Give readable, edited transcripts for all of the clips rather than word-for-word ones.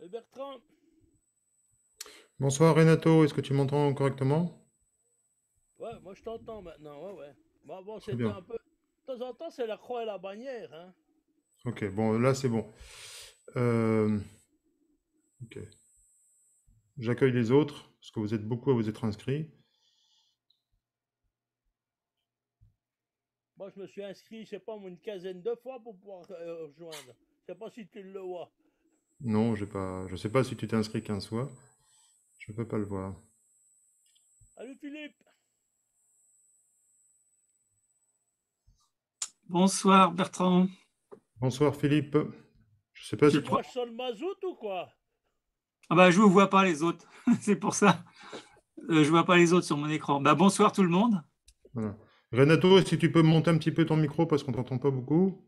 Bertrand, Bonsoir Renato, est-ce que tu m'entends correctement? ouais, moi je t'entends maintenant, ouais, ouais. Bon, Très c'était bien. un peu. De temps en temps, c'est la croix et la bannière, hein. Ok, bon, là c'est bon. Euh, ok. J'accueille les autres, parce que vous êtes beaucoup à vous être inscrits. Moi, je me suis inscrit, je sais pas, moi, une quinzaine de fois pour pouvoir rejoindre. Je sais pas si tu le vois. Non, j'ai pas, je sais pas si tu t'es inscrit 15 fois. Je peux pas le voir. Allô, Philippe? Bonsoir Bertrand. Bonsoir Philippe. Je sais pas Je si Tu tu... marches sur le mazout ou quoi? Ah bah je vous vois pas les autres, c'est pour ça. Je vois pas les autres sur mon écran. Bah bonsoir tout le monde. Voilà. Renato, si tu peux monter un petit peu ton micro parce qu'on t'entend pas beaucoup.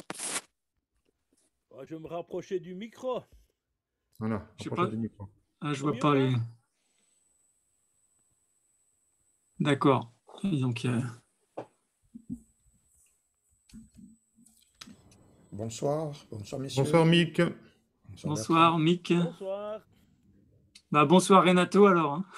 Ouais, je vais me rapprocher du micro. Voilà, Je sais approchez pas. du micro. Ah, je C'est vois mieux pas là? les. D'accord. Donc Bonsoir, bonsoir Bonsoir messieurs, Mick. bonsoir Bertrand. bonsoir Mick. Bonsoir. Bah bonsoir Renato alors, hein.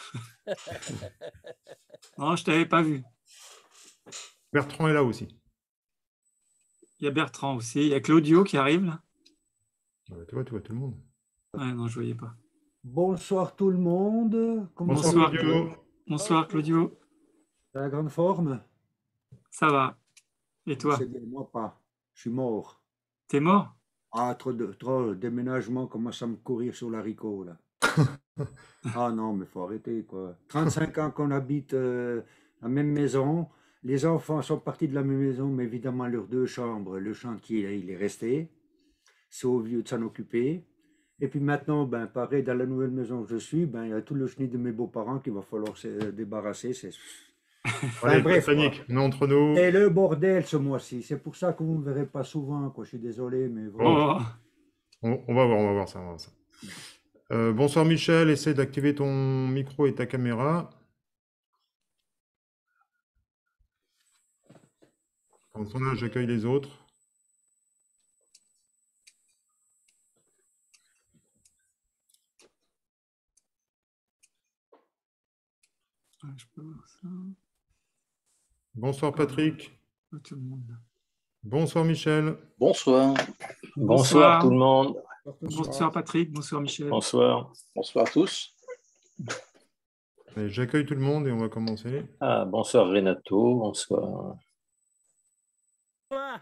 Non, je t'avais pas vu. Bertrand est là aussi. Il y a Bertrand aussi. Il y a Claudio qui arrive là. Tu vois tout le monde. Ouais, non, je voyais pas. Bonsoir tout le monde, comment Bonsoir Bonsoir allez-vous? Claudio. Bonsoir Claudio. La grande forme? Ça va. Et toi? C'est bien, moi pas, je suis mort. T'es mort? Ah, trop de déménagement commence à me courir sur l'haricot là. Ah non, mais faut arrêter quoi. 35 ans qu'on habite la même maison, les enfants sont partis de la même maison, mais évidemment leurs deux chambres, le chantier il est resté, c'est au vieux de s'en occuper. Et puis maintenant, ben, pareil, dans la nouvelle maison que je suis, ben, il y a tout le chenil de mes beaux-parents qu'il va falloir se débarrasser. Enfin Allez, pas de bref, quoi. panique, on est entre nous. C'est le bordel ce mois-ci. C'est pour ça que vous ne me verrez pas souvent, quoi. Je suis désolé, mais Bon, vraiment. Oh, on va voir ça, on va voir ça. Bonsoir Michel, essaie d'activer ton micro et ta caméra. Pendant ce temps-là, j'accueille les autres. je peux voir ça. Bonsoir Ah, non, Patrick. pas tout le monde. Bonsoir Michel. Bonsoir. Bonsoir Bonsoir. tout le monde. Bonsoir Patrick. Bonsoir Michel. Bonsoir. Bonsoir tous. Et j'accueille tout le monde et on va commencer. Ah, bonsoir Renato. Bonsoir. Ah,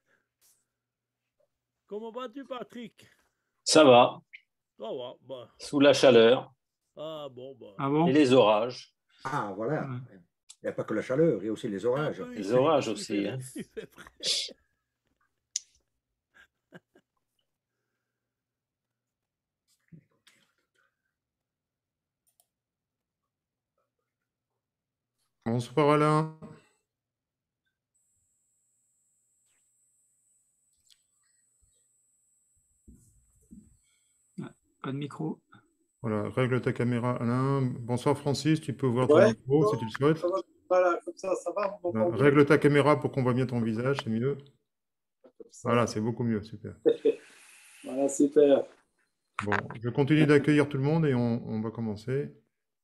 comment vas-tu, Patrick? Ça va, Ça va, bah. sous la chaleur Ah bon, bah. Ah bon? et les orages. Ah, voilà. Ouais. Il n'y a pas que la chaleur, il y a aussi les Un orages. peu Les ici, orages parce qu'il aussi, fait- hein. il fait frais. Bonsoir Alain. Pas de micro. Voilà, règle ta caméra Alain. Bonsoir Francis, tu peux ouvrir ton Ouais, micro si tu le souhaites. voilà, comme ça va, vous Voilà, m'entendez? règle ta caméra pour qu'on voit bien ton visage, c'est mieux. Comme ça. Voilà, c'est beaucoup mieux, super. Voilà, super. Bon, je continue d'accueillir tout le monde et on va commencer.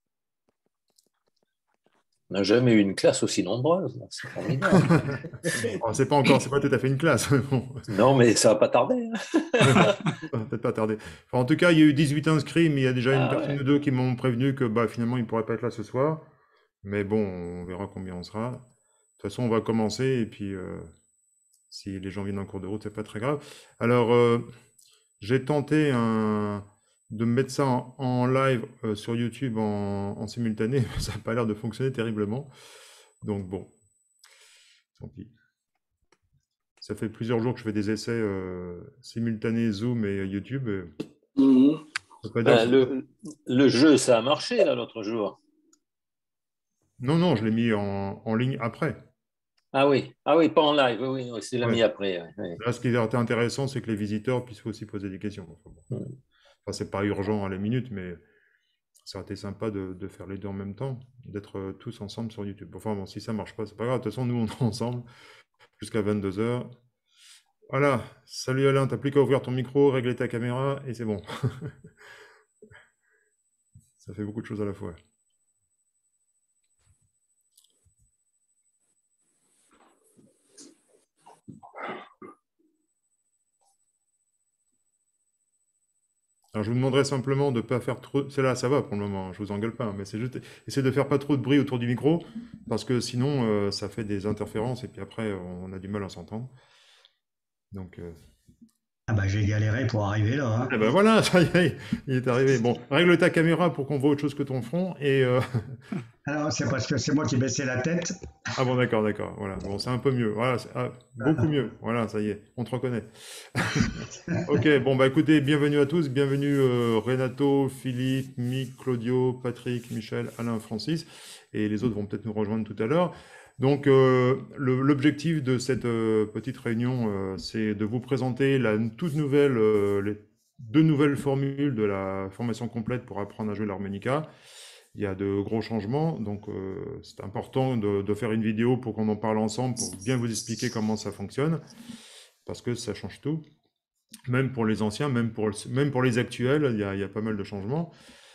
On n'a jamais eu une classe aussi nombreuse. C'est formidable. Oh, c'est pas tout à fait une classe, mais bon. Non, mais ça va pas tarder, hein. Ça va peut-être pas tarder. Enfin, en tout cas, il y a eu 18 inscrits, mais il y a déjà une Ah personne ouais. ou deux qui m'ont prévenu que bah, finalement, ils ne pourraient pas être là ce soir. Mais bon, on verra combien on sera. De toute façon, on va commencer et puis si les gens viennent en cours de route, c'est pas très grave. Alors, j'ai tenté de mettre ça en live sur YouTube en simultané, mais ça n'a pas l'air de fonctionner terriblement. Donc bon, tant pis. Ça fait plusieurs jours que je fais des essais simultanés Zoom et YouTube. Mhm. Ça veut pas dire Ben, que le jeu, ça a marché là l'autre jour. Non, je l'ai mis en ligne après. Ah oui, pas en live. Oui, oui, c'est l'a Ouais. mis après. Ouais. Là, ce qui a été intéressant, c'est que les visiteurs puissent aussi poser des questions. Enfin, bon. Enfin, c'est pas urgent à la minute, mais ça aurait été sympa de faire les deux en même temps, d'être tous ensemble sur YouTube. Enfin bon, si ça marche pas, c'est pas grave. De toute façon, nous, on est ensemble jusqu'à 22 h. Voilà. Salut Alain, t'as plus qu'à ouvrir ton micro, régler ta caméra et c'est bon. Ça fait beaucoup de choses à la fois. Alors, je vous demanderai simplement de ne pas faire trop... C'est là, ça va pour le moment, je vous engueule pas, mais c'est juste... Essayez de faire pas trop de bruit autour du micro, parce que sinon, ça fait des interférences, et puis après, on a du mal à s'entendre. Donc... Ah bah j'ai galéré pour arriver là. Hein. Eh ben voilà, ça y est, il est arrivé. Bon, règle ta caméra pour qu'on voit autre chose que ton front, et... Alors c'est parce que c'est moi qui baissais la tête. Ah bon, d'accord, voilà. Bon, c'est un peu mieux. Voilà, beaucoup mieux. Voilà, ça y est, on te reconnaît. Ok, bon, bah écoutez, bienvenue à tous. Bienvenue Renato, Philippe, Mick, Claudio, Patrick, Michel, Alain, Francis. Et les autres vont peut-être nous rejoindre tout à l'heure. Donc, l'objectif de cette petite réunion, c'est de vous présenter la toute nouvelle, les 2 nouvelles formules de la formation complète pour apprendre à jouer l'harmonica. Il y a de gros changements, donc c'est important de faire une vidéo pour qu'on en parle ensemble, pour bien vous expliquer comment ça fonctionne, parce que ça change tout, même pour les anciens, même pour les actuels, il y a pas mal de changements.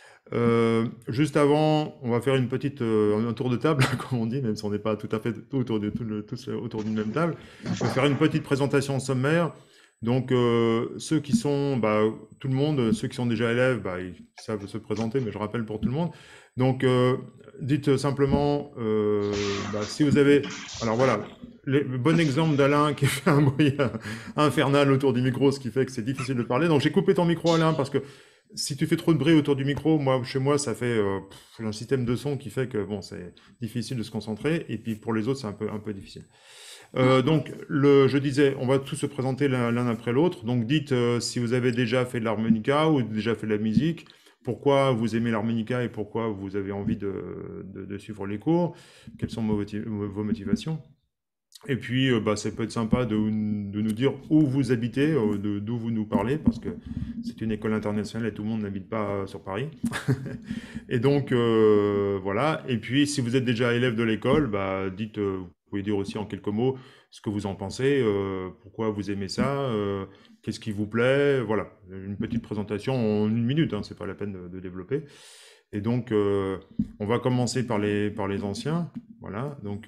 Juste avant, on va faire un tour de table, comme on dit, même si on n'est pas tout à fait tous autour d'une même table. On va faire une petite présentation sommaire. Donc, ceux qui sont, tout le monde, ceux qui sont déjà élèves, ils savent se présenter, mais je rappelle pour tout le monde. Donc, dites simplement, si vous avez... Alors voilà, le bon exemple d'Alain qui fait un bruit infernal autour du micro, ce qui fait que c'est difficile de parler. Donc, j'ai coupé ton micro, Alain, parce que si tu fais trop de bruit autour du micro, chez moi, ça fait un système de son qui fait que, bon, c'est difficile de se concentrer. Et puis, pour les autres, c'est un peu difficile. Donc, je disais, on va tous se présenter l'un après l'autre. Donc, dites si vous avez déjà fait de l'harmonica ou déjà fait de la musique, pourquoi vous aimez l'harmonica et pourquoi vous avez envie de suivre les cours, quelles sont vos motivations. Et puis, ça peut être sympa de nous dire où vous habitez, d'où vous nous parlez, parce que c'est une école internationale et tout le monde n'habite pas sur Paris. Et donc, voilà. Et puis, si vous êtes déjà élève de l'école, dites... vous pouvez dire aussi en quelques mots ce que vous en pensez, pourquoi vous aimez ça, qu'est-ce qui vous plaît, voilà, une petite présentation en 1 minute, c'est pas la peine de développer. Et donc, on va commencer par les anciens, voilà, donc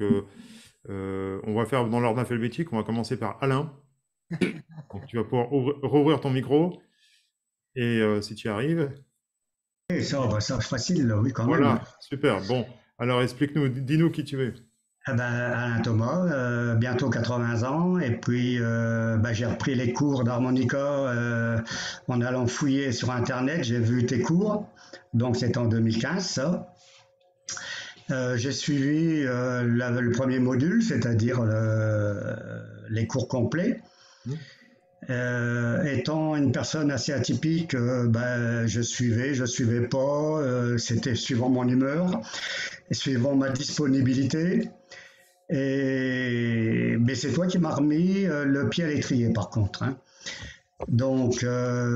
on va faire dans l'ordre alphabétique, on va commencer par Alain. Donc, tu vas pouvoir rouvrir ton micro, et si tu y arrives. Et ça c'est facile, là, oui, quand même. Voilà, super, bon, alors explique-nous, dis-nous qui tu es. Alain Thomas, bientôt 80 ans, et puis j'ai repris les cours d'harmonica en allant fouiller sur Internet, j'ai vu tes cours, donc c'est en 2015 ça. J'ai suivi le premier module, c'est-à-dire les cours complets. Étant une personne assez atypique, je suivais pas, c'était suivant mon humeur, suivant ma disponibilité. Mais c'est toi qui m'as remis le pied à l'étrier par contre. Hein. Donc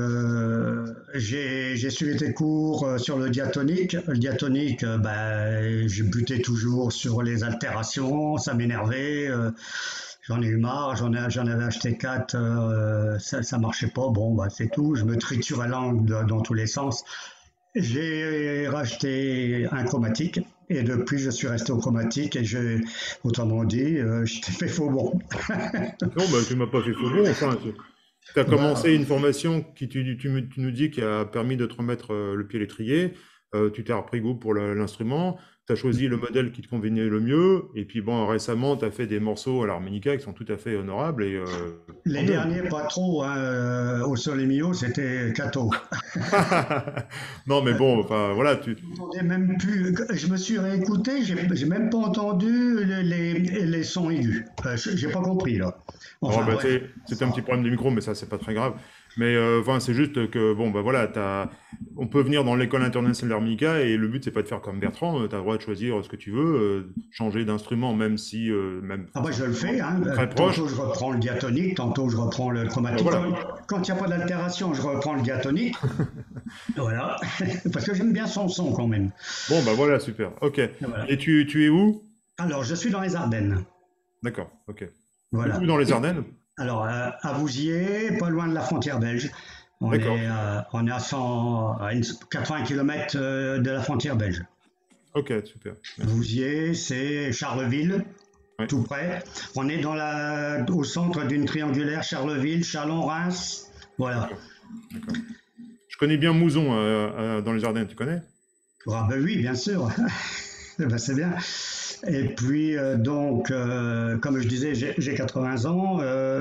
j'ai suivi tes cours sur le diatonique. Le diatonique, je butais toujours sur les altérations, ça m'énervait. J'en ai eu marre, j'en avais acheté 4, ça marchait pas. Bon, c'est tout. Je me triturais la langue dans tous les sens. J'ai racheté un chromatique et depuis je suis resté au chromatique et autrement dit, je t'ai fait faux bon. Non, tu m'as pas fait faux bon. Enfin, tu as commencé une formation qui, tu nous dis, qui a permis de te remettre le pied à l'étrier. Tu t'es repris goût pour l'instrument. Tu as choisi le modèle qui te convenait le mieux. Et puis, bon, récemment, tu as fait des morceaux à l'harmonica qui sont tout à fait honorables. Et, les derniers, pas trop. Hein, au Sole Mio, c'était Cato. Non, mais bon, enfin, voilà. Même plus, je me suis réécouté, j'ai même pas entendu les sons aigus. J'ai pas compris, là. Enfin, c'est un petit problème de micro, mais ça, c'est pas très grave. Mais c'est juste que, on peut venir dans l'école internationale d'harmonica et le but, c'est pas de faire comme Bertrand. Tu as le droit de choisir ce que tu veux, changer d'instrument, même si... je le fais. Hein. Très proche. Tantôt, je reprends le diatonique, tantôt, je reprends le chromatique. Voilà. Quand il n'y a pas d'altération, je reprends le diatonique. Voilà. Parce que j'aime bien son son, quand même. Bon, voilà, super. OK. Voilà. Et tu es où? Alors, je suis dans les Ardennes. D'accord, OK. Voilà. Où dans les Ardennes? Alors, à Vouziers, pas loin de la frontière belge. D'accord. On est à 80 km de la frontière belge. Ok, super. Merci. Vouziers, c'est Charleville, Ouais. tout près. On est au centre d'une triangulaire Charleville, Châlons, Reims. Voilà. D'accord. Je connais bien Mouzon dans les Ardennes, tu connais? Ah ben oui, bien sûr. Eh ben, c'est bien. Et puis, comme je disais, j'ai 80 ans.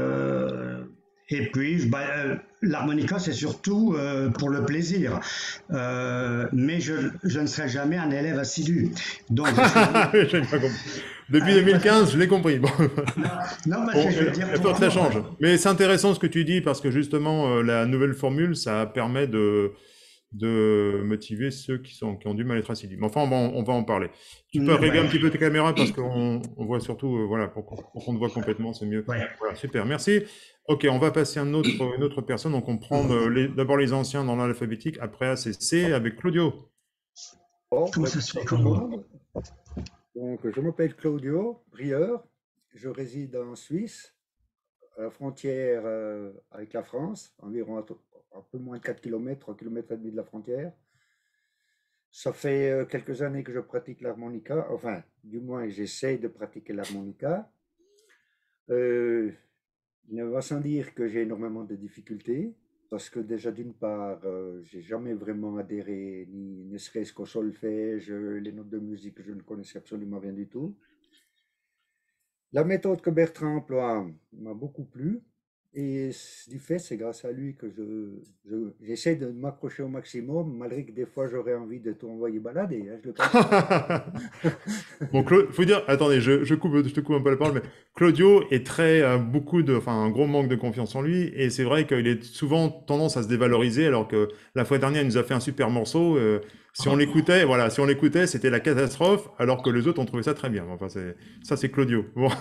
Et puis, l'harmonica, c'est surtout pour le plaisir. Mais je ne serai jamais un élève assidu. Donc, J'ai pas compris. Depuis 2015, je l'ai compris. Bon. non, parce Bon, que je veux dire, il y a peur que ça change. Mais c'est intéressant ce que tu dis parce que justement, la nouvelle formule, ça permet de motiver ceux qui ont du mal à être assidus. Mais enfin, on va en parler. Tu peux régler un petit peu tes caméras parce qu'on voit surtout, voilà, pour qu'on te voit complètement, c'est mieux. Ouais. Voilà, super, merci. Ok, on va passer à une autre personne. Donc, on prend d'abord les anciens dans l'alphabétique, après ACC avec Claudio. Bon, Comment ça se fait, bonjour tout le comment? monde. Donc, je m'appelle Claudio Brieur. Je réside en Suisse, à la frontière avec la France, environ un peu moins de 4 km, 3 km et demi de la frontière. Ça fait quelques années que je pratique l'harmonica, enfin, du moins, j'essaie de pratiquer l'harmonica. Il ne va sans dire que j'ai énormément de difficultés, parce que déjà, d'une part, j'ai jamais vraiment adhéré, ni ne serait-ce qu'au solfège, les notes de musique, je ne connaissais absolument rien du tout. La méthode que Bertrand emploie m'a beaucoup plu, et du fait, c'est grâce à lui que j'essaie de m'accrocher au maximum, malgré que des fois j'aurais envie de tout envoyer balader, hein, je le Bon, faut dire, attendez, je te coupe un peu la parole, mais Claudio est un gros manque de confiance en lui, et c'est vrai qu'il est souvent tendance à se dévaloriser, alors que la fois dernière, il nous a fait un super morceau. Si on l'écoutait, c'était la catastrophe, alors que les autres ont trouvé ça très bien. Enfin, c'est Claudio. Bon.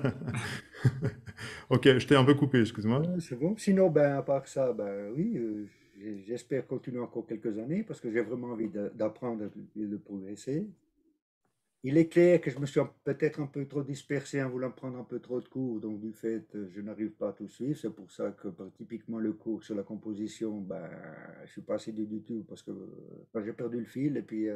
Ok, je t'ai un peu coupé, excuse-moi. C'est bon. Sinon, à part ça, oui, j'espère continuer encore quelques années parce que j'ai vraiment envie d'apprendre et de progresser. Il est clair que je me suis peut-être un peu trop dispersé en voulant prendre un peu trop de cours, donc du fait, je n'arrive pas à tout suivre. C'est pour ça que typiquement le cours sur la composition, je suis pas assidu du tout parce que j'ai perdu le fil. Et puis,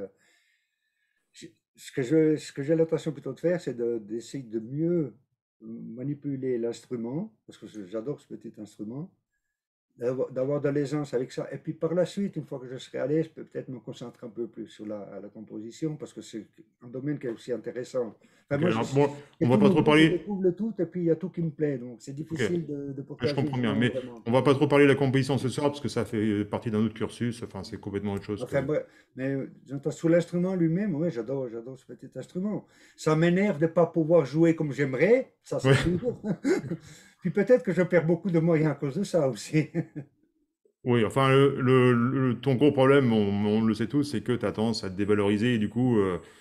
ce que j'ai l'intention plutôt de faire, c'est d'essayer de mieux manipuler l'instrument, parce que j'adore ce petit instrument, d'avoir de l'aisance avec ça. Et puis par la suite, une fois que je serai à l'aise, je peux peut-être me concentrer un peu plus sur la composition, parce que c'est un domaine qui est aussi intéressant. Enfin, moi, Bon, on va pas trop je parler. découvre le tout, et puis il y a tout qui me plaît, donc c'est difficile de Je partager. comprends bien, mais Vraiment. on va pas trop parler de la composition ce soir parce que ça fait partie d'un autre cursus. Enfin, c'est complètement autre chose. Enfin, mais j'entends sur l'instrument lui-même, oui, j'adore ce petit instrument. Ça m'énerve de ne pas pouvoir jouer comme j'aimerais, ça c'est sûr. Puis peut-être que je perds beaucoup de moyens à cause de ça aussi. Oui, enfin, ton gros problème, on le sait tous, c'est que tu as tendance à te dévaloriser et du coup,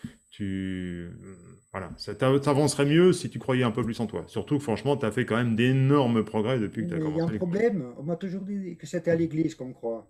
voilà, ça t'avancerait mieux si tu croyais un peu plus en toi. Surtout que franchement, tu as fait quand même d'énormes progrès depuis que tu as Mais il y commencé a un à l'écouter. problème, on m'a toujours dit que c'était à l'église qu'on croit.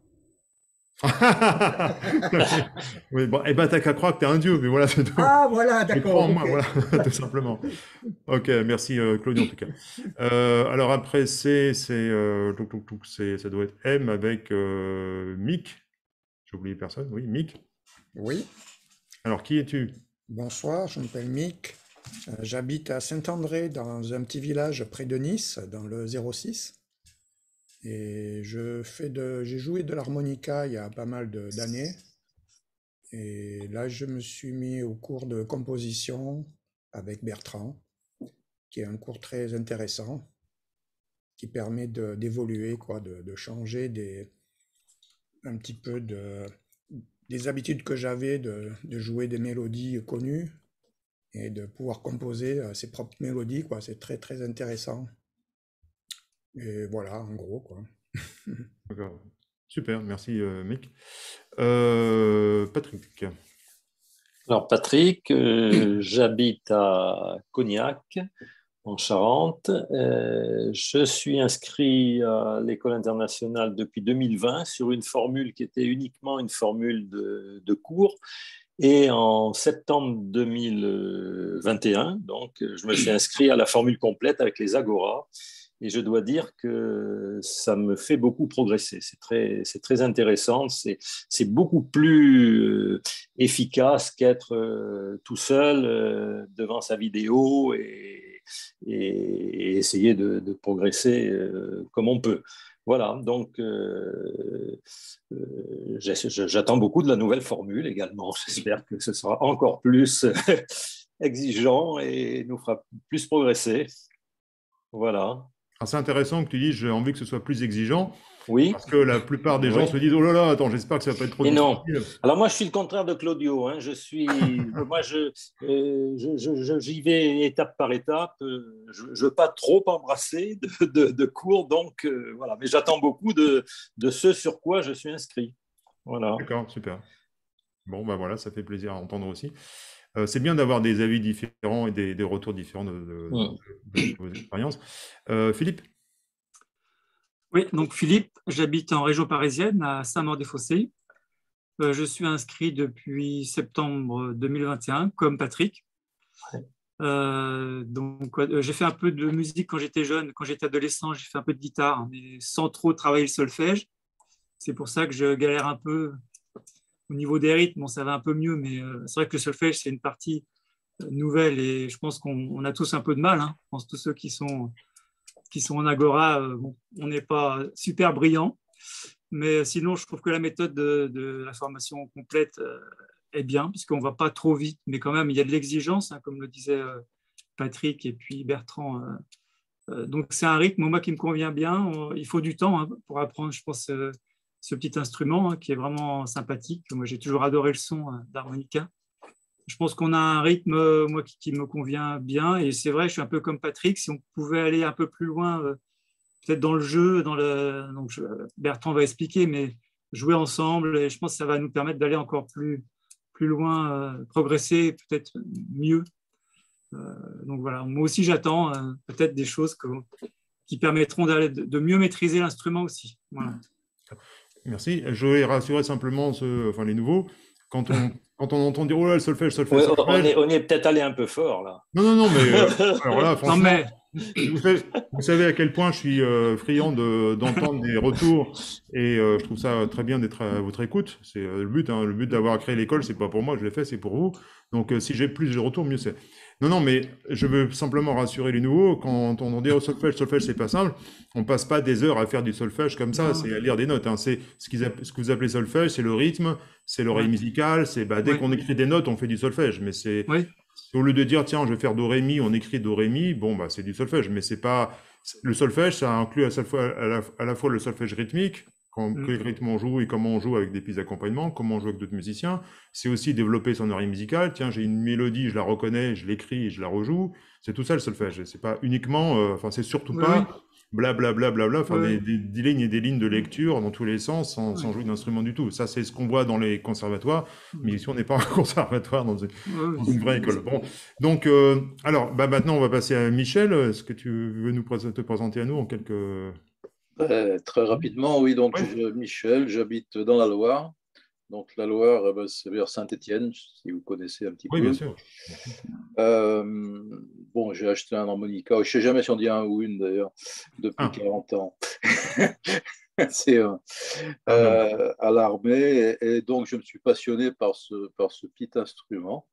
Oui, bon, t'as qu'à croire que t'es un dieu, mais voilà, c'est tout. Ah, voilà, Je crois d'accord. en moi, Ok. voilà, tout simplement. Ok, merci Claudio en tout cas. Alors après, ça doit être M avec Mick. J'ai oublié personne, oui, Mick. Oui, Alors, qui es-tu? bonsoir, je m'appelle Mick. J'habite à Saint-André, dans un petit village près de Nice, dans le 06. Et j'ai joué de l'harmonica il y a pas mal d'années. Et là, je me suis mis au cours de composition avec Bertrand, qui est un cours très intéressant, qui permet d'évoluer, de changer un petit peu des habitudes que j'avais de jouer des mélodies connues et de pouvoir composer ses propres mélodies, c'est très très intéressant. Et voilà, en gros, quoi. D'accord. Super, merci Mick. Patrick. Alors Patrick, j'habite à Cognac, en Charente. Je suis inscrit à l'école internationale depuis 2020 sur une formule qui était uniquement une formule de cours. Et en septembre 2021, donc, je me suis inscrit à la formule complète avec les Agora. et je dois dire que ça me fait beaucoup progresser. C'est très intéressant, c'est beaucoup plus efficace qu'être tout seul devant sa vidéo et essayer de progresser comme on peut. Voilà, donc j'attends beaucoup de la nouvelle formule également. J'espère que ce sera encore plus exigeant et nous fera plus progresser. Voilà. Alors, c'est intéressant que tu dises j'ai envie que ce soit plus exigeant, Oui. parce que la plupart des gens Oui. se disent oh là là, attends, j'espère que ça va pas être trop Et non. difficile. Alors moi, je suis le contraire de Claudio. Hein. Moi, j'y vais étape par étape. Je ne veux pas trop embrasser de cours, donc voilà. Mais j'attends beaucoup de ce sur quoi je suis inscrit. Voilà. D'accord, super. Bon, ben voilà, ça fait plaisir à entendre aussi. C'est bien d'avoir des avis différents et des retours différents de vos expériences. Philippe? Oui, donc Philippe, j'habite en région parisienne, à Saint-Maur-des-Fossés. Je suis inscrit depuis septembre 2021, comme Patrick. J'ai fait un peu de musique quand j'étais jeune, quand j'étais adolescent, j'ai fait un peu de guitare, mais sans trop travailler le solfège. C'est pour ça que je galère un peu au niveau des rythmes. Bon, ça va un peu mieux, mais c'est vrai que le solfège, c'est une partie nouvelle et je pense qu'on a tous un peu de mal. Hein. Je pense tous ceux qui sont en agora, on n'est pas super brillants. Mais sinon, je trouve que la méthode de la formation complète est bien, puisqu'on ne va pas trop vite, mais quand même, il y a de l'exigence, hein, comme le disait Patrick et puis Bertrand. Donc, c'est un rythme, moi, qui me convient bien. Il faut du temps hein, pour apprendre, je pense, ce petit instrument hein, qui est vraiment sympathique. Moi, j'ai toujours adoré le son d'harmonica. Je pense qu'on a un rythme, moi, qui me convient bien. Et c'est vrai, je suis un peu comme Patrick. Si on pouvait aller un peu plus loin, peut-être dans le jeu, Bertrand va expliquer, mais jouer ensemble, et je pense que ça va nous permettre d'aller encore plus loin, progresser peut-être mieux. Donc voilà, moi aussi j'attends peut-être des choses qui permettront de mieux maîtriser l'instrument aussi. Voilà. Merci. Je voulais rassurer simplement les nouveaux. Quand on entend dire oh là, le solfège, ouais, on est peut-être allé un peu fort là. Non, mais alors là, franchement, vous savez à quel point je suis friand d'entendre des retours et je trouve ça très bien d'être à votre écoute. C'est le but. Hein. Le but d'avoir créé l'école, c'est pas pour moi, je l'ai fait, c'est pour vous. Donc si j'ai plus de retours, mieux c'est. Non, mais je veux simplement rassurer les nouveaux. Quand on dit au solfège, c'est pas simple. On passe pas des heures à faire du solfège comme ça, c'est à lire des notes. Hein. C'est ce que vous appelez solfège, c'est le rythme, c'est l'oreille musicale. C'est dès qu'on écrit des notes, on fait du solfège. Mais c'est au lieu de dire tiens, je vais faire do ré mi, on écrit do ré mi. Bon c'est du solfège, mais c'est pas le solfège. Ça inclut à la fois le solfège rythmique. Quel rythme on joue et comment on joue avec des pistes d'accompagnement, comment on joue avec d'autres musiciens. C'est aussi développer son oreille musicale. Tiens, j'ai une mélodie, je la reconnais, je l'écris et je la rejoue. C'est tout ça le solfège. C'est pas uniquement, c'est surtout pas blablabla, des lignes et des lignes de lecture dans tous les sens sans jouer d'instrument du tout. Ça, c'est ce qu'on voit dans les conservatoires, mais ici, on n'est pas un conservatoire dans une vraie école. Bon, donc, alors, maintenant, on va passer à Michel. Est-ce que tu veux te présenter à nous en quelques... Très rapidement, oui. Donc, Michel, j'habite dans la Loire. Donc, la Loire, c'est vers Saint-Étienne, si vous connaissez un petit peu. Oui, bien sûr. Bon, j'ai acheté un harmonica. Je ne sais jamais si on dit un ou une, d'ailleurs, depuis 40 ans. C'est à l'armée. Et donc, je me suis passionné par ce petit instrument.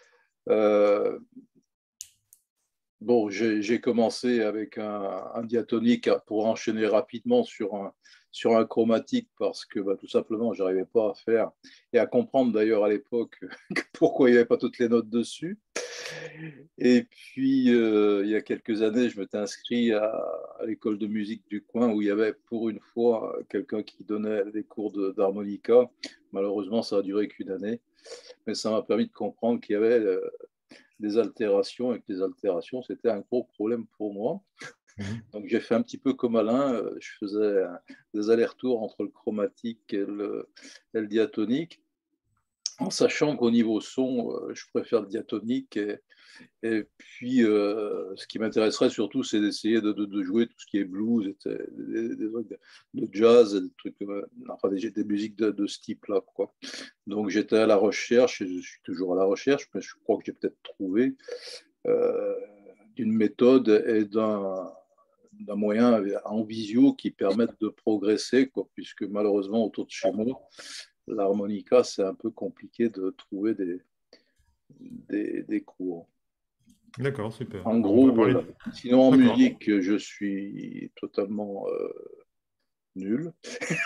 Bon, j'ai commencé avec un diatonique pour enchaîner rapidement sur un chromatique parce que tout simplement, je n'arrivais pas à faire et à comprendre d'ailleurs à l'époque pourquoi il n'y avait pas toutes les notes dessus. Et puis, il y a quelques années, je m'étais inscrit à l'école de musique du coin où il y avait pour une fois quelqu'un qui donnait des cours d'harmonica. Malheureusement, ça a duré qu'une année, mais ça m'a permis de comprendre qu'il y avait des altérations et que les altérations, c'était un gros problème pour moi. Donc, j'ai fait un petit peu comme Alain, je faisais des allers-retours entre le chromatique et le diatonique, en sachant qu'au niveau son, je préfère le diatonique. Et puis, ce qui m'intéresserait surtout, c'est d'essayer de jouer tout ce qui est blues, des trucs de jazz, des trucs, des musiques de ce type-là, quoi. Donc, j'étais à la recherche, et je suis toujours à la recherche, mais je crois que j'ai peut-être trouvé d'une méthode et d'un moyen en visio qui permette de progresser, quoi, puisque malheureusement, autour de chez moi, l'harmonica, c'est un peu compliqué de trouver des cours. D'accord, super. En On gros, va parler... voilà. Sinon, en D'accord. musique, je suis totalement nul.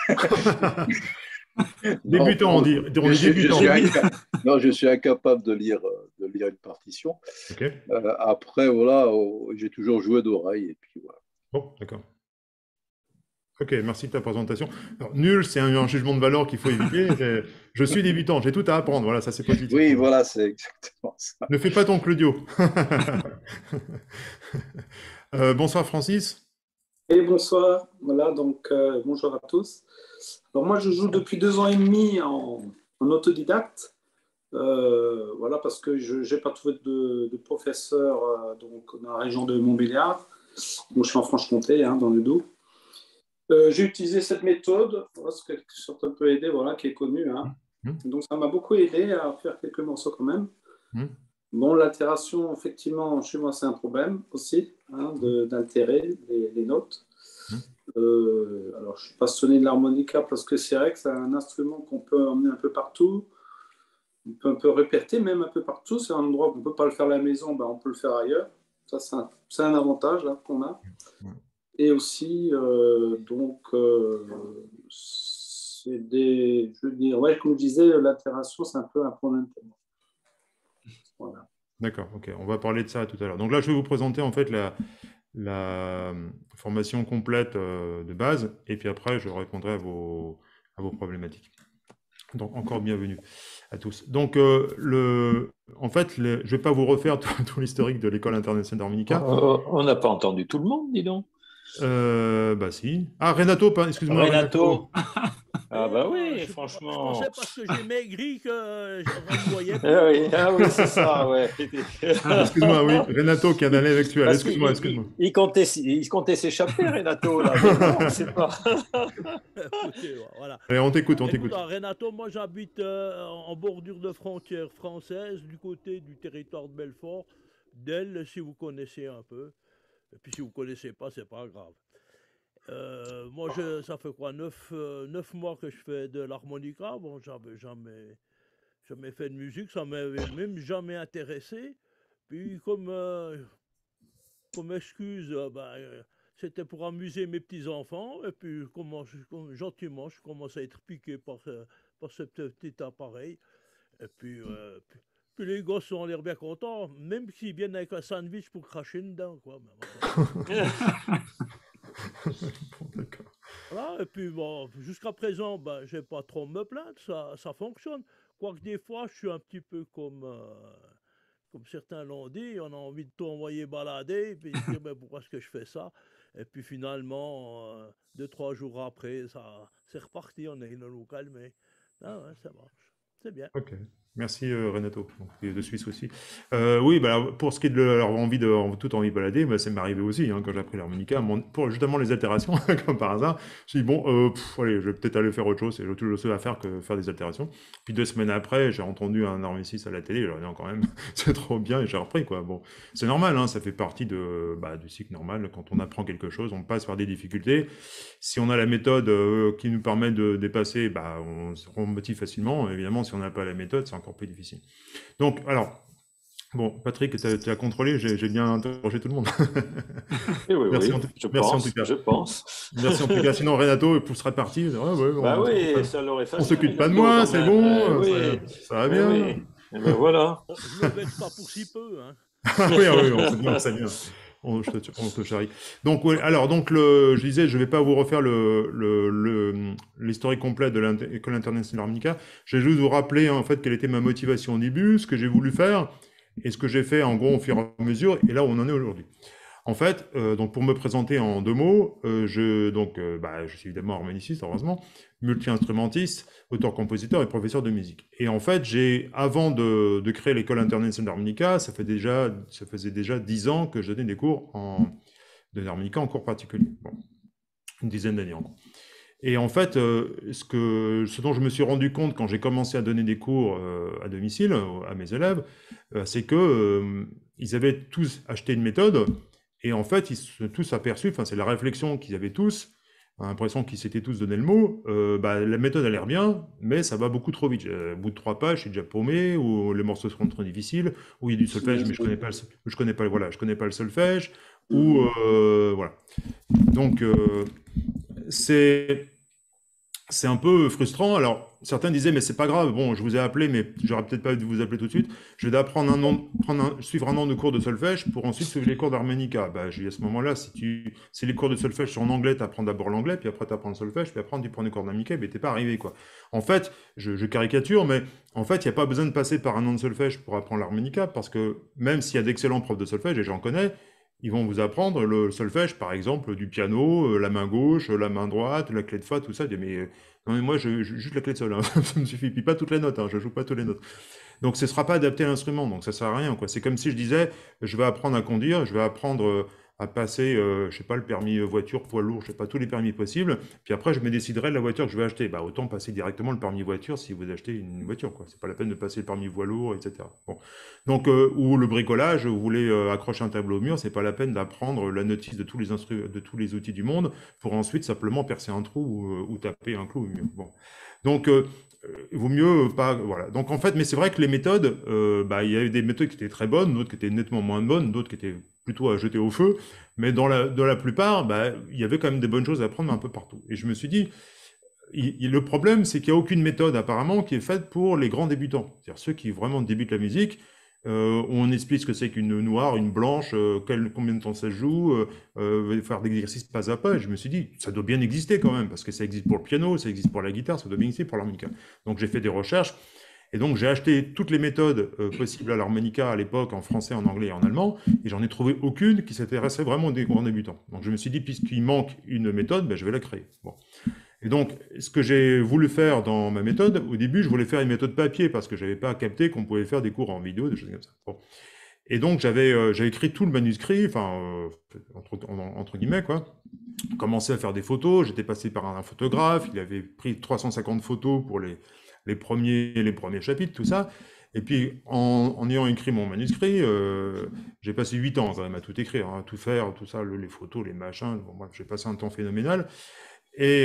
Débutant, on dit. On est débutant. Non, je suis incapable de lire une partition. Ok. Après, voilà, j'ai toujours joué d'oreille, et puis voilà. Bon, d'accord. Ok, merci de ta présentation. Alors, nul, c'est un jugement de valeur qu'il faut éviter. Je suis débutant, j'ai tout à apprendre. Voilà, ça c'est positif. Oui, voilà, c'est exactement ça. Ne fais pas ton Claudio. Bonsoir Francis. Et bonsoir, voilà, donc bonjour à tous. Alors moi, je joue depuis 2 ans et demi en autodidacte, voilà, parce que je n'ai pas trouvé de professeur donc, dans la région de Montbéliard, donc je suis en Franche-Comté, hein, dans le Doubs. J'ai utilisé cette méthode, parce que ça peut aider, voilà, qui est connue, hein. Donc ça m'a beaucoup aidé à faire quelques morceaux quand même. Bon, l'altération, effectivement, chez moi, c'est un problème aussi, hein, d'altérer les notes. Alors, je suis passionné de l'harmonica parce que c'est vrai que c'est un instrument qu'on peut emmener un peu partout. On peut répéter même un peu partout. C'est un endroit où on ne peut pas le faire à la maison, ben, on peut le faire ailleurs. Ça, c'est un avantage là, qu'on a. Et aussi, c'est je veux dire, ouais, comme je disais, l'altération, c'est un peu un problème pour moi. Voilà. D'accord, ok. On va parler de ça tout à l'heure. Donc là, je vais vous présenter en fait la formation complète de base, et puis après, je répondrai à vos problématiques. Donc, encore bienvenue à tous. Donc, en fait, je ne vais pas vous refaire tout l'historique de l'École internationale d'harmonica. On n'a pas entendu tout le monde, dis donc. Bah si. Ah, Renato, excuse-moi. Renato. Ah bah oui, franchement. Je pensais parce que j'ai maigri que je ne voyais plus. Ah oui, c'est ça, ouais. Excuse-moi, oui. Renato qui est un élève actuel. Excuse-moi. Il comptait s'échapper, Renato, là. Mais non, c'est pas. Écoutez, voilà. Allez, on t'écoute. Renato, moi j'habite en bordure de frontière française, du côté du territoire de Belfort, d'Elle, si vous connaissez un peu. Et puis si vous ne connaissez pas, c'est pas grave. Moi, ça fait quoi, 9 mois que je fais de l'harmonica. Bon, j'avais jamais fait de musique, ça m'avait même jamais intéressé. Puis comme excuse, c'était pour amuser mes petits-enfants. Et puis gentiment, je commence à être piqué par ce petit appareil. Et puis les gosses ont l'air bien contents, même s'ils viennent avec un sandwich pour cracher dedans, quoi. D'accord. Voilà, et puis bon, jusqu'à présent, je n'ai pas trop me plaindre, ça fonctionne. Quoique des fois, je suis un petit peu comme certains l'ont dit, on a envie de tout envoyer balader, et puis se dire, pourquoi est-ce que je fais ça? Et puis finalement, 2-3 jours après, c'est reparti, on est nous calmer. Ah ouais, ça marche, c'est bien. Ok. Merci Renato, donc, de Suisse aussi. Oui, pour ce qui est de leur envie de tout envie de balader, ça m'est arrivé aussi quand j'ai appris l'harmonica, pour justement les altérations, comme par hasard. Je me suis dit, bon, allez, je vais peut-être aller faire autre chose, j'ai autre chose à faire que faire des altérations. Puis 2 semaines après, j'ai entendu un harmoniciste à la télé, j'ai dit, non, quand même, c'est trop bien, et j'ai repris, quoi. Bon, c'est normal, hein, ça fait partie du cycle normal. Quand on apprend quelque chose, on passe par des difficultés. Si on a la méthode qui nous permet de dépasser, on se remotive facilement. Évidemment, si on n'a pas la méthode, c'est encore plus difficile. Donc, alors, bon, Patrick, tu as contrôlé, j'ai bien interrogé tout le monde. Merci en tout cas. Je pense. Merci en tout cas. Sinon, Renato poussera parti. Ça l'aurait fait. On s'occupe pas de moi, c'est bon, ça va bien. Et ben voilà. Je ne me baisse pas pour si peu. Hein. Oui, on sait bien. On te charrie. Donc, je disais, je ne vais pas vous refaire l'historique complet de l'École internationale d'harmonica. Je vais juste vous rappeler en fait quelle était ma motivation au début, ce que j'ai voulu faire et ce que j'ai fait en gros au fur et à mesure, et là où on en est aujourd'hui. En fait, donc pour me présenter en 2 mots, je suis évidemment harmoniciste, heureusement, multi-instrumentiste, auteur-compositeur et professeur de musique. Et en fait, avant de créer l'École internationale d'harmonica, ça faisait déjà 10 ans que je donnais des cours de l'harmonica en cours particulier. Bon, une dizaine d'années en gros. Et en fait, ce dont je me suis rendu compte quand j'ai commencé à donner des cours à domicile à mes élèves, c'est que ils avaient tous acheté une méthode, Et en fait, ils se sont tous aperçus, enfin, c'est la réflexion qu'ils avaient tous, l'impression qu'ils s'étaient tous donné le mot, la méthode a l'air bien, mais ça va beaucoup trop vite. Au bout de 3 pages, je suis déjà paumé, ou les morceaux seront trop difficiles, ou il y a du solfège, mais je connais pas je connais pas le solfège, ou voilà. Donc, c'est un peu frustrant. Alors, certains disaient, mais c'est pas grave, bon, je vous ai appelé, mais j'aurais peut-être pas dû vous appeler tout de suite. Je vais apprendre suivre un an de cours de solfège pour ensuite suivre les cours d'harmonica. Bah, j'ai dit à ce moment-là, si les cours de solfège sont en anglais, tu apprends d'abord l'anglais, puis après tu apprends le solfège, puis après tu prends des cours d'harmonica, mais t'es pas arrivé, quoi. En fait, je caricature, mais en fait, il n'y a pas besoin de passer par un an de solfège pour apprendre l'harmonica, parce que même s'il y a d'excellents profs de solfège, et j'en connais, ils vont vous apprendre le solfège, par exemple, du piano, la main gauche, la main droite, la clé de fa, tout ça. Mais, non, mais moi, juste la clé de sol, hein. Ça me suffit. Puis pas toutes les notes, hein. Je joue pas toutes les notes. Donc, ce ne sera pas adapté à l'instrument, donc ça ne sert à rien, quoi. C'est comme si je disais, je vais apprendre à conduire, je vais apprendre à passer, je sais pas, le permis voiture, poids lourd, je sais pas, tous les permis possibles, puis après, je me déciderai de la voiture que je vais acheter. Bah, autant passer directement le permis voiture si vous achetez une voiture, quoi. C'est pas la peine de passer le permis poids lourd, etc. Bon. Donc, ou le bricolage, vous voulez accrocher un tableau au mur, c'est pas la peine d'apprendre la notice de tous les outils du monde pour ensuite simplement percer un trou ou taper un clou au mur. Bon. Donc, il vaut mieux pas. Voilà. Donc, en fait, mais c'est vrai que les méthodes, il y avait des méthodes qui étaient très bonnes, d'autres qui étaient nettement moins bonnes, d'autres qui étaient plutôt à jeter au feu. Mais dans la plupart, il y avait quand même des bonnes choses à apprendre un peu partout. Et je me suis dit, le problème, c'est qu'il n'y a aucune méthode apparemment qui est faite pour les grands débutants. C'est-à-dire ceux qui vraiment débutent la musique. On explique ce que c'est qu'une noire, une blanche, combien de temps ça se joue, faire des exercices pas à pas. Et je me suis dit, ça doit bien exister quand même, parce que ça existe pour le piano, ça existe pour la guitare, ça doit bien exister pour l'harmonica. Donc j'ai fait des recherches, et donc j'ai acheté toutes les méthodes possibles à l'harmonica à l'époque, en français, en anglais et en allemand, et j'en ai trouvé aucune qui s'intéressait vraiment aux grands débutants. Donc je me suis dit, puisqu'il manque une méthode, je vais la créer. Bon. Et donc, ce que j'ai voulu faire dans ma méthode, au début, je voulais faire une méthode papier parce que je n'avais pas capté qu'on pouvait faire des cours en vidéo, des choses comme ça. Bon. Et donc, j'avais écrit tout le manuscrit, enfin, entre guillemets, quoi. Commencé à faire des photos, j'étais passé par un photographe, il avait pris 350 photos pour les premiers chapitres, tout ça. Et puis, en ayant écrit mon manuscrit, j'ai passé 8 ans quand même à tout écrire, à tout faire, tout ça, les photos, les machins. Bon, bref, j'ai passé un temps phénoménal. Et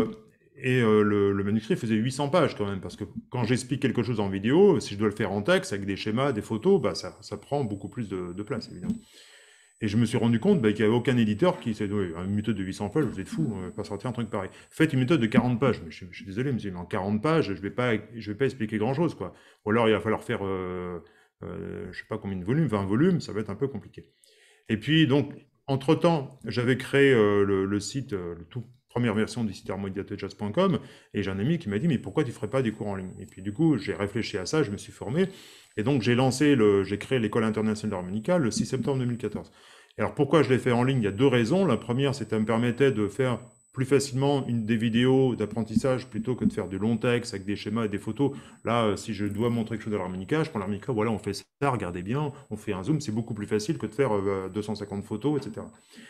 le manuscrit faisait 800 pages quand même, parce que quand j'explique quelque chose en vidéo, si je dois le faire en texte, avec des schémas, des photos, ça prend beaucoup plus de place, évidemment. Et je me suis rendu compte qu'il n'y avait aucun éditeur qui s'est dit, une méthode de 800 pages, vous êtes fou, on va pas sortir un truc pareil. Faites une méthode de 40 pages. Mais je suis désolé, monsieur, mais en 40 pages, je vais pas expliquer grand-chose, quoi. Ou alors, il va falloir faire, je sais pas combien de volumes, 20 volumes, ça va être un peu compliqué. Et puis, donc, entre-temps, j'avais créé le site, le tout première version du site harmoniajazz.com, et j'ai un ami qui m'a dit, mais pourquoi tu ne ferais pas des cours en ligne? Et puis du coup, j'ai réfléchi à ça, je me suis formé, et donc j'ai créé l'École internationale d'harmonica le 6 septembre 2014. Et alors pourquoi je l'ai fait en ligne? Il y a deux raisons. La première, c'est que ça me permettait de faire plus facilement des vidéos d'apprentissage plutôt que de faire du long texte avec des schémas et des photos. Là, si je dois montrer quelque chose à l'harmonica, je prends l'harmonica, voilà, on fait ça, regardez bien, on fait un zoom, c'est beaucoup plus facile que de faire 250 photos, etc.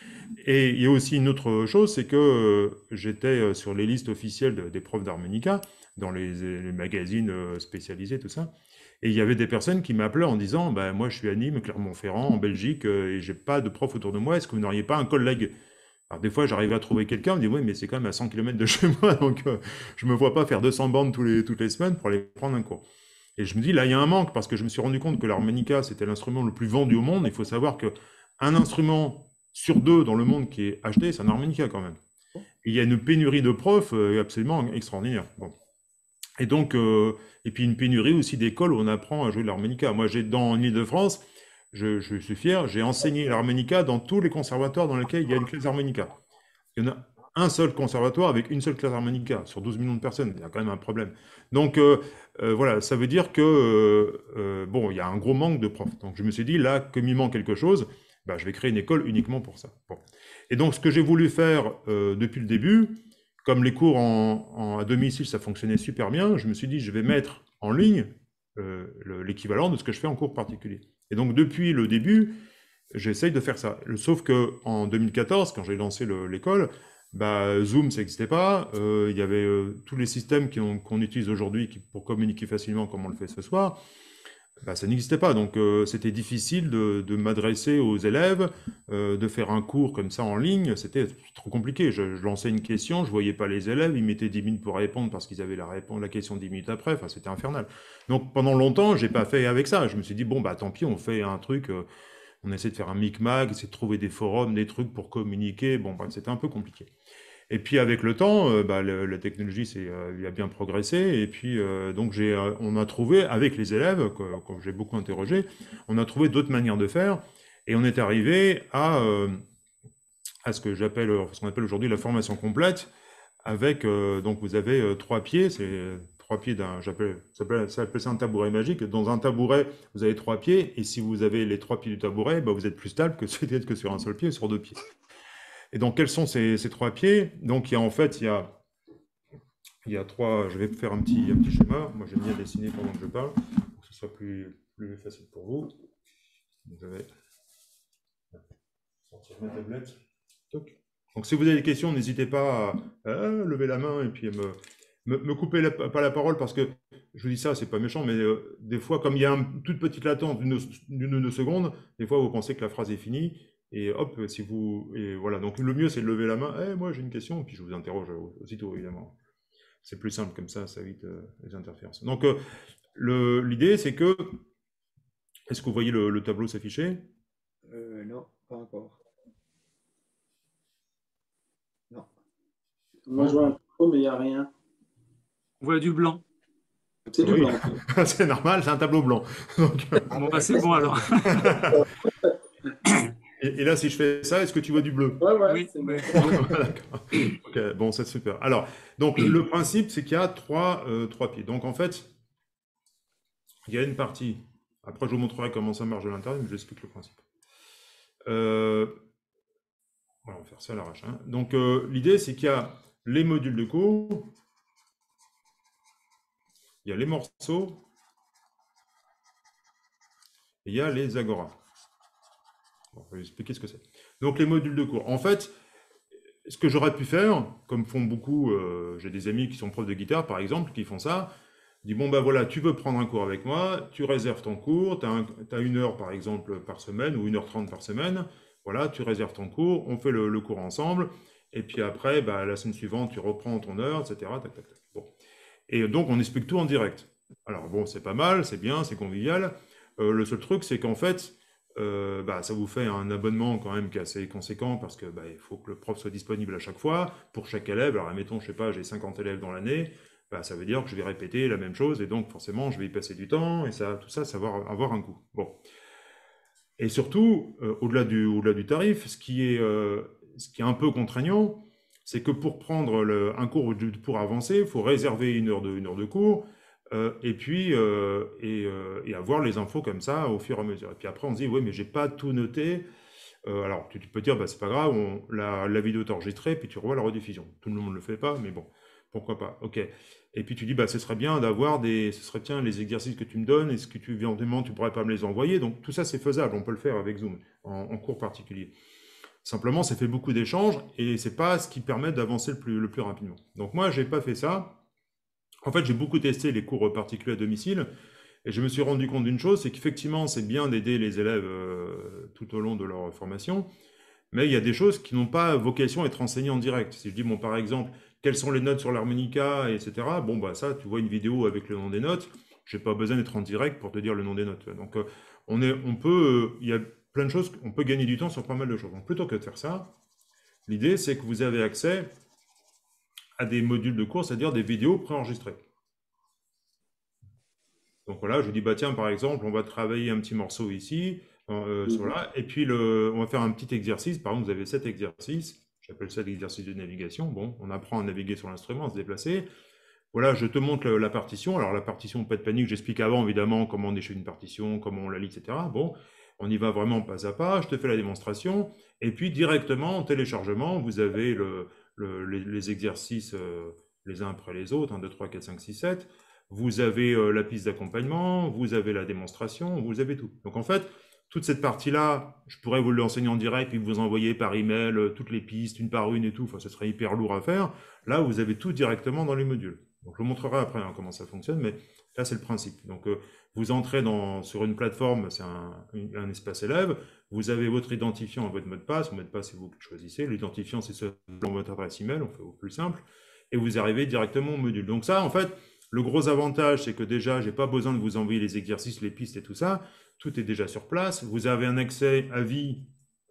Et il y a aussi une autre chose, c'est que j'étais sur les listes officielles des profs d'harmonica, dans les magazines spécialisés, tout ça. Et il y avait des personnes qui m'appelaient en disant, moi je suis à Nîmes, Clermont-Ferrand, en Belgique, et j'ai pas de prof autour de moi, est-ce que vous n'auriez pas un collègue? Alors des fois j'arrivais à trouver quelqu'un, on me dit, oui, mais c'est quand même à 100 km de chez moi, donc je me vois pas faire 200 bandes toutes les semaines pour aller prendre un cours. Et je me dis, là il y a un manque, parce que je me suis rendu compte que l'harmonica, c'était l'instrument le plus vendu au monde. Il faut savoir qu'un instrument sur 2 dans le monde qui est acheté, c'est un harmonica quand même. Et il y a une pénurie de profs absolument extraordinaire. Bon. Et donc, et puis une pénurie aussi d'écoles où on apprend à jouer de l'harmonica. Moi, dans l'Île-de-France, je suis fier, j'ai enseigné l'harmonica dans tous les conservatoires dans lesquels il y a une classe harmonica. Il y en a un seul conservatoire avec une seule classe harmonica sur 12 millions de personnes. Il y a quand même un problème. Donc, voilà, ça veut dire que, bon, il y a un gros manque de profs. Donc, je me suis dit, là, comme il manque quelque chose, je vais créer une école uniquement pour ça. Bon. Et donc, ce que j'ai voulu faire depuis le début, comme les cours à domicile, ça fonctionnait super bien, je me suis dit, je vais mettre en ligne l'équivalent de ce que je fais en cours particulier. Et donc, depuis le début, j'essaye de faire ça. Sauf qu'en 2014, quand j'ai lancé l'école, Zoom, ça n'existait pas. Il y avait tous les systèmes qu'on utilise aujourd'hui pour communiquer facilement comme on le fait ce soir. bah, ça n'existait pas. Donc, c'était difficile de m'adresser aux élèves, de faire un cours comme ça en ligne. C'était trop compliqué. Je lançais une question, je voyais pas les élèves, ils mettaient 10 minutes pour répondre parce qu'ils avaient la question 10 minutes après. Enfin, c'était infernal. Donc, pendant longtemps, j'ai pas fait avec ça. Je me suis dit, bon, bah, tant pis, on fait un truc, on essaie de faire un micmac, essayer de trouver des forums, des trucs pour communiquer. Bon, bah, c'était un peu compliqué. Et puis avec le temps, bah, la technologie il a bien progressé. Et puis donc on a trouvé avec les élèves, que j'ai beaucoup interrogé, on a trouvé d'autres manières de faire. Et on est arrivé à ce qu'on appelle aujourd'hui la formation complète. Avec donc vous avez 3 pieds, c'est 3 pieds ça s'appelle ça un tabouret magique. Dans un tabouret, vous avez 3 pieds. Et si vous avez les 3 pieds du tabouret, bah, vous êtes plus stable que sur un seul pied, sur 2 pieds. Et donc, quels sont ces 3 pieds? Donc, il y a 3. Je vais faire un petit schéma. Moi, j'aime bien dessiner pendant que je parle, pour que ce soit plus facile pour vous. Donc, je vais sortir ma tablette. Toc. Donc, si vous avez des questions, n'hésitez pas à lever la main et puis me couper pas la parole, parce que je vous dis ça, c'est pas méchant, mais des fois, comme il y a une toute petite latence d'une ou deux secondes, des fois, vous pensez que la phrase est finie. Et hop, et voilà, donc le mieux c'est de lever la main. Moi j'ai une question, et puis je vous interroge aussitôt, évidemment. C'est plus simple comme ça évite les interférences. Donc l'idée c'est que, est-ce que vous voyez le tableau s'afficher? Non, pas encore. Non. Moi, je vois un tableau, mais il n'y a rien. On voit du blanc. C'est du Oui. blanc. C'est normal, c'est un tableau blanc. Donc, Bon, bah, c'est bon alors. et là, si je fais ça, est-ce que tu vois du bleu? Ouais, Oui, c'est oui. bon. D'accord. Ok, bon, c'est super. Alors, donc le principe, c'est qu'il y a trois pieds. Donc en fait, il y a une partie. Après, je vous montrerai comment ça marche de l'intérieur, mais j'explique le principe. Voilà, on va faire ça à l'arrache, hein. Donc l'idée, c'est qu'il y a les modules de cours, il y a les morceaux, et il y a les agoras. Bon, je vais expliquer ce que c'est. Donc les modules de cours. En fait, ce que j'aurais pu faire, comme font beaucoup, j'ai des amis qui sont profs de guitare, par exemple, qui font ça, dis bon, bah voilà, tu veux prendre un cours avec moi, tu réserves ton cours, tu as 1 heure, par exemple, par semaine, ou 1h30 par semaine, voilà, tu réserves ton cours, on fait le cours ensemble, et puis après, bah, la semaine suivante, tu reprends ton heure, etc. Tac, tac, tac. Bon. Et donc, on explique tout en direct. Alors bon, c'est pas mal, c'est bien, c'est convivial. Le seul truc, c'est qu'en fait, bah, ça vous fait un abonnement quand même qui est assez conséquent, parce que bah, il faut que le prof soit disponible à chaque fois, pour chaque élève. Alors admettons, je sais pas, j'ai 50 élèves dans l'année, bah, ça veut dire que je vais répéter la même chose, et donc forcément je vais y passer du temps, et ça, tout ça, ça va avoir un coût. Bon. Et surtout, au-delà du tarif, ce qui est un peu contraignant, c'est que pour prendre un cours pour avancer, il faut réserver 1 heure de cours, et puis et avoir les infos comme ça au fur et à mesure. Et puis après, on se dit, oui, mais j'ai pas tout noté. Alors, tu peux dire, bah, c'est pas grave, la vidéo est enregistrée, puis tu revois la rediffusion. Tout le monde ne le fait pas, mais bon, pourquoi pas. Ok. Et puis tu dis, bah, ce serait bien d'avoir tiens, les exercices que tu me donnes, est-ce que éventuellement, tu pourrais pas me les envoyer? Donc tout ça, c'est faisable, on peut le faire avec Zoom, en cours particulier. Simplement, ça fait beaucoup d'échanges, et c'est pas ce qui permet d'avancer le plus rapidement. Donc moi, j'ai pas fait ça. En fait, j'ai beaucoup testé les cours particuliers à domicile, et je me suis rendu compte d'une chose, c'est qu'effectivement, c'est bien d'aider les élèves tout au long de leur formation, mais il y a des choses qui n'ont pas vocation à être enseignées en direct. Si je dis, bon, par exemple, quelles sont les notes sur l'harmonica, etc., bon, bah ça, tu vois une vidéo avec le nom des notes, je n'ai pas besoin d'être en direct pour te dire le nom des notes. Donc, il y a plein de choses, on peut gagner du temps sur pas mal de choses. Donc, plutôt que de faire ça, l'idée, c'est que vous avez accès à des modules de cours, c'est-à-dire des vidéos préenregistrées. Donc voilà, je vous dis, bah tiens, par exemple, on va travailler un petit morceau ici, sur là, et puis on va faire un petit exercice. Par exemple, vous avez 7 exercices, j'appelle ça l'exercice de navigation. Bon, on apprend à naviguer sur l'instrument, à se déplacer. Voilà, je te montre la partition. Alors la partition, pas de panique, j'explique avant, évidemment, comment on échoue une partition, comment on la lit, etc. Bon, on y va vraiment pas à pas, je te fais la démonstration, et puis directement, en téléchargement, vous avez les exercices les uns après les autres, 1, 2, 3, 4, 5, 6, 7. Vous avez la piste d'accompagnement, vous avez la démonstration, vous avez tout. Donc en fait, toute cette partie-là, je pourrais vous l'enseigner en direct, puis vous envoyer par email toutes les pistes, une par une et tout. Enfin, ce serait hyper lourd à faire. Là, vous avez tout directement dans les modules. Donc, je vous montrerai après hein, comment ça fonctionne, mais là, c'est le principe. Donc, vous entrez sur une plateforme, c'est un espace élève, vous avez votre identifiant et votre mot de passe. Le mot de passe, c'est vous qui le choisissez. L'identifiant, c'est selon votre adresse email, on fait au plus simple, et vous arrivez directement au module. Donc ça, en fait, le gros avantage, c'est que déjà, je n'ai pas besoin de vous envoyer les exercices, les pistes et tout ça. Tout est déjà sur place. Vous avez un accès à vie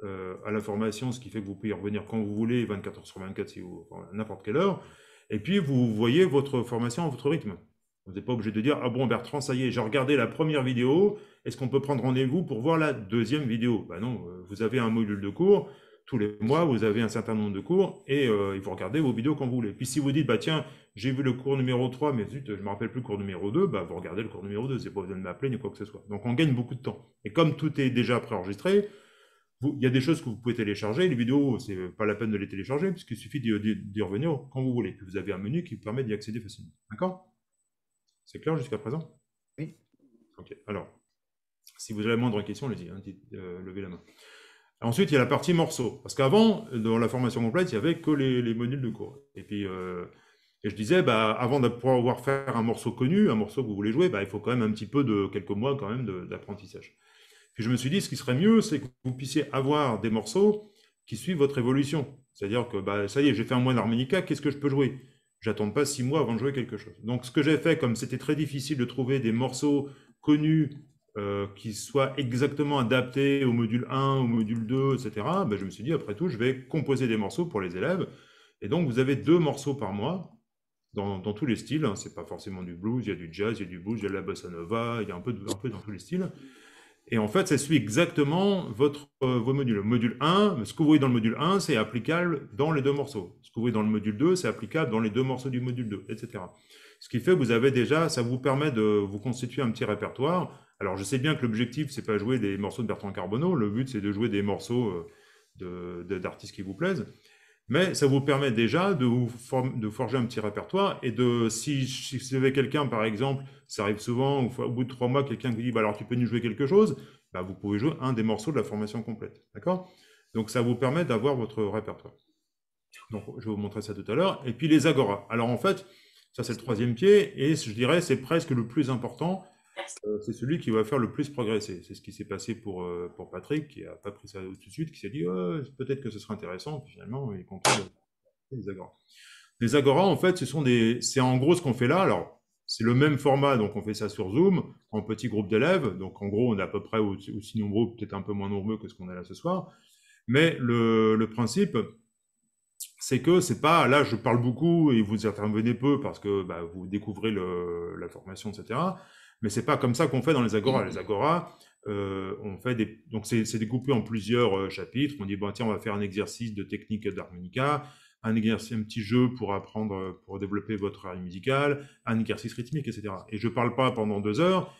à la formation, ce qui fait que vous pouvez y revenir quand vous voulez, 24 heures sur 24, si vous, à n'importe quelle heure. Et puis, vous voyez votre formation à votre rythme. Vous n'êtes pas obligé de dire « Ah bon, Bertrand, ça y est, j'ai regardé la première vidéo. Est-ce qu'on peut prendre rendez-vous pour voir la deuxième vidéo ?» Ben non, vous avez un module de cours. Tous les mois, vous avez un certain nombre de cours et vous regardez vos vidéos quand vous voulez. Puis si vous dites « Bah tiens, j'ai vu le cours numéro 3, mais zut, je ne me rappelle plus le cours numéro 2 », bah, vous regardez le cours numéro 2. C'est pas besoin de m'appeler ni quoi que ce soit. Donc, on gagne beaucoup de temps. Et comme tout est déjà préenregistré, il y a des choses que vous pouvez télécharger. Les vidéos, c'est pas la peine de les télécharger puisqu'il suffit d'y revenir quand vous voulez. Puis vous avez un menu qui vous permet d'y accéder facilement. D'accord ? C'est clair jusqu'à présent? Oui. Ok. Alors, si vous avez la moindre question, allez-y, hein, levez la main. Ensuite, il y a la partie morceaux. Parce qu'avant, dans la formation complète, il n'y avait que les modules de cours. Et puis, et je disais, bah, avant de pouvoir faire un morceau connu, un morceau que vous voulez jouer, bah, il faut quand même un petit peu de quelques mois quand même d'apprentissage. Puis je me suis dit, ce qui serait mieux, c'est que vous puissiez avoir des morceaux qui suivent votre évolution. C'est-à-dire que, bah, ça y est, j'ai fait un mois d'harmonica, qu'est-ce que je peux jouer? J'attends pas 6 mois avant de jouer quelque chose. Donc, ce que j'ai fait, comme c'était très difficile de trouver des morceaux connus qui soient exactement adaptés au module 1, au module 2, etc., ben, je me suis dit, après tout, je vais composer des morceaux pour les élèves. Et donc, vous avez 2 morceaux par mois dans tous les styles. Hein. Ce n'est pas forcément du blues, il y a du jazz, il y a du blues, il y a de la bossa nova, il y a un peu dans tous les styles. Et en fait, ça suit exactement vos modules. Le module 1, ce que vous voyez dans le module 1, c'est applicable dans les 2 morceaux. Ce que vous voyez dans le module 2, c'est applicable dans les 2 morceaux du module 2, etc. Ce qui fait que vous avez déjà, ça vous permet de vous constituer un petit répertoire. Alors, je sais bien que l'objectif, c'est pas jouer des morceaux de Bertrand Carbonneau. Le but, c'est de jouer des morceaux d'artistes qui vous plaisent. Mais ça vous permet déjà de forger un petit répertoire et si vous avez quelqu'un, par exemple, ça arrive souvent, au bout de 3 mois, quelqu'un qui dit bah, « alors tu peux nous jouer quelque chose ?» bah, vous pouvez jouer un des morceaux de la formation complète. D'accord? Donc ça vous permet d'avoir votre répertoire. Donc je vais vous montrer ça tout à l'heure. Et puis les agoras. Alors en fait, ça c'est le 3e pied et je dirais c'est presque le plus important. C'est celui qui va faire le plus progresser. C'est ce qui s'est passé pour Patrick, qui n'a pas pris ça tout de suite, qui s'est dit peut-être que ce serait intéressant, puis finalement, il est content des agoras. Les agoras, en fait, c'est en gros ce qu'on fait là. Alors, c'est le même format, donc on fait ça sur Zoom, en petit groupe d'élèves. Donc, en gros, on est à peu près aussi nombreux, peut-être un peu moins nombreux que ce qu'on est là ce soir. Mais le principe, c'est que c'est pas, là, je parle beaucoup et vous intervenez peu parce que bah, vous découvrez la formation, etc. Mais c'est pas comme ça qu'on fait dans les agoras. Les agoras, on fait donc c'est découpé en plusieurs chapitres. On dit bon tiens, on va faire un exercice de technique d'harmonica, un petit jeu pour apprendre, pour développer votre oreille musicale, un exercice rythmique, etc. Et je parle pas pendant 2 heures.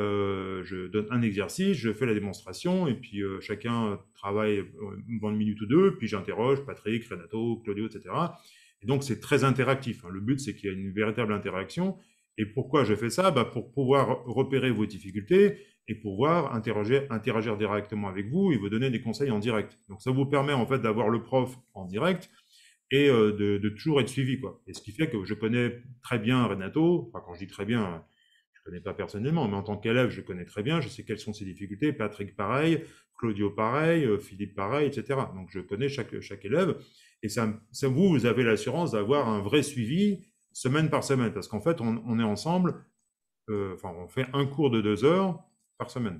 Je donne un exercice, je fais la démonstration, et puis chacun travaille une minute ou 2, puis j'interroge Patrick, Renato, Claudio, etc. Et donc c'est très interactif. Hein. Le but c'est qu'il y ait une véritable interaction. Et pourquoi je fais ça? Bah, pour pouvoir repérer vos difficultés et pouvoir interagir directement avec vous et vous donner des conseils en direct. Donc ça vous permet en fait d'avoir le prof en direct et de toujours être suivi, quoi. Et ce qui fait que je connais très bien Renato, enfin quand je dis très bien, je ne connais pas personnellement, mais en tant qu'élève, je connais très bien, je sais quelles sont ses difficultés, Patrick pareil, Claudio pareil, Philippe pareil, etc. Donc je connais chaque élève et vous avez l'assurance d'avoir un vrai suivi semaine par semaine, parce qu'en fait, on est ensemble, on fait un cours de 2 heures par semaine.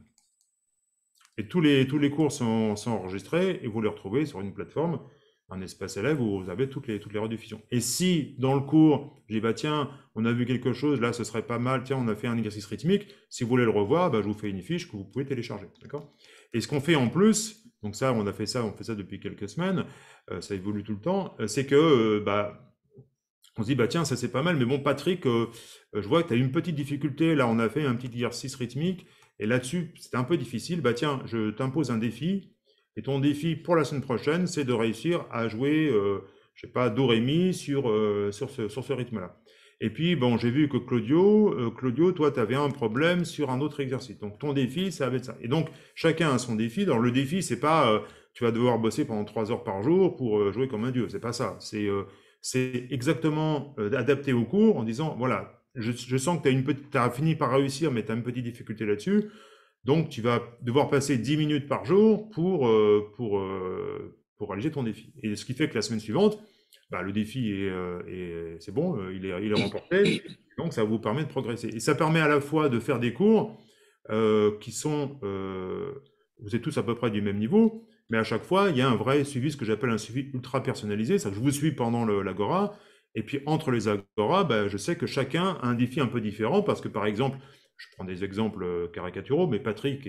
Et tous les cours sont enregistrés et vous les retrouvez sur une plateforme, un espace élève où vous avez toutes les rediffusions. Et si, dans le cours, je dis, bah tiens, on a vu quelque chose, là, ce serait pas mal, tiens, on a fait un exercice rythmique, si vous voulez le revoir, bah, je vous fais une fiche que vous pouvez télécharger, d'accord? Et ce qu'on fait en plus, donc ça, on fait ça depuis quelques semaines, ça évolue tout le temps, c'est que, on se dit, bah tiens, ça c'est pas mal, mais bon, Patrick, je vois que tu as une petite difficulté, là on a fait un petit exercice rythmique, et là-dessus, c'était un peu difficile, bah tiens, je t'impose un défi, et ton défi pour la semaine prochaine, c'est de réussir à jouer, je sais pas, do, ré, mi sur ce rythme-là. Et puis, bon, j'ai vu que Claudio, toi, tu avais un problème sur un autre exercice. Donc, ton défi, ça va être ça. Et donc, chacun a son défi. Alors, le défi, c'est pas, tu vas devoir bosser pendant 3 heures par jour pour jouer comme un dieu. C'est pas ça. c'est exactement adapté au cours en disant, voilà, je sens que tu as fini par réussir, mais tu as une petite difficulté là-dessus. Donc, tu vas devoir passer 10 minutes par jour pour alléger ton défi. Et ce qui fait que la semaine suivante, bah, le défi c'est bon, il est remporté. Donc, ça vous permet de progresser. Et ça permet à la fois de faire des cours qui sont... vous êtes tous à peu près du même niveau, mais à chaque fois, il y a un vrai suivi, ce que j'appelle un suivi ultra personnalisé. C'est-à-dire que je vous suis pendant l'agora, et puis entre les agoras, bah, je sais que chacun a un défi un peu différent, parce que par exemple, je prends des exemples caricaturaux, mais Patrick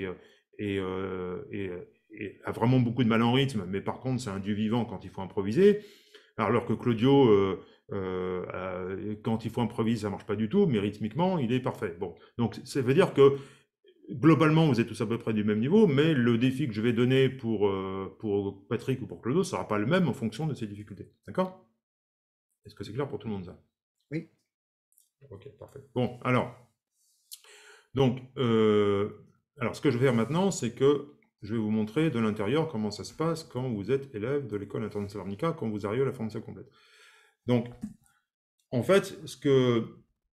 a vraiment beaucoup de mal en rythme, mais par contre, c'est un dieu vivant quand il faut improviser, alors que Claudio, quand il faut improviser, ça marche pas du tout, mais rythmiquement, il est parfait. Bon, donc ça veut dire que globalement, vous êtes tous à peu près du même niveau, mais le défi que je vais donner pour Patrick ou pour Claudio ne sera pas le même en fonction de ses difficultés. D'accord? Est-ce que c'est clair pour tout le monde, ça? Oui. Ok, parfait. Bon, alors, donc, ce que je vais faire maintenant, c'est que je vais vous montrer de l'intérieur comment ça se passe quand vous êtes élève de l'école internationale Arnica, quand vous arrivez à la formation complète. Donc, en fait, ce que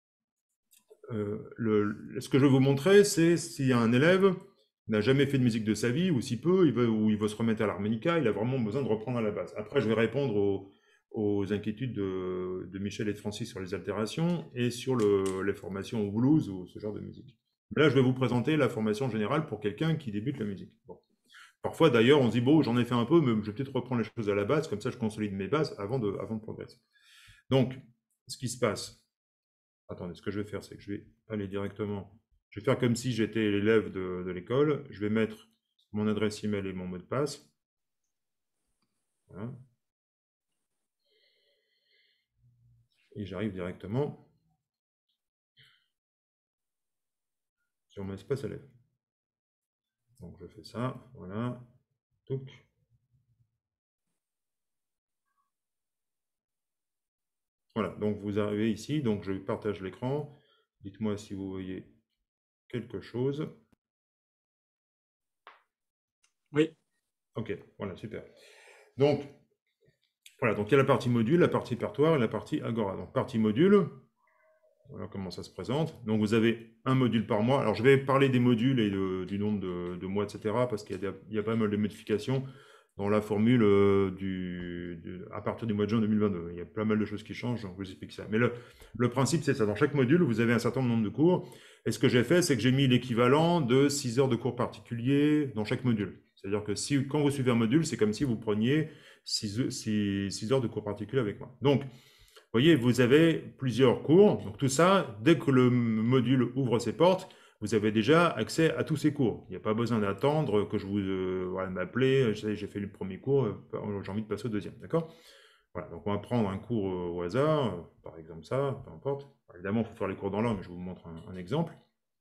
je vais vous montrer, c'est s'il y a un élève qui n'a jamais fait de musique de sa vie, ou si peu, ou il veut se remettre à l'harmonica, il a vraiment besoin de reprendre à la base. Après, je vais répondre aux inquiétudes de Michel et de Francis sur les altérations et sur les formations au blues ou ce genre de musique. Mais là, je vais vous présenter la formation générale pour quelqu'un qui débute la musique. Bon. Parfois, d'ailleurs, on se dit, bon, j'en ai fait un peu, mais je vais peut-être reprendre les choses à la base, comme ça je consolide mes bases avant de progresser. Donc, ce qui se passe, attendez, ce que je vais faire, c'est que je vais aller directement, je vais faire comme si j'étais l'élève de l'école, je vais mettre mon adresse email et mon mot de passe. Voilà. Et j'arrive directement sur mon espace élève. Donc je fais ça, voilà, touc. Voilà, donc vous arrivez ici, donc je partage l'écran. Dites-moi si vous voyez quelque chose. Oui. Ok, voilà, super. Donc, voilà, donc il y a la partie module, la partie répertoire et la partie agora. Donc, partie module, voilà comment ça se présente. Donc, vous avez un module par mois. Alors, je vais parler des modules et du nombre de mois, etc., parce qu'il y a pas mal de modifications dans la formule à partir du mois de juin 2022. Il y a pas mal de choses qui changent, donc je vous explique ça. Mais le principe, c'est ça. Dans chaque module, vous avez un certain nombre de cours. Et ce que j'ai fait, c'est que j'ai mis l'équivalent de 6 heures de cours particuliers dans chaque module. C'est-à-dire que quand vous suivez un module, c'est comme si vous preniez 6 heures de cours particuliers avec moi. Donc, vous voyez, vous avez plusieurs cours. Donc tout ça, dès que le module ouvre ses portes, vous avez déjà accès à tous ces cours. Il n'y a pas besoin d'attendre que je vous m'appelez, j'ai fait le premier cours, j'ai envie de passer au deuxième. D'accord? Voilà, donc on va prendre un cours au hasard, par exemple ça, peu importe. Évidemment, il faut faire les cours dans l'ordre, mais je vous montre un exemple.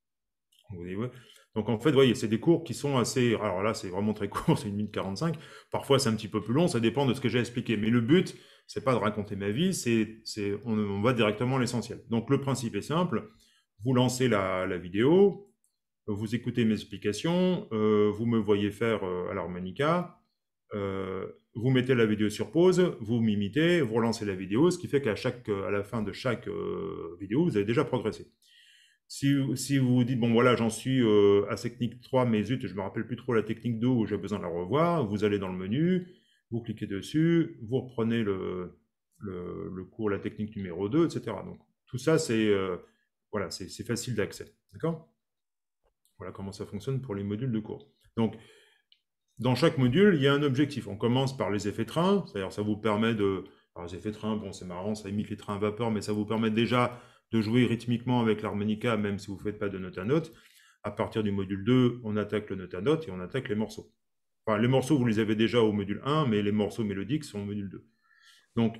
Donc en fait, vous voyez, c'est des cours qui sont assez... Alors là, c'est vraiment très court, c'est 1 minute 45. Parfois, c'est un petit peu plus long, ça dépend de ce que j'ai expliqué. Mais le but, c'est pas de raconter ma vie, on va directement à l'essentiel. Donc le principe est simple, vous lancez la vidéo, vous écoutez mes explications, vous me voyez faire à l'harmonica, vous mettez la vidéo sur pause, vous m'imitez, vous relancez la vidéo, ce qui fait qu'à la fin de chaque vidéo, vous avez déjà progressé. Si vous vous dites, bon voilà, j'en suis à technique 3, mais zut, je ne me rappelle plus trop la technique 2 où j'ai besoin de la revoir, vous allez dans le menu, vous cliquez dessus, vous reprenez le cours, la technique numéro 2, etc. Donc tout ça, c'est voilà, c'est facile d'accès. D'accord? Voilà comment ça fonctionne pour les modules de cours. Donc, dans chaque module, il y a un objectif. On commence par les effets train, c'est-à-dire ça vous permet de... Alors les effets train, bon c'est marrant, ça imite les trains à vapeur, mais ça vous permet déjà de jouer rythmiquement avec l'harmonica, même si vous ne faites pas de note à note. À partir du module 2, on attaque le note à note et on attaque les morceaux. Enfin, les morceaux, vous les avez déjà au module 1, mais les morceaux mélodiques sont au module 2. Donc,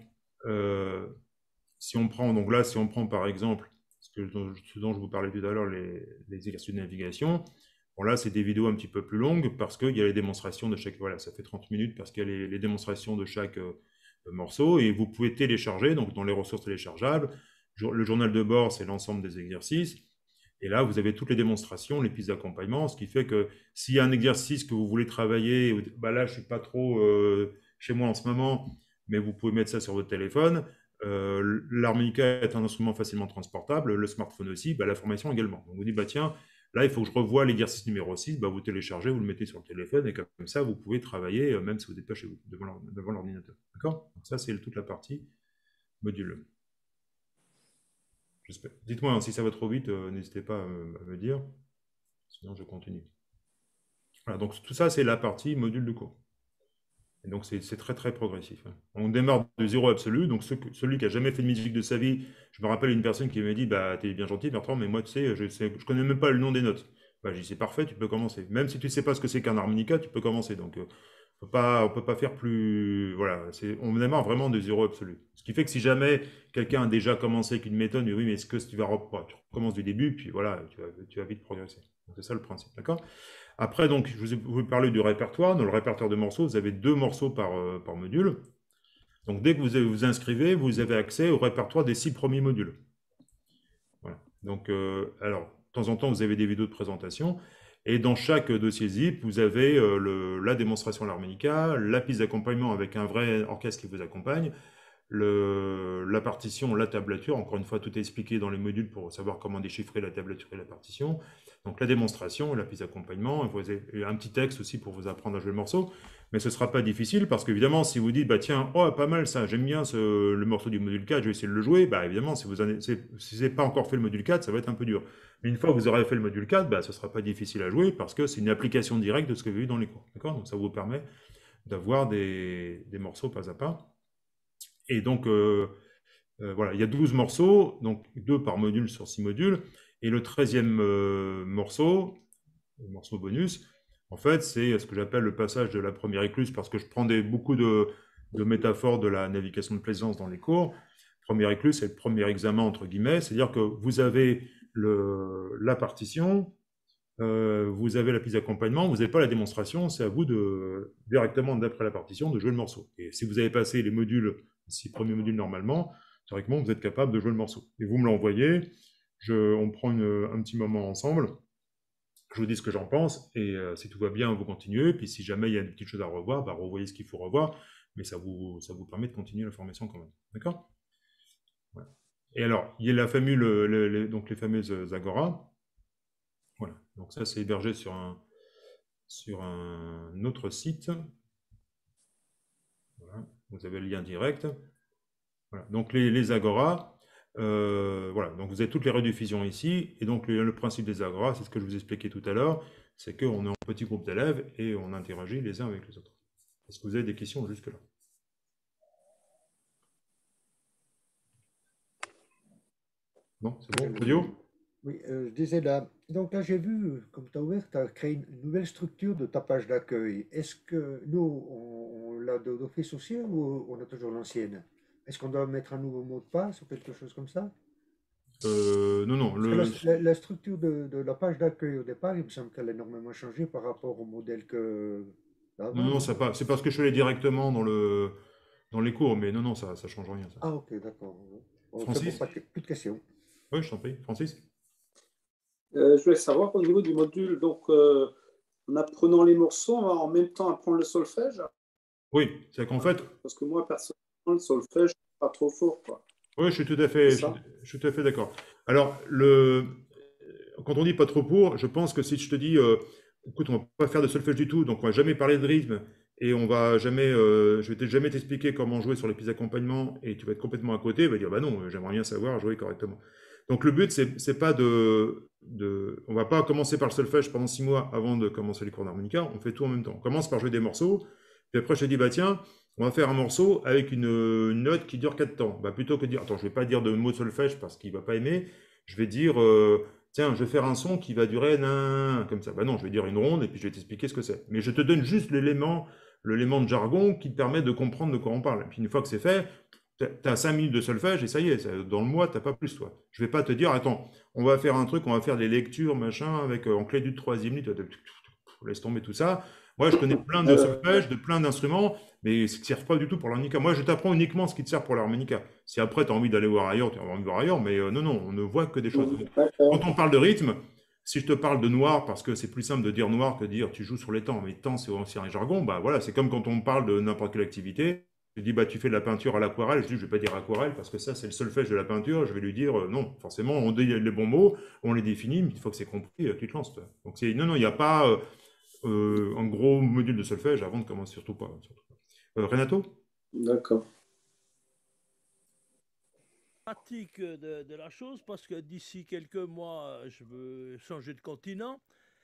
si on prend par exemple ce dont je vous parlais tout à l'heure, les exercices de navigation, bon là, c'est des vidéos un petit peu plus longues parce qu'il y a les démonstrations de chaque... Voilà, ça fait 30 minutes parce qu'il y a les démonstrations de chaque morceau et vous pouvez télécharger, donc dans les ressources téléchargeables. Le journal de bord, c'est l'ensemble des exercices. Et là, vous avez toutes les démonstrations, les pistes d'accompagnement, ce qui fait que s'il y a un exercice que vous voulez travailler, bah là, je ne suis pas trop chez moi en ce moment, mais vous pouvez mettre ça sur votre téléphone. L'harmonica est un instrument facilement transportable, le smartphone aussi, bah, la formation également. Donc vous dites, bah, tiens, là, il faut que je revoie l'exercice numéro 6, bah, vous téléchargez, vous le mettez sur le téléphone, et comme ça, vous pouvez travailler, même si vous n'êtes pas chez vous, devant l'ordinateur. D'accord? Donc ça, c'est toute la partie module. Dites-moi, hein, si ça va trop vite, n'hésitez pas à me dire, sinon je continue. Voilà, donc tout ça, c'est la partie module de cours. Et donc, c'est très, très progressif. Hein. On démarre de zéro absolu. Donc, celui qui n'a jamais fait de musique de sa vie, je me rappelle une personne qui m'a dit, bah, t'es bien gentil, Bertrand, mais moi, tu sais, je connais même pas le nom des notes. Bah, j'ai dit, c'est parfait, tu peux commencer. Même si tu ne sais pas ce que c'est qu'un harmonica, tu peux commencer. Donc, on peut pas faire plus. Voilà, on démarre vraiment de zéro absolu. Ce qui fait que si jamais quelqu'un a déjà commencé avec une méthode, oui, mais est-ce que tu vas tu recommences du début, puis voilà, tu vas vite progresser. C'est ça le principe, d'accord? Après, donc, je vous ai parlé du répertoire. Dans le répertoire de morceaux, vous avez 2 morceaux par module. Donc, dès que vous vous inscrivez, vous avez accès au répertoire des 6 premiers modules. Voilà. Donc, alors, de temps en temps, vous avez des vidéos de présentation. Et dans chaque dossier zip, vous avez la démonstration à l'harmonica, la piste d'accompagnement avec un vrai orchestre qui vous accompagne, la partition, la tablature. Encore une fois, tout est expliqué dans les modules pour savoir comment déchiffrer la tablature et la partition. Donc la démonstration, la piste d'accompagnement, un petit texte aussi pour vous apprendre à jouer le morceau. Mais ce ne sera pas difficile parce qu'évidemment, si vous dites, bah tiens, oh, pas mal ça, j'aime bien le morceau du module 4, je vais essayer de le jouer, bah évidemment, si vous n'avez pas encore fait le module 4, ça va être un peu dur. Mais une fois que vous aurez fait le module 4, bah, ce ne sera pas difficile à jouer parce que c'est une application directe de ce que vous avez vu dans les cours. D'accord? Donc ça vous permet d'avoir des morceaux pas à pas. Et donc, voilà, il y a 12 morceaux, donc 2 par module sur 6 modules. Et le 13e morceau, le morceau bonus, en fait, c'est ce que j'appelle le passage de la première écluse, parce que je prends beaucoup de métaphores de la navigation de plaisance dans les cours. Première écluse, c'est le premier examen, entre guillemets, c'est-à-dire que vous avez la partition, vous avez la piste d'accompagnement, vous n'avez pas la démonstration, c'est à vous directement d'après la partition, de jouer le morceau. Et si vous avez passé les modules, 6 premiers modules normalement, théoriquement, vous êtes capable de jouer le morceau. Et vous me l'envoyez, on prend un petit moment ensemble, je vous dis ce que j'en pense, et si tout va bien, vous continuez, puis si jamais il y a des petites choses à revoir, bah, revoyez ce qu'il faut revoir, mais ça vous permet de continuer la formation quand même. D'accord? Ouais. Et alors, il y a donc les fameuses Agora. Voilà, donc ça c'est hébergé sur un autre site. Voilà. Vous avez le lien direct. Voilà. Donc les Agora, voilà, donc vous avez toutes les rediffusions ici, et donc le principe des Agora, c'est ce que je vous expliquais tout à l'heure, c'est qu'on est en petit groupe d'élèves et on interagit les uns avec les autres. Est-ce que vous avez des questions jusque-là? Non, c'est bon, Claudio? Oui, je disais là, donc là j'ai vu, comme tu as ouvert, tu as créé une nouvelle structure de ta page d'accueil. Est-ce que nous, on l'a d'office aussi ou on a toujours l'ancienne? Est-ce qu'on doit mettre un nouveau mot de passe ou quelque chose comme ça? Non. Parce que la structure de la page d'accueil au départ, il me semble qu'elle a énormément changé par rapport au modèle que d'avant. Non, c'est parce que je fais directement dans les cours, mais non, ça ne change rien. Ça. Ah, ok, d'accord. Francis? Plus de questions. Oui, je t'en prie. Francis? Je voulais savoir au niveau du module, donc en apprenant les morceaux, on va en même temps apprendre le solfège? Oui, c'est qu'en fait. Parce que moi, personnellement, le solfège, je suis pas trop fort, quoi. Oui, je suis tout à fait d'accord. Alors, quand on dit pas trop pour, je pense que si je te dis, écoute, on va pas faire de solfège du tout, donc on va jamais parler de rythme, et on va jamais, je vais jamais t'expliquer comment jouer sur les pistes d'accompagnement, et tu vas être complètement à côté, va dire, bah non, j'aimerais bien savoir jouer correctement. Donc le but, c'est pas on va pas commencer par le solfège pendant 6 mois avant de commencer les cours d'harmonica, on fait tout en même temps. On commence par jouer des morceaux, puis après je te dis, bah tiens, on va faire un morceau avec une note qui dure 4 temps. Bah, plutôt que de dire, attends, je ne vais pas dire de mot de solfège parce qu'il ne va pas aimer, je vais dire, tiens, je vais faire un son qui va durer comme ça. Bah non, je vais dire une ronde et puis je vais t'expliquer ce que c'est. Mais je te donne juste l'élément de jargon qui te permet de comprendre de quoi on parle. Et puis une fois que c'est fait, tu as 5 minutes de solfège et ça y est, dans le mois, tu n'as pas plus, toi. Je ne vais pas te dire, attends, on va faire un truc, on va faire des lectures, machin, avec en clé du 3e minute, laisse tomber tout ça. Moi, je connais plein de solfèges, de plein d'instruments, mais ce qui ne sert pas du tout pour l'harmonica. Moi, je t'apprends uniquement ce qui te sert pour l'harmonica. Si après, tu as envie d'aller voir ailleurs, tu as envie de voir ailleurs, mais non, on ne voit que des choses. Quand on parle de rythme, si je te parle de noir, parce que c'est plus simple de dire noir que de dire tu joues sur les temps, mais temps, c'est aussi un jargon, bah voilà, c'est comme quand on parle de n'importe quelle activité. Je dis, bah, tu fais de la peinture à l'aquarelle. Je dis, je ne vais pas dire aquarelle parce que ça, c'est le solfège de la peinture. Je vais lui dire, non, forcément, on dit les bons mots, on les définit, mais une fois que c'est compris, tu te lances. Toi. Donc, non, il n'y a pas un gros module de solfège avant de commencer, surtout pas. Surtout pas. Renato? D'accord. Pratique de la chose parce que d'ici quelques mois, je veux changer de continent.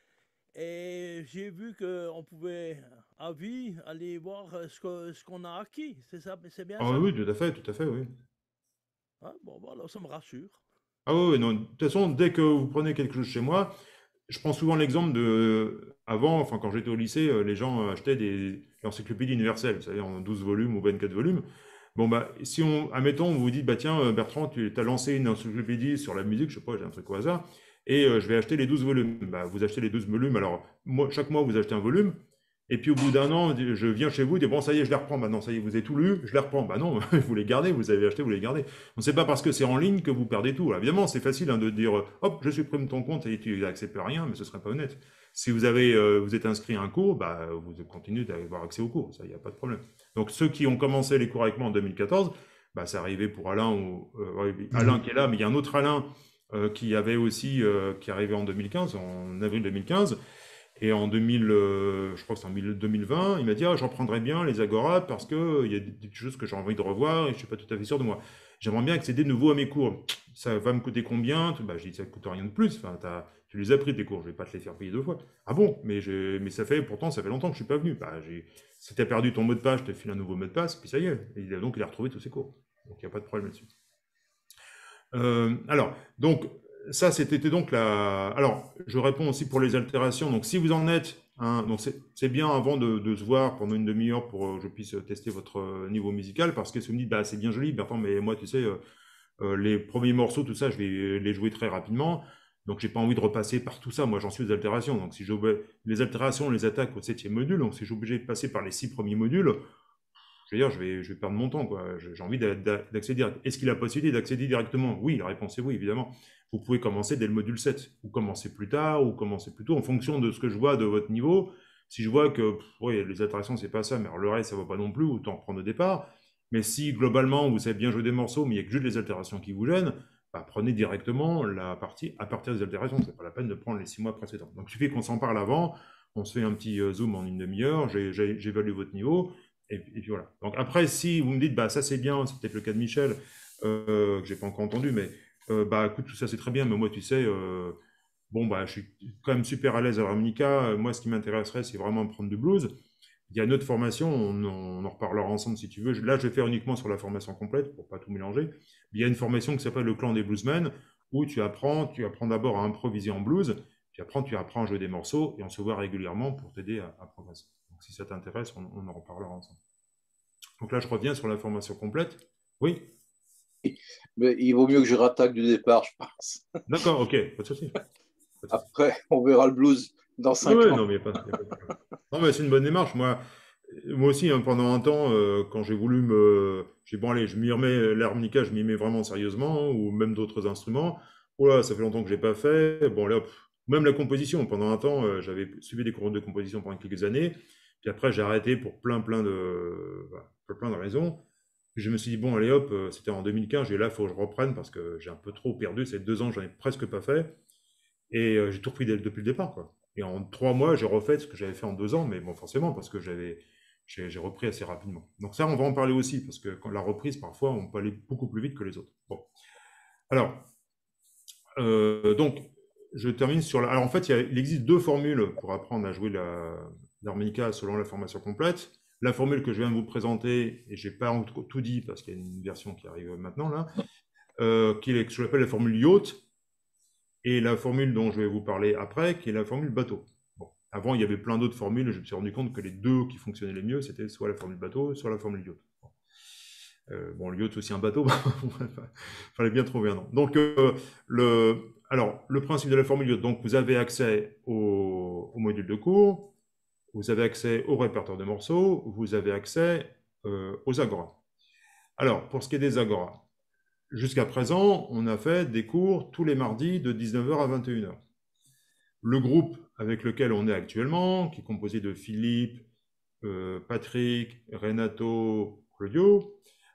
Et j'ai vu qu'on pouvait, à vie, aller voir ce qu'on a acquis. C'est ça, c'est bien Ah ça? oui, tout à fait, oui. Ah, bon, voilà, ça me rassure. Ah oui, oui, non, de toute façon, dès que vous prenez quelque chose chez moi, je prends souvent l'exemple de, avant, enfin, quand j'étais au lycée, les gens achetaient l'encyclopédie universelle, vous savez, en 12 volumes ou 24 volumes. Bon, bah, si admettons, on vous dit, bah, tiens, Bertrand, tu as lancé une encyclopédie sur la musique, je sais pas, j'ai un truc au hasard, et je vais acheter les 12 volumes. Bah, vous achetez les 12 volumes, alors, chaque mois, vous achetez un volume, et puis au bout d'un an, je viens chez vous, et dis, bon, ça y est, je les reprends, maintenant, ça y est, vous avez tout lu, je les reprends. Bah non, vous les gardez, vous avez acheté, vous les gardez. Donc, c'est pas parce que c'est en ligne que vous perdez tout. Alors, évidemment, c'est facile hein, de dire, hop, je supprime ton compte et tu n'acceptes rien, mais ce serait pas honnête. Si vous êtes inscrit à un cours, bah, vous continuez d'avoir accès au cours, ça, il n'y a pas de problème. Donc, ceux qui ont commencé les cours avec moi en 2014, bah, c'est arrivé pour Alain, Alain qui est là, mais il y a un autre Alain qui avait aussi, qui est arrivé en 2015, en avril 2015, et en 2000, je crois que c'est en 2020, il m'a dit, ah, j'en prendrais bien les Agora parce qu'il y a des choses que j'ai envie de revoir et je ne suis pas tout à fait sûr de moi. J'aimerais bien accéder de nouveau à mes cours. Ça va me coûter combien? Bah, je dis, ça ne coûte rien de plus. Enfin, tu les as pris tes cours, je ne vais pas te les faire payer 2 fois. Ah bon? Mais pourtant, ça fait longtemps que je ne suis pas venu. Bah, si tu as perdu ton mot de passe, je te file un nouveau mot de passe, puis ça y est. Et donc, il a retrouvé tous ses cours. Donc, il n'y a pas de problème là-dessus. Alors, donc, ça, c'était donc la. Alors, je réponds aussi pour les altérations. Donc, si vous en êtes, hein, donc c'est bien avant de se voir pendant une demi-heure pour que je puisse tester votre niveau musical, parce que si vous me dites, bah, c'est bien joli, Bertrand, mais moi, tu sais, les premiers morceaux, tout ça, je vais les jouer très rapidement. Donc, j'ai pas envie de repasser par tout ça. Moi, j'en suis aux altérations. Donc, si les altérations, on les attaque au 7e module. Donc, si je suis obligé de passer par les 6 premiers modules, je veux dire, je vais perdre mon temps, quoi. J'ai envie d'accéder. Est-ce qu'il a la possibilité d'accéder directement? Oui, la réponse est oui, évidemment. Vous pouvez commencer dès le module 7, ou commencer plus tard, ou commencer plus tôt, en fonction de ce que je vois de votre niveau. Si je vois que oui, les altérations, c'est pas ça, mais alors le reste, ça va pas non plus, autant reprendre au départ. Mais si globalement, vous savez bien jouer des morceaux, mais il n'y a que juste les altérations qui vous gênent, bah, prenez directement la partie à partir des altérations. C'est pas la peine de prendre les 6 mois précédents. Donc il suffit qu'on s'en parle avant, on se fait un petit zoom en une demi-heure, j'évalue votre niveau. Et puis voilà. Donc après, si vous me dites, bah ça c'est bien, c'est peut-être le cas de Michel, que j'ai pas encore entendu, mais bah écoute, tout ça c'est très bien, mais moi tu sais, bon bah je suis quand même super à l'aise à l'harmonica. Moi ce qui m'intéresserait, c'est vraiment de prendre du blues. Il y a une autre formation, on en reparlera ensemble si tu veux. Là, je vais faire uniquement sur la formation complète pour pas tout mélanger. Il y a une formation qui s'appelle le clan des bluesmen, où tu apprends d'abord à improviser en blues, puis après tu apprends à jouer des morceaux et on se voit régulièrement pour t'aider à progresser. Donc si ça t'intéresse, on en reparlera ensemble. Donc là, je reviens sur la formation complète. Oui? Mais il vaut mieux que je rattaque du départ, je pense. D'accord, ok, pas de souci. Après, on verra le blues dans 5 ans. Non, mais il n'y a pas de problème. Non, mais c'est une bonne démarche. Moi aussi, hein, pendant un temps, quand j'ai voulu bon, allez, je m'y remets, l'harmonica, je m'y mets vraiment sérieusement, ou même d'autres instruments. Oh là, ça fait longtemps que je n'ai pas fait. Bon, là, même la composition, pendant un temps, j'avais suivi des cours de composition pendant quelques années. Puis après, j'ai arrêté pour plein de raisons. Puis je me suis dit, bon, allez hop, c'était en 2015, là, il faut que je reprenne parce que j'ai un peu trop perdu. Ces 2 ans, j'en ai presque pas fait. Et j'ai tout repris depuis le départ, quoi. Et en 3 mois, j'ai refait ce que j'avais fait en 2 ans, mais bon, forcément, parce que j'ai repris assez rapidement. Donc ça, on va en parler aussi, parce que quand la reprise, parfois, on peut aller beaucoup plus vite que les autres. Bon. Alors, donc, je termine sur Alors, en fait, il existe 2 formules pour apprendre à jouer l'harmonica selon la formation complète. La formule que je viens de vous présenter, et je n'ai pas tout dit, parce qu'il y a une version qui arrive maintenant, là, qui est ce que j'appelle la formule yacht, et la formule dont je vais vous parler après, qui est la formule bateau. Bon. Avant, il y avait plein d'autres formules, et je me suis rendu compte que les 2 qui fonctionnaient les mieux, c'était soit la formule bateau, soit la formule yacht. Bon, le yacht, c'est aussi un bateau, il fallait bien trouver un nom. Donc, le principe de la formule yacht, donc vous avez accès au module de cours, vous avez accès au répertoire de morceaux, vous avez accès aux agoras. Alors, pour ce qui est des agoras, jusqu'à présent, on a fait des cours tous les mardis de 19h à 21h. Le groupe avec lequel on est actuellement, qui est composé de Philippe, Patrick, Renato, Claudio.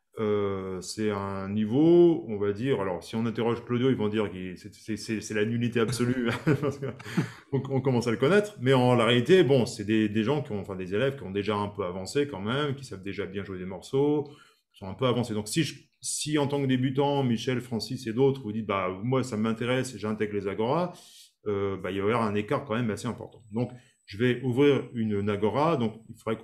C'est un niveau, on va dire, alors si on interroge Claudio, ils vont dire que c'est la nullité absolue, parce qu'on commence à le connaître, mais en la réalité, bon, c'est des gens enfin des élèves qui ont déjà un peu avancé quand même, qui savent déjà bien jouer des morceaux, qui sont un peu avancés. Donc si en tant que débutant, Michel, Francis et d'autres, vous dites, bah moi ça m'intéresse, j'intègre les Agora, il va y avoir un écart quand même assez important. Donc je vais ouvrir une Agora, donc il faudrait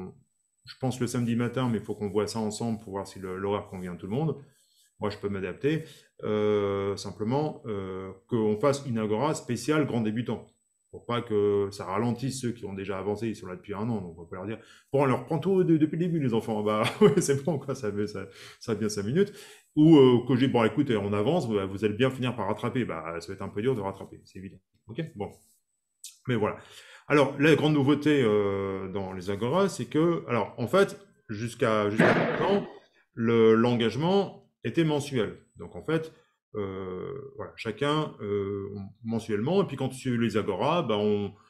je pense le samedi matin, mais il faut qu'on voit ça ensemble pour voir si l'horaire convient à tout le monde. Moi, je peux m'adapter. Simplement, qu'on fasse une Agora spéciale grand débutant. Pour pas que ça ralentisse ceux qui ont déjà avancé, ils sont là depuis 1 an. Donc, on va pas leur dire, bon, alors, prends tout depuis le début, les enfants. Bah, ouais, c'est bon, quoi, ça a bien 5 minutes. Ou que j'ai, bon, écoutez, on avance, bah, vous allez bien finir par rattraper. Bah, ça va être un peu dur de rattraper, c'est évident. OK? Bon. Mais voilà. Alors, la grande nouveauté dans les Agora, c'est que, alors, en fait, jusqu'à maintenant, l'engagement était mensuel. Donc, en fait, voilà, chacun mensuellement, et puis quand tu les Agora, bah,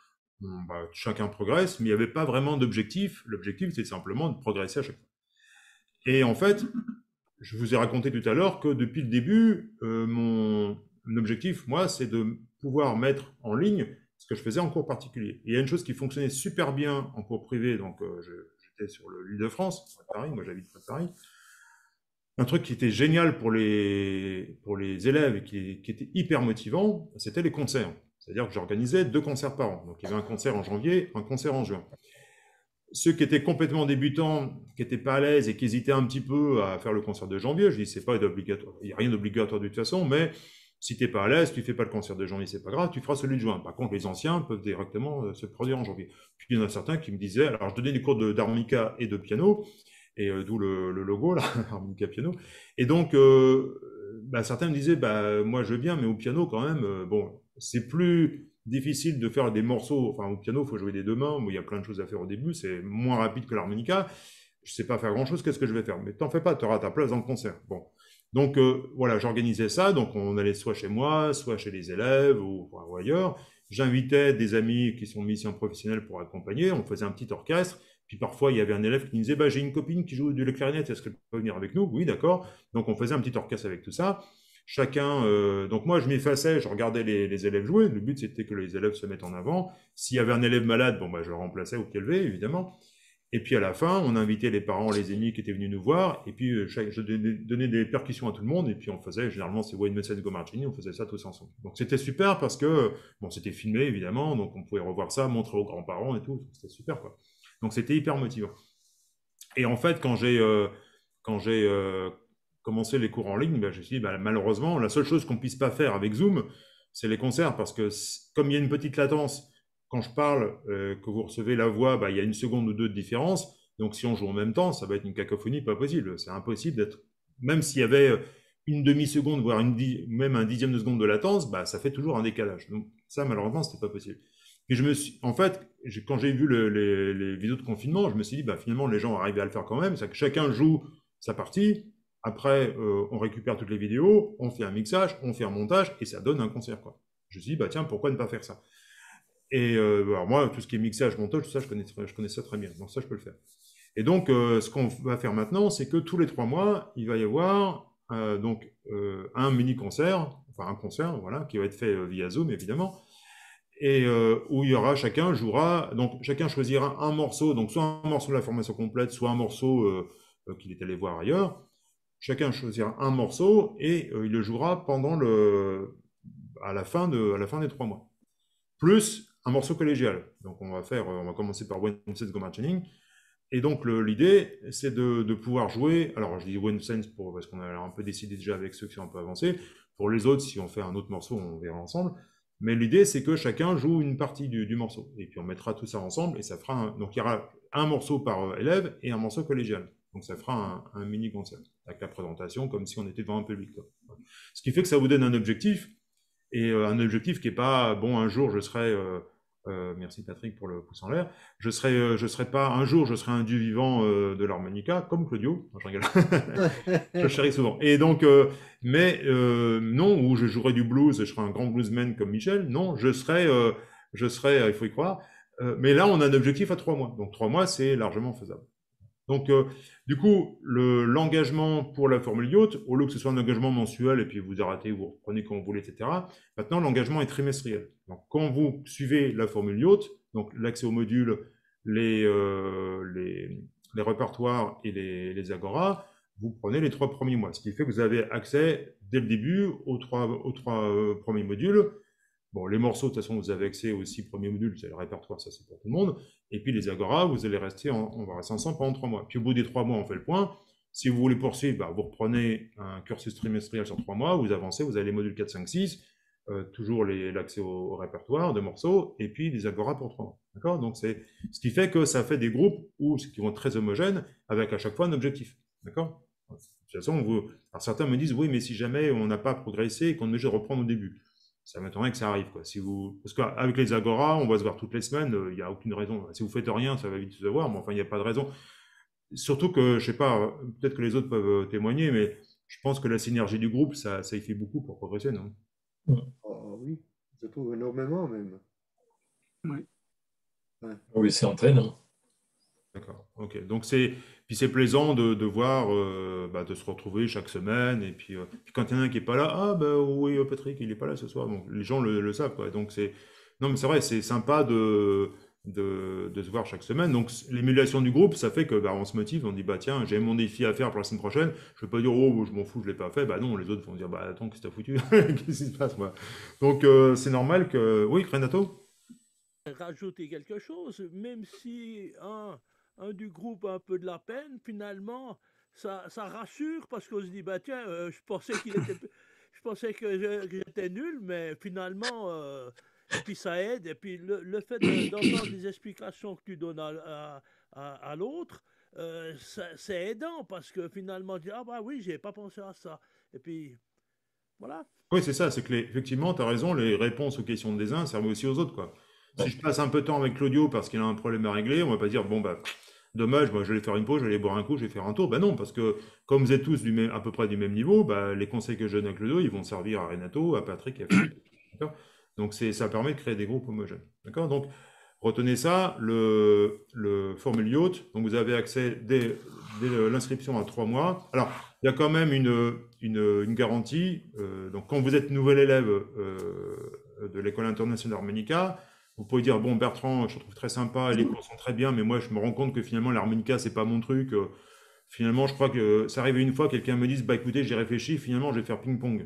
chacun progresse, mais il n'y avait pas vraiment d'objectif. L'objectif, c'est simplement de progresser à chaque fois. Et en fait, je vous ai raconté tout à l'heure que depuis le début, mon objectif, moi, c'est de pouvoir mettre en ligne ce que je faisais en cours particulier. Et il y a une chose qui fonctionnait super bien en cours privé, donc j'étais sur l'Île-de-France, à Paris, moi j'habite près de Paris. Un truc qui était génial pour les élèves et qui était hyper motivant, c'était les concerts. C'est-à-dire que j'organisais 2 concerts par an. Donc il y avait un concert en janvier, un concert en juin. Ceux qui étaient complètement débutants, qui n'étaient pas à l'aise et qui hésitaient un petit peu à faire le concert de janvier, je dis c'est pas obligatoire, il n'y a rien d'obligatoire de toute façon, mais si tu n'es pas à l'aise, tu ne fais pas le concert de janvier, c'est pas grave, tu feras celui de juin. Par contre, les anciens peuvent directement se produire en janvier. Puis il y en a certains qui me disaient, alors je donnais des cours d'harmonica et de piano, et d'où le logo là, harmonica piano. Et donc certains me disaient, moi je veux bien, mais au piano quand même, bon, c'est plus difficile de faire des morceaux. Enfin, au piano, il faut jouer des 2 mains, où il y a plein de choses à faire au début, c'est moins rapide que l'harmonica. Je ne sais pas faire grand-chose, qu'est-ce que je vais faire? Mais t'en fais pas, tu auras ta place dans le concert. Bon. Donc voilà, j'organisais ça, donc on allait soit chez moi, soit chez les élèves ou ailleurs. J'invitais des amis qui sont musiciens professionnels pour accompagner, on faisait un petit orchestre, puis parfois il y avait un élève qui me disait j'ai une copine qui joue de la clarinette, est-ce qu'elle peut venir avec nous? Oui, d'accord. Donc on faisait un petit orchestre avec tout ça. Chacun, donc moi je m'effaçais, je regardais les élèves jouer, le but c'était que les élèves se mettent en avant. S'il y avait un élève malade, je le remplaçais au pied levé, évidemment. Et puis à la fin, on invitait les parents, les amis qui étaient venus nous voir, et puis je donnais des percussions à tout le monde, et puis on faisait, généralement c'est Wayne Messel Go Martini, on faisait ça tous ensemble. Donc c'était super parce que, c'était filmé évidemment, donc on pouvait revoir ça, montrer aux grands-parents et tout, c'était super quoi. Donc c'était hyper motivant. Et en fait, quand j'ai commencé les cours en ligne, je me suis dit, malheureusement, la seule chose qu'on puisse pas faire avec Zoom, c'est les concerts, parce que comme il y a une petite latence, quand je parle, que vous recevez la voix, il y a 1 seconde ou 2 de différence. Donc, si on joue en même temps, ça va être une cacophonie pas possible. C'est impossible d'être... Même s'il y avait une demi-seconde, voire même un 10e de seconde de latence, ça fait toujours un décalage. Donc, ça, malheureusement, c'était pas possible. Et en fait, quand j'ai vu les vidéos de confinement, je me suis dit, finalement, les gens arrivaient à le faire quand même. C'est que chacun joue sa partie. Après, on récupère toutes les vidéos, on fait un mixage, on fait un montage, et ça donne un concert, quoi. Je me suis dit, tiens, pourquoi ne pas faire ça? Et alors moi, tout ce qui est mixage, montage, tout ça, je connais ça très bien. Donc ça, je peux le faire. Et donc, ce qu'on va faire maintenant, c'est que tous les 3 mois, il va y avoir un mini-concert, enfin un concert, voilà, qui va être fait via Zoom, évidemment, et où chacun jouera, donc chacun choisira un morceau, donc soit un morceau de la formation complète, soit un morceau qu'il est allé voir ailleurs. Chacun choisira un morceau et il le jouera à la fin des 3 mois. Plus un morceau collégial. Donc on va commencer par One Sense Go Marching. Et donc l'idée, c'est de pouvoir jouer. Alors je dis One Sense parce qu'on a un peu décidé déjà avec ceux qui sont un peu avancés. Pour les autres, si on fait un autre morceau, on verra ensemble. Mais l'idée, c'est que chacun joue une partie du morceau. Et puis on mettra tout ça ensemble et ça fera donc il y aura un morceau par élève et un morceau collégial. Donc ça fera un mini concert avec la présentation comme si on était devant un public, quoi. Ce qui fait que ça vous donne un objectif. Et un objectif qui n'est pas, un jour je serai, merci Patrick pour le pouce en l'air, je serai pas, un jour je serai un dieu vivant de l'harmonica, comme Claudio, non, je rigole, je le chéris souvent. Et donc, non, où je jouerai du blues, je serai un grand bluesman comme Michel, non, je serai, il faut y croire, mais là on a un objectif à 3 mois, donc 3 mois c'est largement faisable. Donc, du coup, l'engagement pour la formule yacht, au lieu que ce soit un engagement mensuel et puis vous arrêtez, vous reprenez quand vous voulez, etc., maintenant, l'engagement est trimestriel. Donc, quand vous suivez la formule yacht, donc l'accès aux modules, les, euh, les, les répertoires et les agoras, vous prenez les 3 premiers mois. Ce qui fait que vous avez accès dès le début aux trois premiers modules. Bon, les morceaux, de toute façon, vous avez accès aux 6 premiers modules, c'est le répertoire, ça c'est pour tout le monde. Et puis les agoras, vous allez rester, on va rester ensemble pendant 3 mois. Puis au bout des 3 mois, on fait le point. Si vous voulez poursuivre, bah, vous reprenez un cursus trimestriel sur 3 mois, vous avancez, vous avez les modules 4, 5, 6, toujours l'accès au répertoire de morceaux, et puis les agoras pour 3 mois. D'accord? Donc c'est ce qui fait que ça fait des groupes qui vont être très homogènes, avec à chaque fois un objectif. D'accord? De toute façon, alors certains me disent, oui, mais si jamais on n'a pas progressé et qu'on est obligé de reprendre au début. Ça m'étonnerait que ça arrive, quoi. Parce qu'avec les agoras, on va se voir toutes les semaines, il n'y a aucune raison. Si vous faites rien, ça va vite se voir, mais enfin, il n'y a pas de raison. Surtout que, je sais pas, peut-être que les autres peuvent témoigner, mais je pense que la synergie du groupe, ça y fait beaucoup pour progresser, non? Oh, oui, je trouve énormément même. Oui. Ouais. Oui, c'est entraînant. D'accord, ok. Donc puis c'est plaisant de voir, de se retrouver chaque semaine, et puis quand il y en a un qui est pas là, ah bah oui, Patrick, il est pas là ce soir. Donc les gens le savent, quoi. Donc non, mais c'est vrai, c'est sympa de se voir chaque semaine. Donc l'émulation du groupe, ça fait que on se motive, on dit bah tiens, j'ai mon défi à faire pour la semaine prochaine. Je vais pas dire oh je m'en fous, je l'ai pas fait. Bah non, les autres vont dire bah attends, qu'est-ce que t'as foutu? Qu'est-ce qui se passe, moi? Donc c'est normal que oui, Renato? Rajouter quelque chose, même si un du groupe a un peu de la peine, finalement, ça rassure parce qu'on se dit, bah tiens, je pensais que j'étais nul, mais finalement, et puis ça aide, et puis le fait d'entendre les explications que tu donnes à l'autre, c'est aidant parce que finalement, tu dis, ah bah oui, j'ai pas pensé à ça. Et puis, voilà. Oui, c'est ça, c'est que effectivement, tu as raison, les réponses aux questions des uns servent aussi aux autres, quoi. Si je passe un peu de temps avec Claudio parce qu'il a un problème à régler, on va pas dire, bon, bah, dommage, moi, je vais aller faire une pause, je vais aller boire un coup, je vais faire un tour. Ben non, parce que comme vous êtes tous à peu près du même niveau, bah, les conseils que je donne à Claudio, ils vont servir à Renato, à Patrick et à Philippe. D'accord? Donc, ça permet de créer des groupes homogènes. D'accord? Donc, retenez ça, le formule yacht, donc vous avez accès dès l'inscription à 3 mois. Alors, il y a quand même une garantie. Donc, quand vous êtes nouvel élève de l'école internationale harmonica, vous pouvez dire bon Bertrand, je te trouve très sympa, les cours sont très bien, mais moi je me rends compte que finalement l'harmonica c'est pas mon truc. Finalement, je crois que ça arrive une fois, quelqu'un me dise bah écoutez, j'ai réfléchi, finalement je vais faire ping-pong.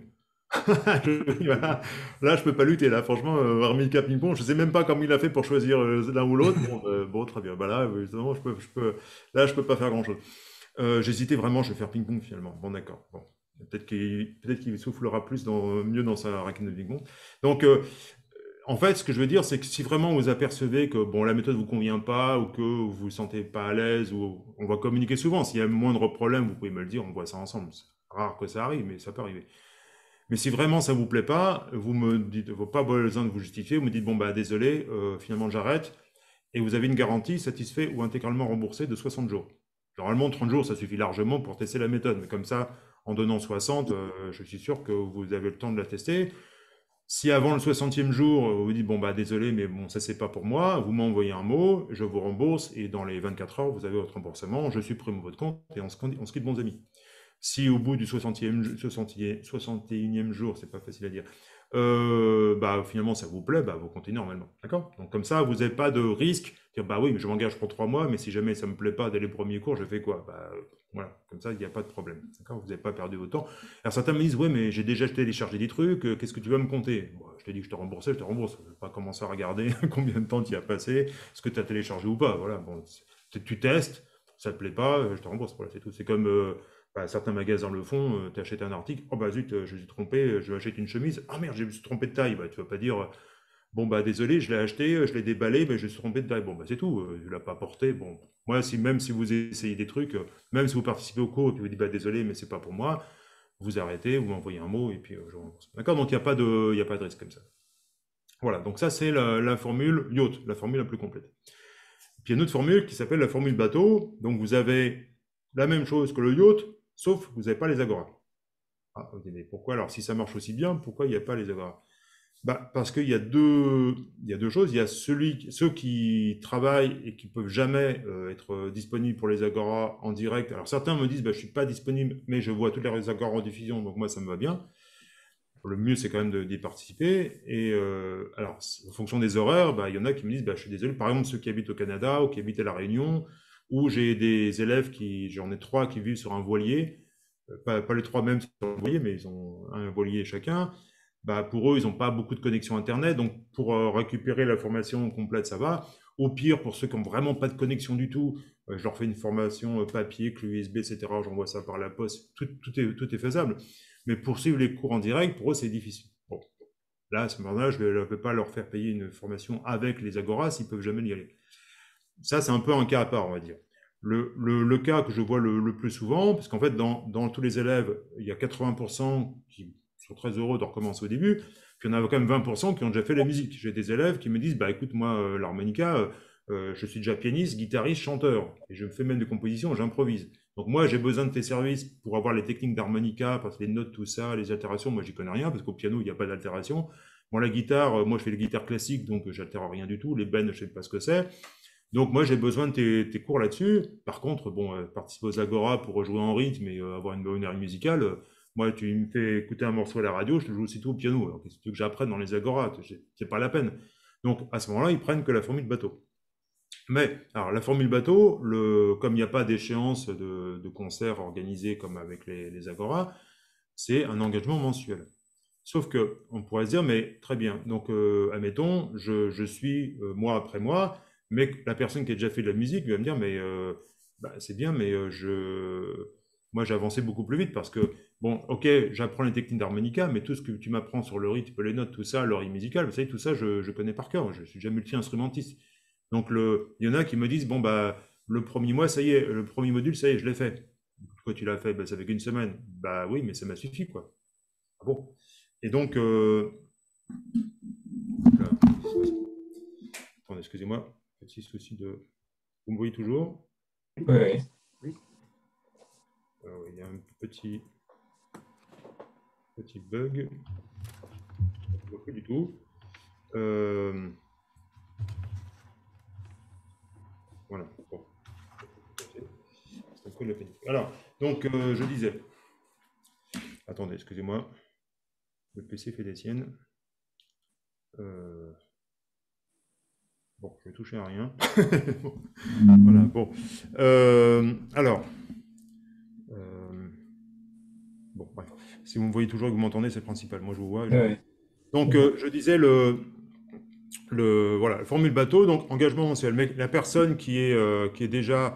Voilà. Là, je peux pas lutter. Là, franchement, harmonica ping-pong, je sais même pas comment il a fait pour choisir l'un ou l'autre. Bon, très bien. Bah là, évidemment, là, je peux pas faire grand-chose. J'hésitais vraiment, je vais faire ping-pong finalement. Bon, d'accord. Bon. Peut-être qu'il soufflera mieux dans sa raquette de ping-pong. Donc, en fait, ce que je veux dire, c'est que si vraiment vous apercevez que bon, la méthode vous convient pas ou que vous vous sentez pas à l'aise, ou on va communiquer souvent. S'il y a le moindre problème, vous pouvez me le dire, on voit ça ensemble. C'est rare que ça arrive, mais ça peut arriver. Mais si vraiment ça vous plaît pas, vous me dites, vous pas besoin de vous justifier, vous me dites bon bah désolé, finalement j'arrête, et vous avez une garantie satisfait ou intégralement remboursée de 60 jours. Normalement 30 jours ça suffit largement pour tester la méthode, mais comme ça, en donnant 60, je suis sûr que vous avez le temps de la tester. Si avant le 60e jour, vous vous dites bon bah désolé, mais bon ça c'est pas pour moi, vous m'envoyez un mot, je vous rembourse, et dans les 24 heures vous avez votre remboursement, je supprime votre compte et on se quitte bons amis. Si au bout du 61e jour, c'est pas facile à dire, finalement ça vous plaît, vous continuez normalement. D'accord? Donc comme ça, vous n'avez pas de risque. Dire bah oui, mais je m'engage pour 3 mois, mais si jamais ça me plaît pas dès les premiers cours, je fais quoi? Voilà, comme ça, il n'y a pas de problème. D'accord? Vous n'avez pas perdu votre temps. Alors certains me disent, ouais, mais j'ai déjà téléchargé des trucs, qu'est-ce que tu vas me compter? Bon, je te dis que je te rembourse, je te rembourse. Je ne vais pas commencer à regarder combien de temps tu y as passé, ce que tu as téléchargé ou pas. Voilà, bon, tu testes, ça te plaît pas, je te rembourse. Voilà, c'est tout. C'est comme certains magasins le font, tu achètes un article, oh bah zut, je me suis trompé, je vais acheter une chemise, ah merde, je me suis trompé de taille, tu vas pas dire, bon bah désolé, je l'ai acheté, je l'ai déballé, mais je me suis trompé de taille, bon bah c'est tout, je l'ai pas porté, bon, moi même si vous essayez des trucs, même si vous participez au cours et puis vous dites bah désolé, mais c'est pas pour moi, vous arrêtez, vous m'envoyez un mot et puis je rembourse. D'accord, donc il n'y a pas de risque comme ça. Voilà, donc ça c'est la formule yacht, la formule la plus complète. Puis il y a une autre formule qui s'appelle la formule bateau, donc vous avez la même chose que le yacht, sauf que vous n'avez pas les agoras. Ah, ok, mais pourquoi alors si ça marche aussi bien, pourquoi il n'y a pas les agoras? Parce qu'il y a deux choses. Il y a ceux qui travaillent et qui peuvent jamais être disponibles pour les Agora en direct. Alors certains me disent, je suis pas disponible, mais je vois toutes les Agora en diffusion, donc moi ça me va bien. Le mieux, c'est quand même d'y participer. Et alors, en fonction des horaires, il y en a qui me disent, je suis désolé, par exemple, ceux qui habitent au Canada ou qui habitent à La Réunion, ou j'ai des élèves j'en ai 3 qui vivent sur un voilier, pas les 3 mêmes sur un voilier, mais ils ont un voilier chacun. Pour eux, ils n'ont pas beaucoup de connexion Internet, donc pour récupérer la formation complète, ça va. Au pire, pour ceux qui n'ont vraiment pas de connexion du tout, je leur fais une formation papier, clé USB, etc. J'envoie ça par la poste, tout est faisable. Mais pour suivre les cours en direct, pour eux, c'est difficile. Bon. Là, à ce moment-là, je ne vais pas leur faire payer une formation avec les Agora s'ils ne peuvent jamais y aller. Ça, c'est un peu un cas à part, on va dire. Le cas que je vois le plus souvent, parce qu'en fait, dans tous les élèves, il y a 80% qui sont très heureux de recommencer au début, puis il y en a quand même 20% qui ont déjà fait la musique. J'ai des élèves qui me disent, écoute, moi, l'harmonica, je suis déjà pianiste, guitariste, chanteur, et je fais même des compositions, j'improvise. Donc moi, j'ai besoin de tes services pour avoir les techniques d'harmonica, parce que les notes, tout ça, les altérations, moi, j'y connais rien, parce qu'au piano, il n'y a pas d'altération. Bon, la guitare, moi, je fais les guitares classiques, donc j'altère rien du tout. Les bennes, je ne sais pas ce que c'est. Donc moi, j'ai besoin de tes cours là-dessus. Par contre, participer aux Agora pour jouer en rythme et avoir une bonne aire musicale, moi, tu me fais écouter un morceau à la radio, je te joue aussitôt au piano. Alors, qu'est-ce que tu veux que j'apprenne dans les Agora? C'est pas la peine. Donc, à ce moment-là, ils prennent que la formule bateau. Mais, alors, la formule bateau, comme il n'y a pas d'échéance de concert organisé comme avec les Agora, c'est un engagement mensuel. Sauf que, on pourrait se dire, mais très bien, donc, admettons, je suis mois après mois, mais la personne qui a déjà fait de la musique va me dire, mais c'est bien, mais moi j'ai avancé beaucoup plus vite parce que, bon, ok, j'apprends les techniques d'harmonica, mais tout ce que tu m'apprends sur le rythme, les notes, tout ça, l'oreille musicale, vous savez, tout ça, je connais par cœur, je suis déjà multi-instrumentiste. Donc, il y en a qui me disent, bon, le premier mois, ça y est, le premier module, ça y est, je l'ai fait. Pourquoi tu l'as fait? Ça fait qu'une semaine. Oui, mais ça m'a suffi, quoi. Ah bon? Et donc, attendez, excusez-moi, petit souci de... Vous me voyez toujours? Oui. Alors, il y a un petit bug. Je ne vois plus du tout. Voilà. Bon. C'est un peu la panique. Alors, donc, je disais... Attendez, excusez-moi. Le PC fait des siennes. Bon, je vais toucher à rien. Bon. Voilà, bon. Alors... bon, bref. Si vous me voyez toujours et que vous m'entendez, c'est le principal. Moi, je vous vois. Ouais. Donc, je disais voilà, la formule bateau, donc engagement mensuel. Mais la personne qui est déjà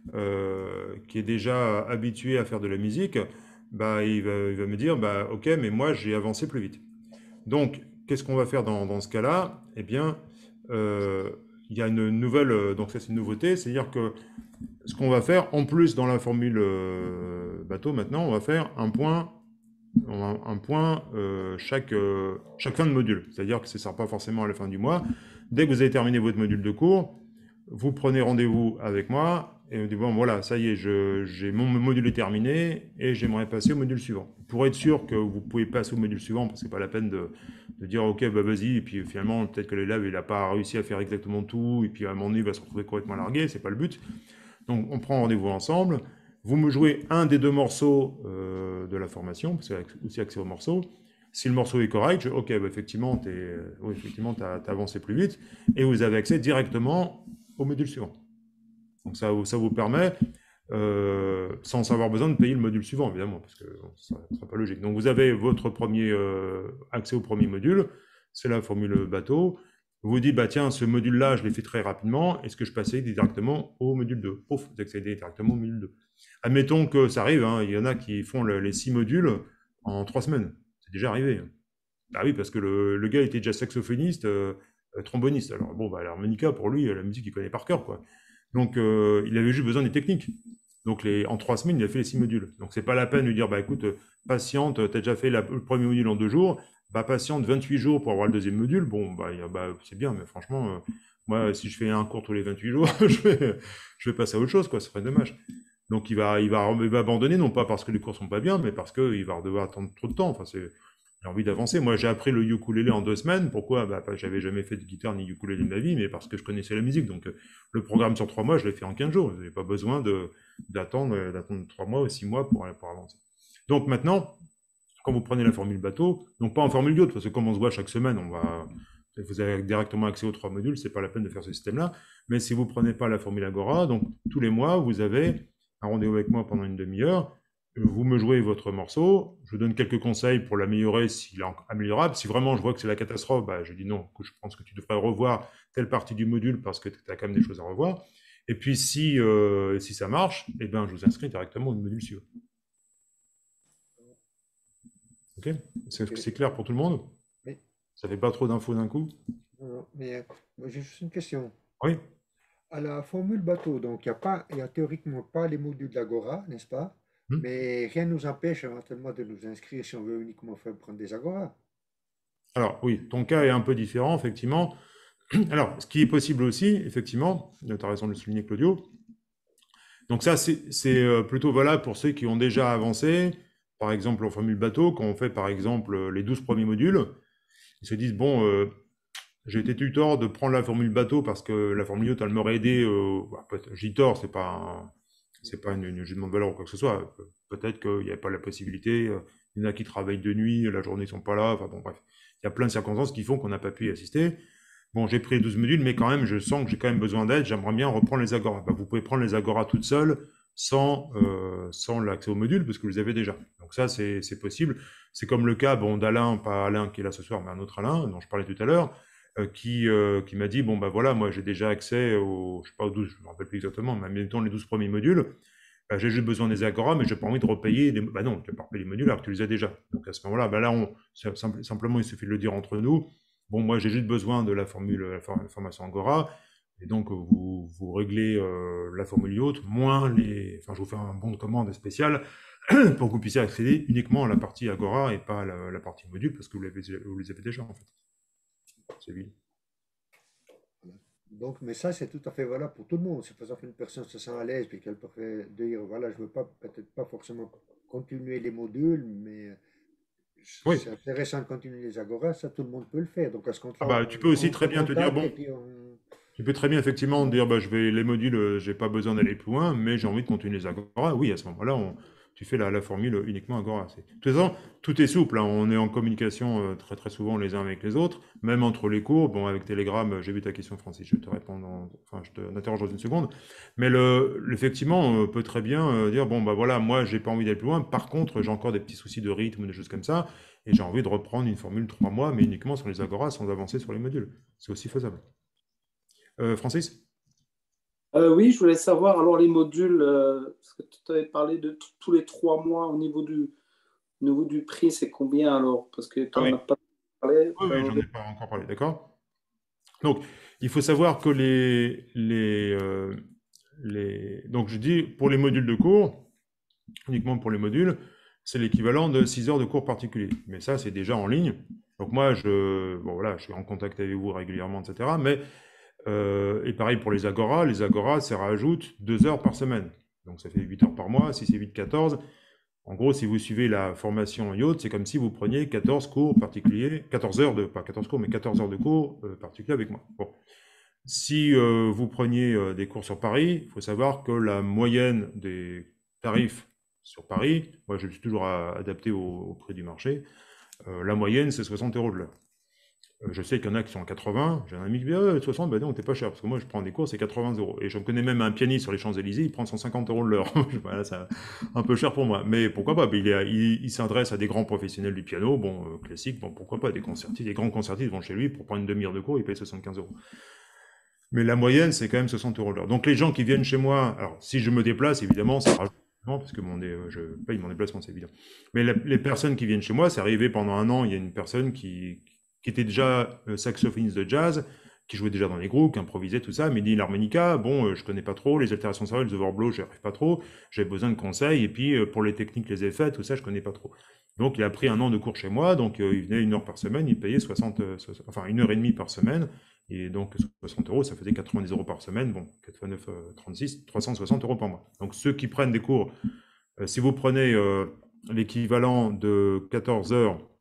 habituée à faire de la musique, il va me dire, ok, mais moi, j'ai avancé plus vite. Donc, qu'est-ce qu'on va faire dans ce cas-là? Eh bien, il y a une nouvelle, donc ça c'est une nouveauté, c'est-à-dire que ce qu'on va faire, en plus dans la formule bateau maintenant, on va faire un point chaque fin de module. C'est-à-dire que ce ne sera pas forcément à la fin du mois. Dès que vous avez terminé votre module de cours, vous prenez rendez-vous avec moi et vous dites, bon voilà, ça y est, mon module est terminé et j'aimerais passer au module suivant. Pour être sûr que vous pouvez passer au module suivant, parce que c'est pas la peine de dire, ok, vas-y, et puis finalement, peut-être que l'élève, il n'a pas réussi à faire exactement tout, et puis à un moment donné, il va se retrouver complètement largué, c'est pas le but. Donc, on prend rendez-vous ensemble. Vous me jouez un des 2 morceaux de la formation, parce qu'il y a aussi accès aux morceaux. Si le morceau est correct, ok, effectivement, tu as avancé plus vite, et vous avez accès directement au module suivant. Donc ça vous permet, sans avoir besoin de payer le module suivant, évidemment, parce que ça ne sera pas logique. Donc vous avez votre accès au premier module, c'est la formule bateau. Vous vous dites, tiens, ce module-là, je l'ai fait très rapidement, est-ce que je passais directement au module 2? Pouf, vous accédez directement au module 2. Admettons que ça arrive, il y en a qui font les 6 modules en 3 semaines. C'est déjà arrivé. Oui, parce que le gars était déjà saxophoniste, tromboniste. Alors bon, l'harmonica, pour lui, la musique, il connaît par cœur, quoi. Donc, il avait juste besoin des techniques. Donc, en 3 semaines, il a fait les 6 modules. Donc, c'est pas la peine de lui dire, écoute, patiente, tu as déjà fait le premier module en 2 jours, patiente 28 jours pour avoir le deuxième module. Bon, c'est bien, mais franchement, moi, si je fais un cours tous les 28 jours, je vais passer à autre chose, quoi. Ce serait dommage. Donc, il va abandonner, non pas parce que les cours sont pas bien, mais parce qu'il va devoir attendre trop de temps. Enfin, j'ai envie d'avancer. Moi, j'ai appris le ukulélé en 2 semaines. Pourquoi? Bah, j'avais jamais fait de guitare ni ukulélé de ma vie, mais parce que je connaissais la musique. Donc, le programme sur 3 mois, je l'ai fait en 15 jours. Je n'avais pas besoin d'attendre 3 mois ou 6 mois pour avancer. Donc, maintenant, quand vous prenez la formule bateau, donc pas en formule yacht, parce que comme on se voit chaque semaine, vous avez directement accès aux 3 modules, c'est pas la peine de faire ce système-là. Mais si vous prenez pas la formule Agora, donc tous les mois, vous avez un rendez-vous avec moi pendant une demi-heure. Vous me jouez votre morceau, je vous donne quelques conseils pour l'améliorer s'il est améliorable. Si vraiment je vois que c'est la catastrophe, bah, je dis non, je pense que tu devrais revoir telle partie du module parce que tu as quand même des choses à revoir. Et puis si ça marche, eh ben, je vous inscris directement au module suivant. Ok? C'est clair pour tout le monde? Oui. Ça fait pas trop d'infos d'un coup? Non, mais moi, j'ai juste une question. Oui. À la formule bateau, donc il y a théoriquement pas les modules d'Agora, n'est-ce pas? Mais rien ne nous empêche éventuellement de nous inscrire si on veut uniquement prendre des Agora. Alors oui, ton cas est un peu différent, effectivement. Alors, ce qui est possible aussi, effectivement, tu as raison de le souligner, Claudio. Donc ça, c'est plutôt valable pour ceux qui ont déjà avancé, par exemple en formule bateau, quand on fait par exemple les 12 premiers modules, ils se disent, bon, j'ai été tuteur de prendre la formule bateau parce que la formule yacht, elle m'aurait aidé, j'ai tort, c'est pas une jugement de valeur ou quoi que ce soit. Peut-être qu'il n'y a pas la possibilité, il y en a qui travaillent de nuit, la journée ils sont pas là, enfin bon bref. Il y a plein de circonstances qui font qu'on n'a pas pu y assister. Bon, j'ai pris les 12 modules, mais quand même, je sens que j'ai quand même besoin d'aide, j'aimerais bien reprendre les Agora. Bah, vous pouvez prendre les Agora toutes seules, sans l'accès aux modules, parce que vous les avez déjà. Donc ça, c'est possible. C'est comme le cas d'Alain, pas Alain qui est là ce soir, mais un autre Alain, dont je parlais tout à l'heure, qui m'a dit, bon, bah voilà, moi j'ai déjà accès aux, je sais pas, aux 12, je me rappelle plus exactement, mais mettons les 12 premiers modules, bah, j'ai juste besoin des Agora, mais j'ai pas envie de repayer, bah non, tu n'as pas repayé les modules alors que tu les as déjà. Donc à ce moment-là, bah là, simplement, il suffit de le dire entre nous, bon, moi j'ai juste besoin de la formation Agora, et donc vous réglez la formule yacht, moins enfin je vous fais un bon de commande spécial, pour que vous puissiez accéder uniquement à la partie Agora et pas à la partie module, parce que vous les avez déjà en fait. C'est évident. Donc, mais ça, c'est tout à fait valable pour tout le monde. C'est par exemple qu'une personne se sent à l'aise et qu'elle peut dire, voilà, je ne veux peut-être pas forcément continuer les modules, mais Oui. c'est intéressant de continuer les Agora, ça, tout le monde peut le faire. Donc, à ce compte-là, bah, tu peux aussi très bien te dire, bon, tu peux très bien effectivement dire, bah, les modules, j'ai pas besoin d'aller plus loin, mais j'ai envie de continuer les Agora. Oui, à ce moment-là, tu fais la formule uniquement Agora. De toute façon, tout est souple, hein. On est en communication très très souvent les uns avec les autres, même entre les cours. Bon, avec Telegram, j'ai vu ta question, Francis, je te réponds, enfin, je t'interroge dans une seconde. Mais effectivement, on peut très bien dire, bon, bah voilà, moi, j'ai pas envie d'aller plus loin. Par contre, j'ai encore des petits soucis de rythme ou des choses comme ça, et j'ai envie de reprendre une formule 3 mois, mais uniquement sur les Agora, sans avancer sur les modules. C'est aussi faisable. Francis? Oui, je voulais savoir, alors les modules, parce que tu avais parlé de tous les 3 mois au niveau du prix, c'est combien alors? Parce que tu n'en as pas parlé. Oui, j'en ai pas encore parlé, d'accord. Donc, il faut savoir que donc je dis, pour les modules de cours, uniquement pour les modules, c'est l'équivalent de 6 heures de cours particuliers. Mais ça, c'est déjà en ligne. Donc moi, bon, voilà, je suis en contact avec vous régulièrement, etc. Mais et pareil pour les Agora, ça rajoute 2 heures par semaine. Donc ça fait 8 heures par mois, si c'est 8, 14. En gros, si vous suivez la formation yacht, c'est comme si vous preniez 14 cours particuliers, 14 heures pas 14 cours, mais 14 heures de cours particuliers avec moi. Bon. Si vous preniez des cours sur Paris, il faut savoir que la moyenne des tarifs sur Paris, moi je suis toujours adapté au prix du marché, la moyenne c'est 60 € de l'heure. Je sais qu'il y en a qui sont à 80. J'ai un ami qui dit 60, ben non, t'es pas cher. Parce que moi, je prends des cours, c'est 80 €. Et je connais même un pianiste sur les Champs-Élysées, il prend 150 € de l'heure. Voilà, c'est un peu cher pour moi. Mais pourquoi pas? Il s'adresse à des grands professionnels du piano, bon, classique, bon, pourquoi pas? Des grands concertistes vont chez lui pour prendre une demi-heure de cours, ils payent 75 €. Mais la moyenne, c'est quand même 60 € de l'heure. Donc les gens qui viennent chez moi, alors si je me déplace, évidemment, ça rajoute. Non, parce que je paye mon déplacement, c'est évident. Mais les personnes qui viennent chez moi, c'est arrivé pendant un an, il y a une personne qui était déjà saxophoniste de jazz, qui jouait déjà dans les groupes, qui improvisait, tout ça, mais dit l'harmonica, bon, je connais pas trop, les altérations cervelles, les overblows, j'y arrive pas trop, j'ai besoin de conseils, et puis pour les techniques, les effets, tout ça, je connais pas trop. Donc il a pris un an de cours chez moi, donc il venait 1 heure par semaine, il payait 1 heure et demie par semaine, et donc 60 €, ça faisait 90 € par semaine, bon, 4 x 9, 36, 360 € par mois. Donc ceux qui prennent des cours, si vous prenez l'équivalent de 14 heures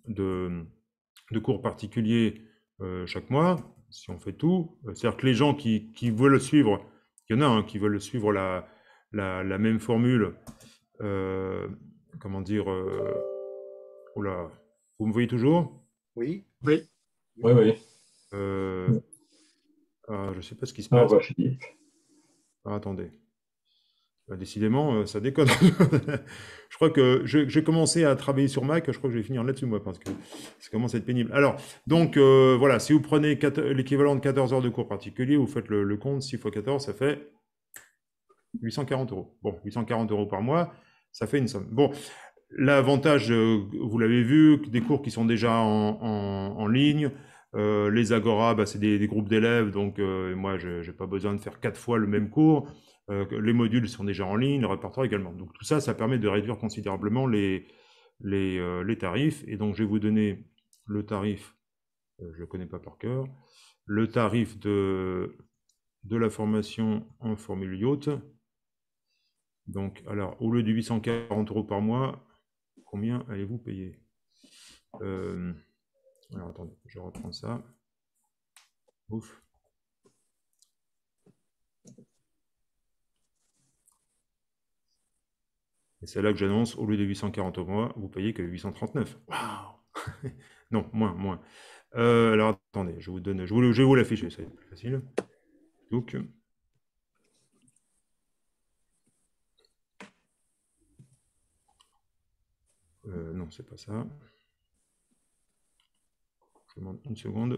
de cours particuliers chaque mois, si on fait tout. C'est-à-dire que les gens qui veulent suivre, il y en a qui veulent suivre la même formule, comment dire, oula, vous me voyez toujours? Oui. Oui. Oui, oui. Je ne sais pas ce qui se Ah, passe. bah, Philippe. Ah, attendez. Bah, décidément, ça déconne. Je crois que j'ai commencé à travailler sur Mac, je crois que je vais finir là-dessus, moi, parce que ça commence à être pénible. Alors, donc, voilà, si vous prenez l'équivalent de 14 heures de cours particuliers, vous faites le compte, 6 fois 14, ça fait 840 euros. Bon, 840 euros par mois, ça fait une somme. Bon, l'avantage, vous l'avez vu, des cours qui sont déjà en ligne. Les Agora, bah, c'est des groupes d'élèves, donc moi, je n'ai pas besoin de faire 4 fois le même cours. Les modules sont déjà en ligne, le répertoire également. Donc tout ça, ça permet de réduire considérablement les tarifs. Et donc je vais vous donner le tarif, je ne le connais pas par cœur, le tarif de la formation en formule yacht. Donc, alors, au lieu de 840 euros par mois, combien allez-vous payer? Alors, attendez, je reprends ça. Ouf. Et c'est là que j'annonce, au lieu de 840 au mois, vous payez que 839. Waouh! Non, moins. Alors, attendez, je vais vous l'afficher, ça va être plus facile. Donc, non, c'est pas ça. Je demande une seconde.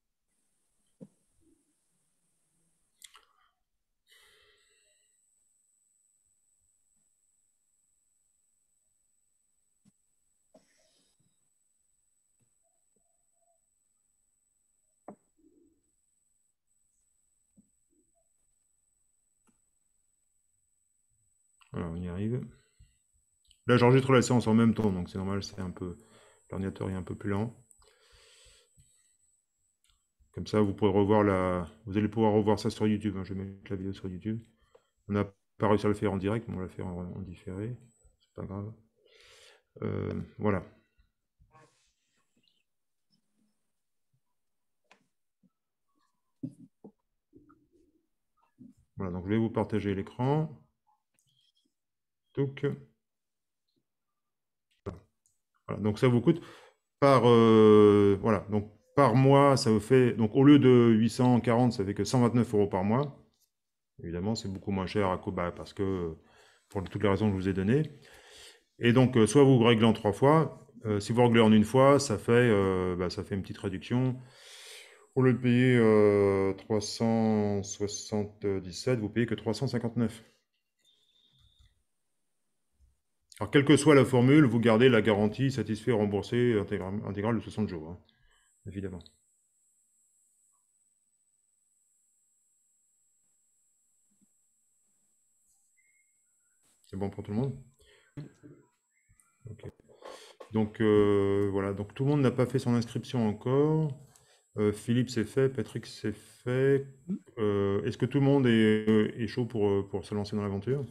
Voilà, on y arrive. Là, j'enregistre la séance en même temps, donc c'est normal, c'est un peu... L'ordinateur est un peu plus lent. Comme ça, vous pourrez revoir vous allez pouvoir revoir ça sur YouTube. Je vais mettre la vidéo sur YouTube. On n'a pas réussi à le faire en direct, mais on l'a fait en différé. C'est pas grave. Voilà. Voilà, donc je vais vous partager l'écran. Donc, voilà, donc ça vous coûte voilà, donc par mois, ça vous fait, donc au lieu de 840, ça fait que 129 euros par mois. Évidemment, c'est beaucoup moins cher parce que, pour toutes les raisons que je vous ai données. Et donc, soit vous réglez en 3 fois, si vous réglez en une fois, ça fait une petite réduction. Au lieu de payer 377, vous payez que 359. Alors, quelle que soit la formule, vous gardez la garantie satisfait, remboursé, intégrale de 60 jours, hein, évidemment. C'est bon pour tout le monde? Ok. Donc, voilà. Donc, tout le monde n'a pas fait son inscription encore. Philippe, c'est fait. Patrick, c'est fait. Est-ce que tout le monde est chaud pour se lancer dans l'aventure?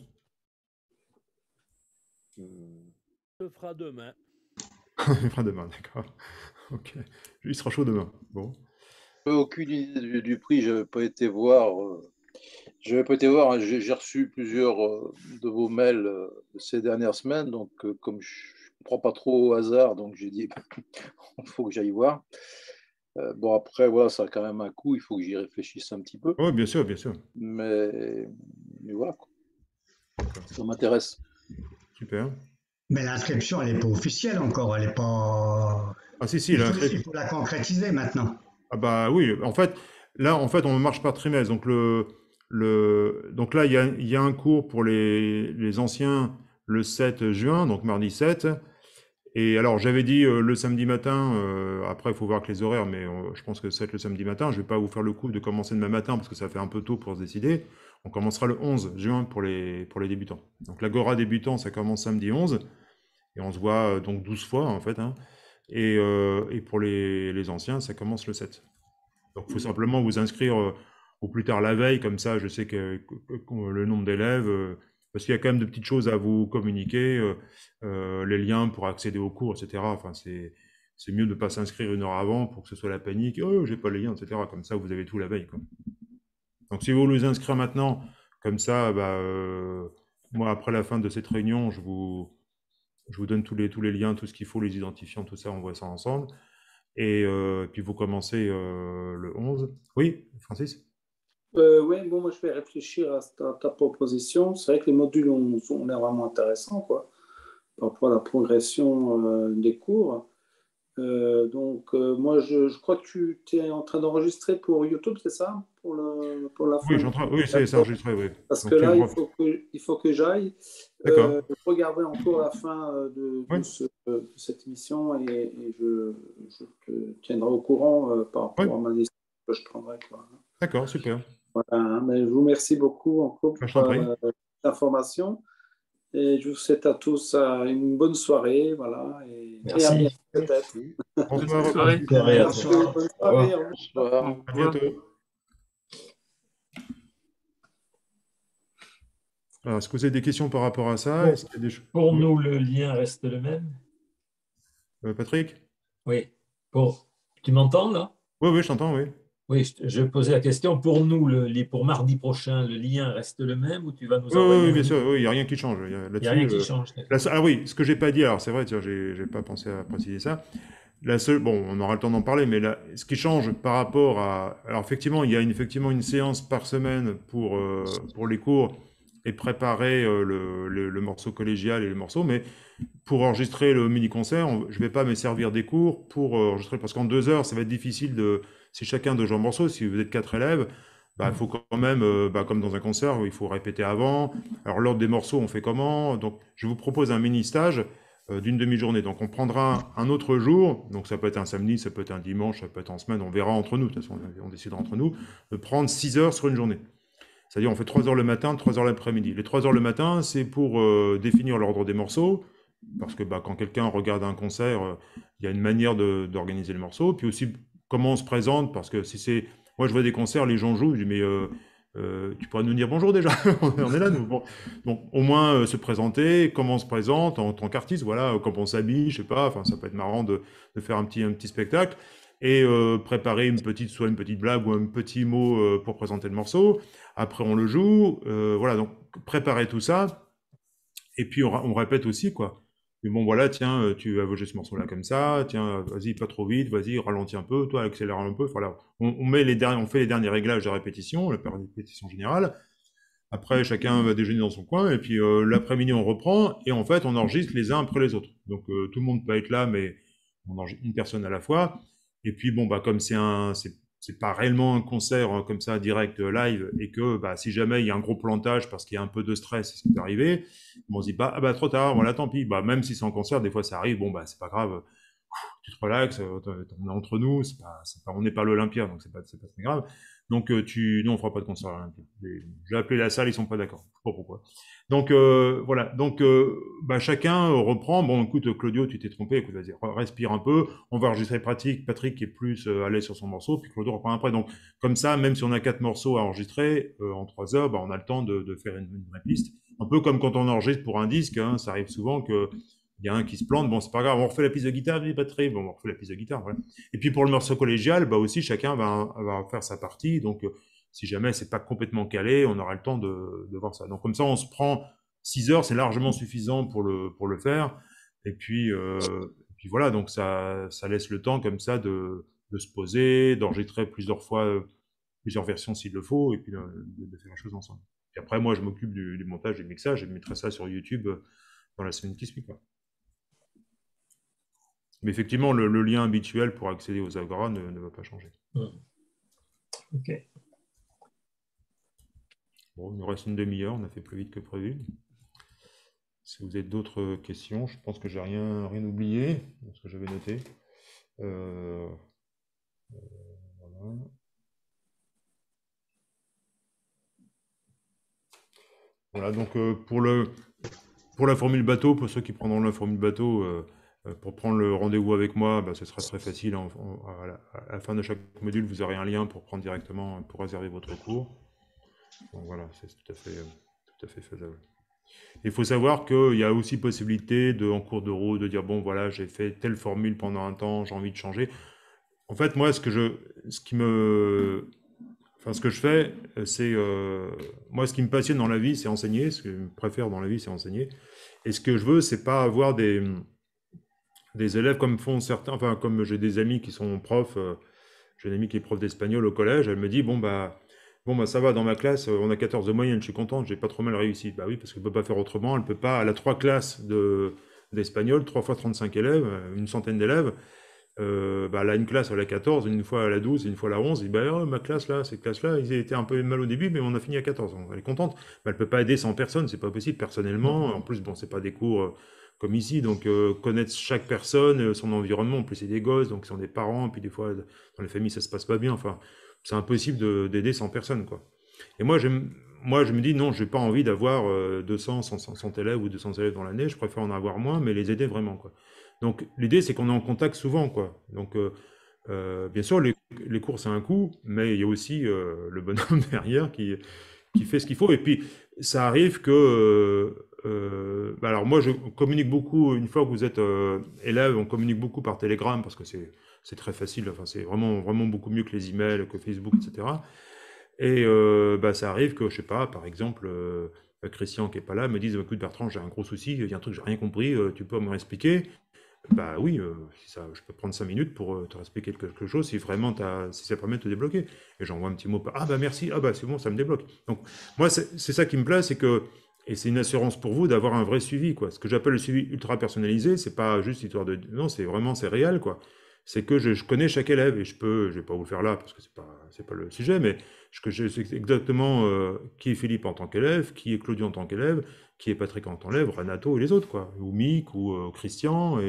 Se fera demain. Il fera demain, d'accord. Ok. Il sera chaud demain. Bon. Aucune idée du prix, je n'avais pas été voir. Hein. J'ai reçu plusieurs de vos mails ces dernières semaines, donc comme je ne prends pas trop au hasard, donc j'ai dit il faut que j'aille voir. Bon, après, voilà, ça a quand même un coût, il faut que j'y réfléchisse un petit peu. Oui, bien sûr, bien sûr. Mais voilà, quoi. Ça m'intéresse. Super. Mais l'inscription, elle n'est pas officielle encore, elle n'est pas... Ah si, il faut la concrétiser maintenant. Ah bah oui, en fait, là, on marche par trimestre. Donc, donc là, il y a un cours pour les anciens le 7 juin, donc mardi 7. Et alors, j'avais dit le samedi matin, après, il faut voir que les horaires, mais je pense que c'est le samedi matin. Je ne vais pas vous faire le coup de commencer demain matin parce que ça fait un peu tôt pour se décider. On commencera le 11 juin pour les débutants. Donc, l'Agora débutant, ça commence samedi 11. Et on se voit donc 12 fois, en fait. Hein. Et pour les anciens, ça commence le 7. Donc, il faut simplement vous inscrire au plus tard la veille. Comme ça, je sais que le nombre d'élèves... parce qu'il y a quand même de petites choses à vous communiquer, les liens pour accéder aux cours, etc. Enfin, c'est mieux de ne pas s'inscrire 1 heure avant pour que ce soit la panique. Oh, j'ai pas les liens, etc. Comme ça, vous avez tout la veille, quoi. Donc, si vous voulez vous inscrire maintenant, comme ça, moi, après la fin de cette réunion, je vous donne tous les liens, tout ce qu'il faut, les identifiants, tout ça, on voit ça ensemble. Et puis, vous commencez le 11. Oui, Francis? Oui, bon, moi je vais réfléchir à ta proposition. C'est vrai que les modules ont l'air vraiment intéressants, quoi, par rapport à la progression des cours. Moi, je crois que tu es en train d'enregistrer pour YouTube, c'est ça? Pour la Oui, fin. oui, c'est enregistré, oui. Parce Donc, que là, il faut que j'aille. D'accord. Je regarderai encore la fin Oui. de cette émission et je te tiendrai au courant par rapport à ma décision que je prendrai, quoi. D'accord, super. Voilà, hein, mais je vous remercie beaucoup encore Je pour t'en prie. l'information et je vous souhaite à tous une bonne soirée, voilà, et à Merci. bientôt peut-être. Bonsoir. Bonne soirée. Bonne soirée à Bonne tous. soirée. Bonne Au revoir. soirée, au revoir. Bonsoir. Au À revoir. bientôt. Alors, est-ce que vous avez des questions par rapport à ça? Bon. Est-ce qu'il y a des choses... Pour Oui. nous, le lien reste le même? Patrick? Oui. Tu m'entends là? Oui, je t'entends, oui. Oui, je posais la question. Pour nous, pour mardi prochain, le lien reste le même ou tu vas nous Oui, envoyer bien un sûr, lien? oui, il n'y a rien qui change. Il n'y a Là-dessus, rien qui change. D'accord. ah oui, ce que j'ai pas dit, alors c'est vrai, tiens, j'ai pas pensé à préciser ça. Bon, on aura le temps d'en parler, mais là, ce qui change par rapport à... Alors effectivement, il y a effectivement une séance par semaine pour les cours et préparer le morceau collégial et le morceau, mais pour enregistrer le mini-concert, je ne vais pas me servir des cours pour enregistrer, parce qu'en 2 heures, ça va être difficile si chacun de joue un morceau, si vous êtes 4 élèves, il faut quand même, comme dans un concert, il faut répéter avant. Alors l'ordre des morceaux, on fait comment? Donc je vous propose un mini-stage d'une demi-journée. Donc on prendra un autre jour, donc ça peut être un samedi, ça peut être un dimanche, ça peut être en semaine, on verra entre nous, de toute façon on décidera entre nous, de prendre 6 heures sur une journée. C'est-à-dire on fait 3 heures le matin, 3 heures l'après-midi. Les 3 heures le matin, c'est pour définir l'ordre des morceaux, parce que quand quelqu'un regarde un concert, il y a une manière d'organiser les morceaux, puis aussi comment on se présente, parce que si c'est... Moi je vois des concerts, les gens jouent, je dis mais tu pourrais nous dire bonjour déjà, on est là nous. Bon. Donc au moins se présenter, comment on se présente en tant qu'artiste, voilà, comment on s'habille, je sais pas, enfin ça peut être marrant de faire un petit spectacle, et préparer soit une petite blague ou un petit mot pour présenter le morceau. Après on le joue, voilà, donc préparer tout ça, et puis on répète aussi, quoi. Mais bon, voilà, tiens, tu vas jouer ce morceau-là comme ça, tiens, vas-y, pas trop vite, vas-y, ralentis un peu, toi, accélère un peu, voilà. On fait les derniers réglages de répétition, la répétition générale. Après, chacun va déjeuner dans son coin, et puis l'après-midi, on reprend, et en fait, on enregistre les uns après les autres. Donc, tout le monde peut être là, mais on enregistre une personne à la fois. Et puis, bon, comme c'est pas réellement un concert comme ça, direct, live, et que si jamais il y a un gros plantage parce qu'il y a un peu de stress, c'est arrivé, on se dit trop tard, voilà, tant pis. Même si c'est en concert, des fois ça arrive, bon, c'est pas grave, tu te relaxes, on est entre nous, on n'est pas l'Olympia, donc c'est pas très grave. Donc, non, on fera pas de concert à l'Olympia. J'ai appelé la salle, ils sont pas d'accord. Je sais pas pourquoi. Donc, voilà. Donc, chacun reprend. Bon, écoute, Claudio, tu t'es trompé. Écoute, vas-y, respire un peu. On va enregistrer Patrick qui est plus à l'aise sur son morceau, puis Claudio reprend après. Donc, comme ça, même si on a 4 morceaux à enregistrer en 3 heures, on a le temps de faire une vraie piste. Un peu comme quand on enregistre pour un disque, hein, ça arrive souvent que il y a un qui se plante, bon, c'est pas grave, on refait la piste de guitare, pas très, bon, on refait la piste de guitare, voilà. Et puis pour le morceau collégial, aussi, chacun va faire sa partie, donc si jamais c'est pas complètement calé, on aura le temps de voir ça. Donc comme ça, on se prend 6 heures, c'est largement suffisant pour le faire, et puis voilà, donc ça laisse le temps comme ça de se poser, d'enregistrer plusieurs fois, plusieurs versions s'il le faut, et puis de faire la chose ensemble. Et après, moi, je m'occupe du montage, du mixage, et je mettrai ça sur YouTube dans la semaine qui suit, quoi. Mais effectivement, le lien habituel pour accéder aux Agora ne va pas changer. Ok. Bon, il nous reste une demi-heure, on a fait plus vite que prévu. Si vous avez d'autres questions, je pense que j'ai rien oublié, dans ce que j'avais noté. Voilà. Voilà, donc pour la formule bateau, pour ceux qui prendront la formule bateau, pour prendre le rendez-vous avec moi, ce sera très facile. À la fin de chaque module, vous aurez un lien pour prendre directement, pour réserver votre cours. Donc voilà, c'est tout à fait faisable. Il faut savoir qu'il y a aussi possibilité en cours de route de dire bon voilà j'ai fait telle formule pendant un temps, j'ai envie de changer. En fait moi ce que je fais c'est moi ce qui me passionne dans la vie c'est enseigner, ce que je préfère dans la vie c'est enseigner. Et ce que je veux c'est pas avoir des élèves comme font certains, enfin comme j'ai des amis qui sont profs, j'ai une amie qui est prof d'espagnol au collège, elle me dit bon bah ça va dans ma classe, on a 14 de moyenne, je suis contente, j'ai pas trop mal réussi. Bah oui, parce qu'elle peut pas faire autrement, elle peut pas, elle a 3 classes d'espagnol, 3 fois 35 élèves, une centaine d'élèves. Bah, elle a une classe, elle a 14, une fois elle a 12, une fois elle a 11, et bah, oh, ma classe là, ces classes-là, ils étaient un peu mal au début, mais on a fini à 14. Donc, elle est contente. Mais elle peut pas aider 100 personnes, c'est pas possible personnellement. En plus, bon, c'est pas des cours comme ici, donc connaître chaque personne, son environnement, en plus c'est des gosses, donc ils sont des parents, puis des fois dans les familles ça se passe pas bien, enfin, c'est impossible d'aider 100 personnes, quoi. Et moi, je me dis, non, je n'ai pas envie d'avoir 200, 100 élèves ou 200 élèves dans l'année, je préfère en avoir moins, mais les aider vraiment, quoi. Donc, l'idée, c'est qu'on est en contact souvent, quoi. Donc, bien sûr, les cours, c'est un coût, mais il y a aussi le bonhomme derrière qui fait ce qu'il faut. Et puis, ça arrive que... bah alors, moi, je communique beaucoup, une fois que vous êtes élève, on communique beaucoup par Telegram, parce que c'est très facile, enfin, c'est vraiment, vraiment beaucoup mieux que les emails, que Facebook, etc. Et bah, ça arrive que, je sais pas, par exemple, Christian qui est pas là me dise, écoute Bertrand, j'ai un gros souci, il y a un truc, j'ai rien compris, tu peux me réexpliquer? Bah oui, si ça, je peux prendre 5 minutes pour te expliquer quelque chose si vraiment si ça permet de te débloquer. Et j'envoie un petit mot, ah bah merci, ah bah c'est bon, ça me débloque. Donc moi, c'est ça qui me plaît, c'est que, et c'est une assurance pour vous d'avoir un vrai suivi, quoi. Ce que j'appelle le suivi ultra personnalisé, c'est pas juste histoire de... Non, c'est vraiment, c'est réel, quoi. C'est que je connais chaque élève et je vais pas vous le faire là parce que c'est pas le sujet, mais je sais exactement qui est Philippe en tant qu'élève, qui est Claudio en tant qu'élève, qui est Patrick en tant qu'élève, Renato et les autres, quoi, ou Mick ou Christian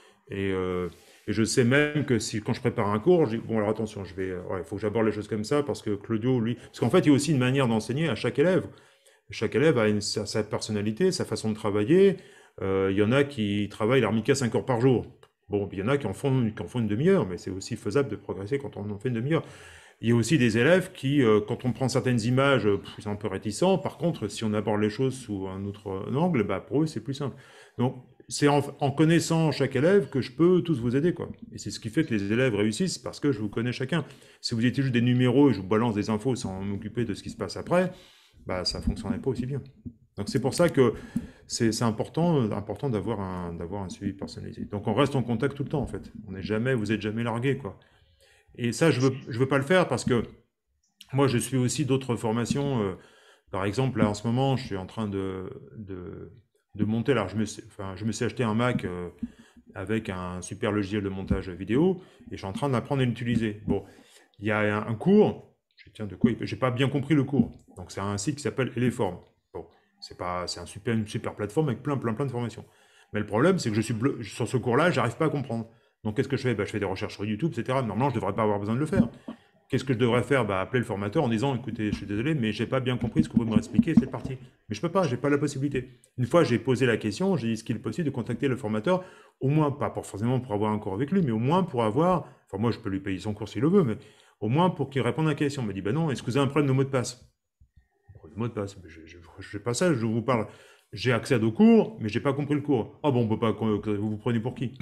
et je sais même que quand je prépare un cours, je dis, bon alors attention, il faut que j'aborde les choses comme ça parce que Claudio, lui, parce qu'en fait il y a aussi une manière d'enseigner à chaque élève. Chaque élève a sa personnalité, sa façon de travailler. Il y en a qui travaillent l'armica 5 heures par jour. Bon, il y en a qui en font une demi-heure, mais c'est aussi faisable de progresser quand on en fait une demi-heure. Il y a aussi des élèves qui, quand on prend certaines images, ils sont un peu réticents. Par contre, si on aborde les choses sous un autre angle, bah, pour eux, c'est plus simple. Donc, c'est en connaissant chaque élève que je peux tous vous aider, quoi. Et c'est ce qui fait que les élèves réussissent, parce que je vous connais chacun. Si vous étiez juste des numéros et je vous balance des infos sans m'occuper de ce qui se passe après, bah, ça ne fonctionnerait pas aussi bien. Donc c'est pour ça que c'est important d'avoir un suivi personnalisé. Donc on reste en contact tout le temps, en fait. Vous n'êtes jamais largué, quoi. Et ça, je veux pas le faire parce que moi, je suis aussi d'autres formations. Par exemple, là, en ce moment, je suis en train de monter. Alors, je me suis acheté un Mac avec un super logiciel de montage vidéo et je suis en train d'apprendre à l'utiliser. Bon, il y a un cours. Tiens, de quoi j'ai pas bien compris le cours. Donc, c'est un site qui s'appelle Eleform. Bon, c'est une super plateforme avec plein de formations. Mais le problème, c'est que sur ce cours-là, j'arrive pas à comprendre. Donc, qu'est-ce que je fais? Bah, je fais des recherches sur YouTube, etc. Normalement, je ne devrais pas avoir besoin de le faire. Qu'est-ce que je devrais faire? Bah, appeler le formateur en disant, écoutez, je suis désolé, mais je n'ai pas bien compris ce que vous pouvez me expliquer, c'est parti. Mais je peux pas, je n'ai pas la possibilité. Une fois, j'ai posé la question, j'ai dit, est-ce qu'il est possible de contacter le formateur, au moins, pas forcément pour avoir un cours avec lui, mais au moins pour avoir, enfin, moi, je peux lui payer son cours s'il le veut, mais au moins pour qu'il réponde à la question. Il m'a dit, ben non, est-ce que vous avez un problème de mot de passe? Le mot de passe, je n'ai pas ça, je vous parle. J'ai accès à 2 cours, mais je n'ai pas compris le cours. Ah bon, on peut pas, vous vous prenez pour qui?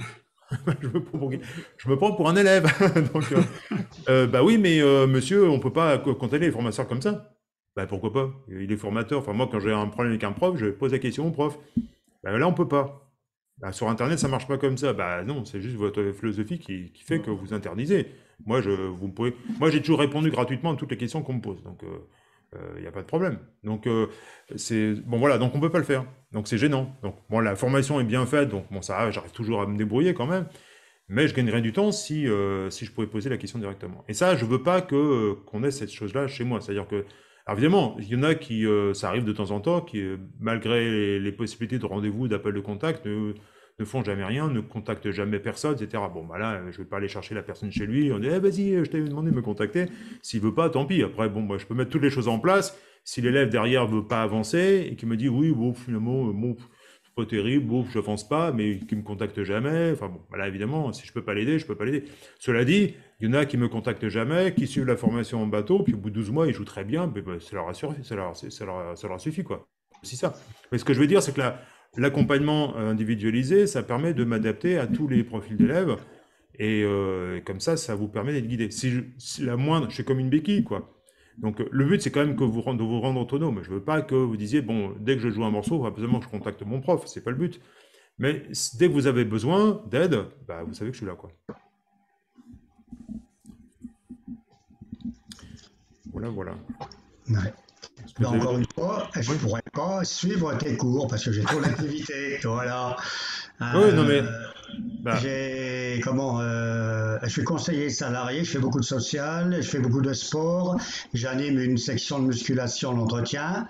Je me prends pour un élève. Donc, bah oui, mais monsieur, on peut pas contacter les formateurs comme ça. Bah pourquoi pas? Il est formateur. Enfin, moi, quand j'ai un problème avec un prof, je pose la question au prof. Bah là, on peut pas. Bah, sur Internet, ça marche pas comme ça. Bah non, c'est juste votre philosophie qui fait que vous interdisez. Moi, j'ai toujours répondu gratuitement à toutes les questions qu'on me pose. Donc, il n'y a pas de problème. Donc, bon, voilà, donc on ne peut pas le faire. Donc, c'est gênant. Donc, bon, la formation est bien faite, donc bon, ça, j'arrive toujours à me débrouiller quand même. Mais je gagnerais du temps si je pouvais poser la question directement. Et ça, je ne veux pas qu'on ait cette chose-là chez moi. C'est-à-dire que, alors évidemment, il y en a qui, ça arrive de temps en temps, qui, malgré les possibilités de rendez-vous, d'appel de contact, ne font jamais rien, ne contactent jamais personne, etc. Bon, bah là, je ne vais pas aller chercher la personne chez lui, on dit, vas-y, je t'avais demandé de me contacter. S'il ne veut pas, tant pis. Après, bon, bah, je peux mettre toutes les choses en place. Si l'élève derrière ne veut pas avancer et qui me dit, oui, bon, finalement, bon, c'est pas terrible, bon, je n'avance pas, mais qui ne me contacte jamais. Enfin bon, bah là, évidemment, si je ne peux pas l'aider, je ne peux pas l'aider. Cela dit, il y en a qui ne me contactent jamais, qui suivent la formation en bateau, puis au bout de 12 mois, ils jouent très bien, mais bah, ça leur suffit, quoi. aussi ça. Mais ce que je veux dire, c'est que l'accompagnement individualisé, ça permet de m'adapter à tous les profils d'élèves. Et comme ça vous permet d'être guidé. Si la moindre, je suis comme une béquille, quoi. Donc le but, c'est quand même de vous rendre autonome. Je veux pas que vous disiez, bon, dès que je joue un morceau, il faut absolument que je contacte mon prof. C'est pas le but. Mais dès que vous avez besoin d'aide, bah, vous savez que je suis là, quoi. Voilà, voilà. Ouais. Mais avez- encore une fois, je ne pourrais pas suivre tes cours parce que j'ai trop d'activités. Voilà. Oui, non, mais bah, Je suis conseiller salarié, je fais beaucoup de social, je fais beaucoup de sport, j'anime une section de musculation d'entretien,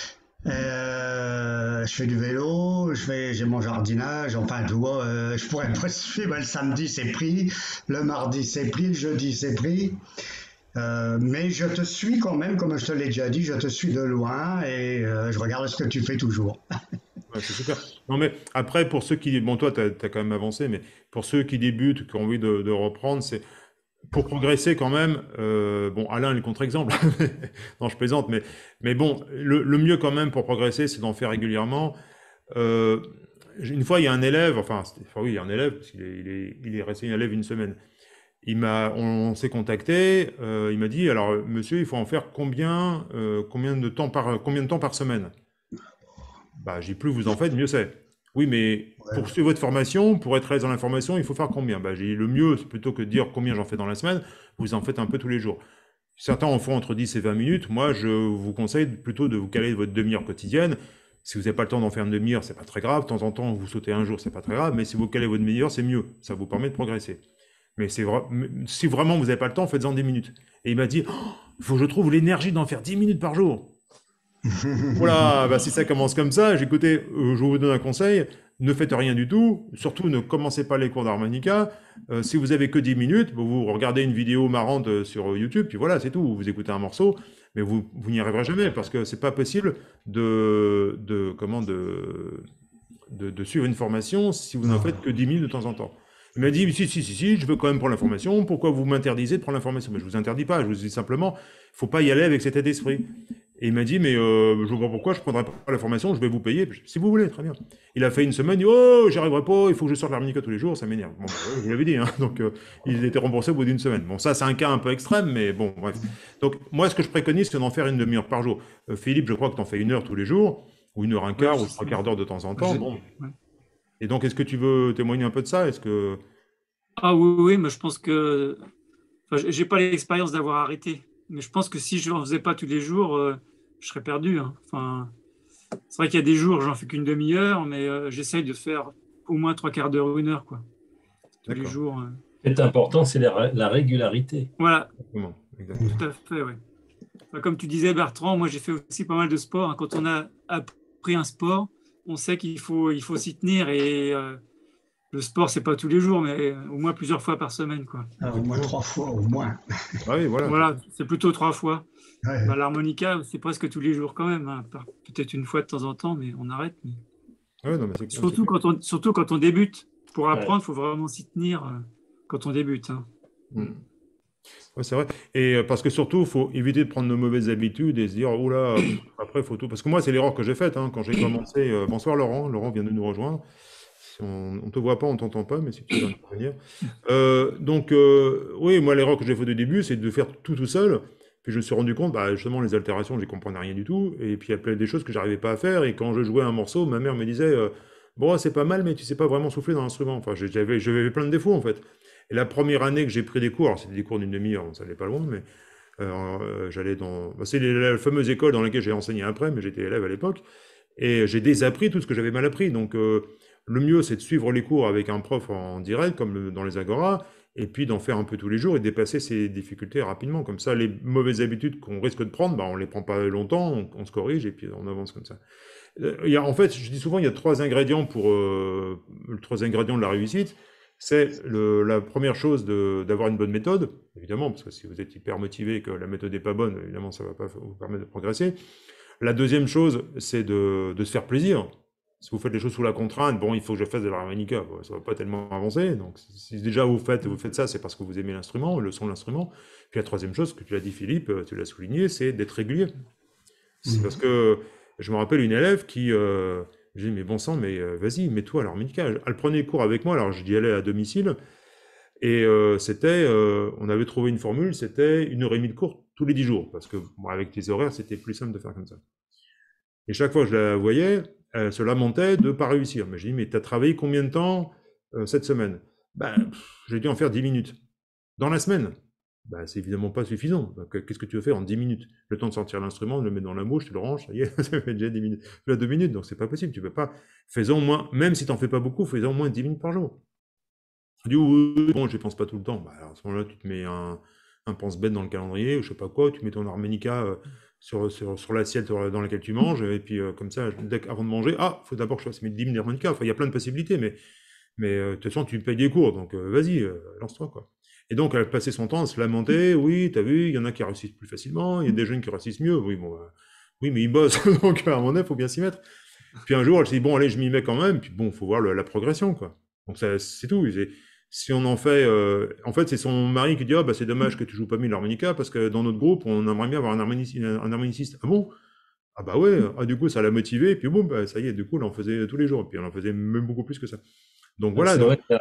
je fais du vélo, j'ai mon jardinage, enfin tu vois, je pourrais pas suivre. Le samedi c'est pris, le mardi c'est pris, le jeudi c'est pris. Mais je te suis quand même, comme je te l'ai déjà dit, je te suis de loin et je regarde ce que tu fais toujours. ouais, c'est super. Non, mais après, pour ceux qui... Bon, toi, tu as quand même avancé, mais pour ceux qui débutent, qui ont envie de reprendre, c'est... Pour progresser quand même, bon, Alain est le contre-exemple. Non, je plaisante, mais bon, le mieux quand même pour progresser, c'est d'en faire régulièrement. Une fois, il y a un élève, enfin oui, il y a un élève, parce qu'il est resté un élève une semaine. On s'est contacté, il m'a dit, alors monsieur, il faut en faire combien de temps par semaine? Bah, j'ai dit, plus vous en faites, mieux c'est. Oui, mais pour suivre votre formation, pour être à l'aise dans l'information, il faut faire combien? Bah, j'ai dit, le mieux, c'est plutôt que de dire combien j'en fais dans la semaine, vous en faites un peu tous les jours. Certains en font entre 10 et 20 minutes. Moi, je vous conseille plutôt de vous caler votre demi-heure quotidienne. Si vous n'avez pas le temps d'en faire une demi-heure, c'est pas très grave. De temps en temps, vous sautez un jour, c'est pas très grave. Mais si vous calez votre demi-heure, c'est mieux. Ça vous permet de progresser. Mais si vraiment vous n'avez pas le temps, faites-en 10 minutes. Et il m'a dit, il faut que je trouve l'énergie d'en faire 10 minutes par jour. Voilà, bah si ça commence comme ça, écoutez, je vous donne un conseil, ne faites rien du tout, surtout ne commencez pas les cours d'harmonica. Si vous avez que 10 minutes, vous regardez une vidéo marrante sur YouTube, puis voilà, c'est tout, vous écoutez un morceau, mais vous n'y arriverez jamais, parce que c'est pas possible de suivre une formation si vous n'en faites que 10 minutes de temps en temps. Il m'a dit, si, je veux quand même prendre l'information, pourquoi vous m'interdisez de prendre l'information? Mais je vous interdis pas, je vous dis simplement, il faut pas y aller avec cet état d'esprit. Et il m'a dit, mais je vois pas pourquoi je prendrai pas la formation, je vais vous payer. Si vous voulez, très bien. Il a fait une semaine, il dit, oh, j'y arriverai pas, il faut que je sorte l'harmonica tous les jours, ça m'énerve. Bon, bah, je vous l'avais dit, hein. Donc il était remboursé au bout d'une semaine. Bon, ça c'est un cas un peu extrême, mais bon, bref. Donc moi, ce que je préconise, c'est d'en faire une demi-heure par jour. Philippe, je crois que tu en fais 1 heure tous les jours, ou 1 heure un quart, ou 3/4 d'heure de temps en temps. Bon. Et donc, est-ce que tu veux témoigner un peu de ça? Est-ce que... Ah oui, mais je pense que... Enfin, j'ai pas l'expérience d'avoir arrêté, mais je pense que si je n'en faisais pas tous les jours, je serais perdu, hein. Enfin, c'est vrai qu'il y a des jours, j'en fais qu'une demi-heure, mais j'essaye de faire au moins 3/4 d'heure, 1 heure, quoi. Tous les jours. Ce qui est important, c'est la régularité. Voilà. Exactement. Tout à fait, oui. Enfin, comme tu disais, Bertrand, moi j'ai fait aussi pas mal de sport, hein. Quand on a appris un sport, on sait qu'il faut s'y tenir, et le sport, c'est pas tous les jours, mais au moins plusieurs fois par semaine, quoi. Au moins 3 fois, au moins. Ah oui, voilà. Voilà, c'est plutôt 3 fois. Ouais. Bah, l'harmonica, c'est presque tous les jours quand même, hein. Peut-être une fois de temps en temps, mais on arrête. Mais... Ouais, non, mais surtout quand on débute. Pour apprendre, il faut vraiment s'y tenir quand on débute, hein. Ouais, c'est vrai. Et parce que surtout, il faut éviter de prendre nos mauvaises habitudes et se dire, oh là, après, il faut tout. Parce que moi, c'est l'erreur que j'ai faite, hein, quand j'ai commencé. Bonsoir Laurent, Laurent vient de nous rejoindre. On ne te voit pas, on ne t'entend pas, mais si tu veux intervenir. Donc, oui, moi, l'erreur que j'ai faite au début, c'est de faire tout seul. Puis je me suis rendu compte, bah, justement, les altérations, je ne comprenais rien du tout. Et puis, il y a plein des choses que je n'arrivais pas à faire. Et quand je jouais un morceau, ma mère me disait, bon, c'est pas mal, mais tu ne sais pas vraiment souffler dans l'instrument. Enfin, j'avais plein de défauts, en fait. Et la première année que j'ai pris des cours, alors c'était des cours d'une demi-heure, ça n'allait pas loin, mais j'allais dans... Bah, c'est la fameuse école dans laquelle j'ai enseigné après, mais j'étais élève à l'époque. Et j'ai désappris tout ce que j'avais mal appris. Donc, le mieux, c'est de suivre les cours avec un prof en direct, comme dans les Agora, et puis d'en faire un peu tous les jours et dépasser ces difficultés rapidement. Comme ça, les mauvaises habitudes qu'on risque de prendre, bah, on ne les prend pas longtemps, on se corrige et puis on avance comme ça. En fait, je dis souvent, il y a 3 ingrédients de la réussite. C'est la première chose d'avoir une bonne méthode, évidemment, parce que si vous êtes hyper motivé et que la méthode n'est pas bonne, évidemment, ça ne va pas vous permettre de progresser. La deuxième chose, c'est de se faire plaisir. Si vous faites les choses sous la contrainte, bon, il faut que je fasse de l'harmonica, ça ne va pas tellement avancer. Donc, si déjà vous faites ça, c'est parce que vous aimez l'instrument, le son de l'instrument. Puis la troisième chose, que tu l'as dit Philippe, tu l'as souligné, c'est d'être régulier. C'est parce que Je me rappelle une élève qui, j'ai dit, mais bon sang, mais vas-y, mets-toi à l'harmonica. Elle prenait cours avec moi, alors je dis, allais à domicile, et on avait trouvé une formule, c'était 1h30 de cours tous les 10 jours, parce que bon, avec les horaires, c'était plus simple de faire comme ça. Et chaque fois que je la voyais, elle se lamentait de ne pas réussir. Mais je dis, mais tu as travaillé combien de temps cette semaemaine? J'ai dû en faire 10 minutes. Dans la semaine? C'est évidemment pas suffisant. Qu'est-ce que tu veux faire en 10 minutes? Le temps de sortir l'instrument, de le mettre dans la bouche, tu le ranges, ça y est, ça fait déjà 10 minutes. Tu as 2 minutes, donc c'est pas possible. Tu peux pas. Faisons au moins, même si tu n'en fais pas beaucoup, faisons au moins 10 minutes par jour. Je dis, oui, bon, je pense pas tout le temps. Alors, à ce moment-là, tu te mets un pense-bête dans le calendrier, ou je sais pas quoi, tu mets ton harmonica sur l'assiette dans laquelle tu manges, et puis comme ça, avant de manger, faut d'abord que je fasse mes 10 minutes d'harmonica. Enfin, il y a plein de possibilités, mais de toute façon, tu payes des cours, donc vas-y, lance-toi, quoi. Et donc, elle passait son temps à se lamenter, oui, t'as vu, il y en a qui réussissent plus facilement, il y a des jeunes qui réussissent mieux, oui, bon, oui, mais ils bossent, donc à un moment donné, il faut bien s'y mettre. Puis un jour, elle s'est dit, bon, allez, je m'y mets quand même, puis bon, il faut voir la progression, quoi. Donc, c'est tout. Si on en fait, en fait, c'est son mari qui dit, c'est dommage que tu joues pas mieux l'harmonica, parce que dans notre groupe, on aimerait bien avoir un harmoniciste. Ah bon? Ah bah ouais, du coup, ça l'a motivé, et puis boum, ça y est, du coup, on en faisait tous les jours, et puis on en faisait même beaucoup plus que ça. Donc voilà.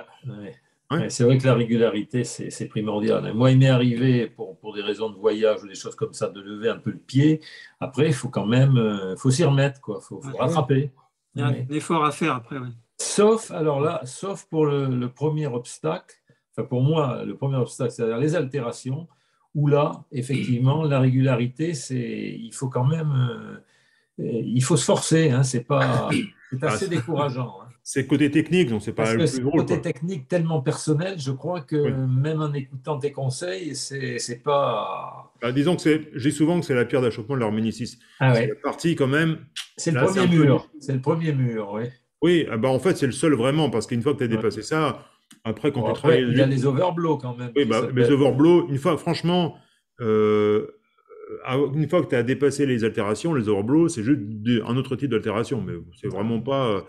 C'est vrai que la régularité, c'est primordial. Moi, il m'est arrivé, pour des raisons de voyage ou des choses comme ça, de lever un peu le pied. Après, il faut quand même faut s'y remettre, quoi. Faut rattraper. Il y a un effort à faire après, oui. Sauf pour le premier obstacle, enfin pour moi, le premier obstacle, c'est-à-dire les altérations, où là, effectivement, la régularité, il faut quand même, il faut se forcer, hein, c'est assez décourageant. Hein. C'est côté technique, donc c'est pas le plus drôle. Côté technique tellement personnel, je crois que même en écoutant tes conseils, c'est pas. Disons que j'ai souvent que c'est la pierre d'achoppement de l'harmoniciste. C'est la partie quand même. C'est le premier mur. C'est le premier mur, oui. Oui, en fait, c'est le seul vraiment, parce qu'une fois que tu as dépassé ça, après, quand tu travailles. Il y a les overblows quand même. Oui, les overblows, une fois, franchement, une fois que tu as dépassé les altérations, les overblows, c'est juste un autre type d'altération, mais c'est vraiment pas.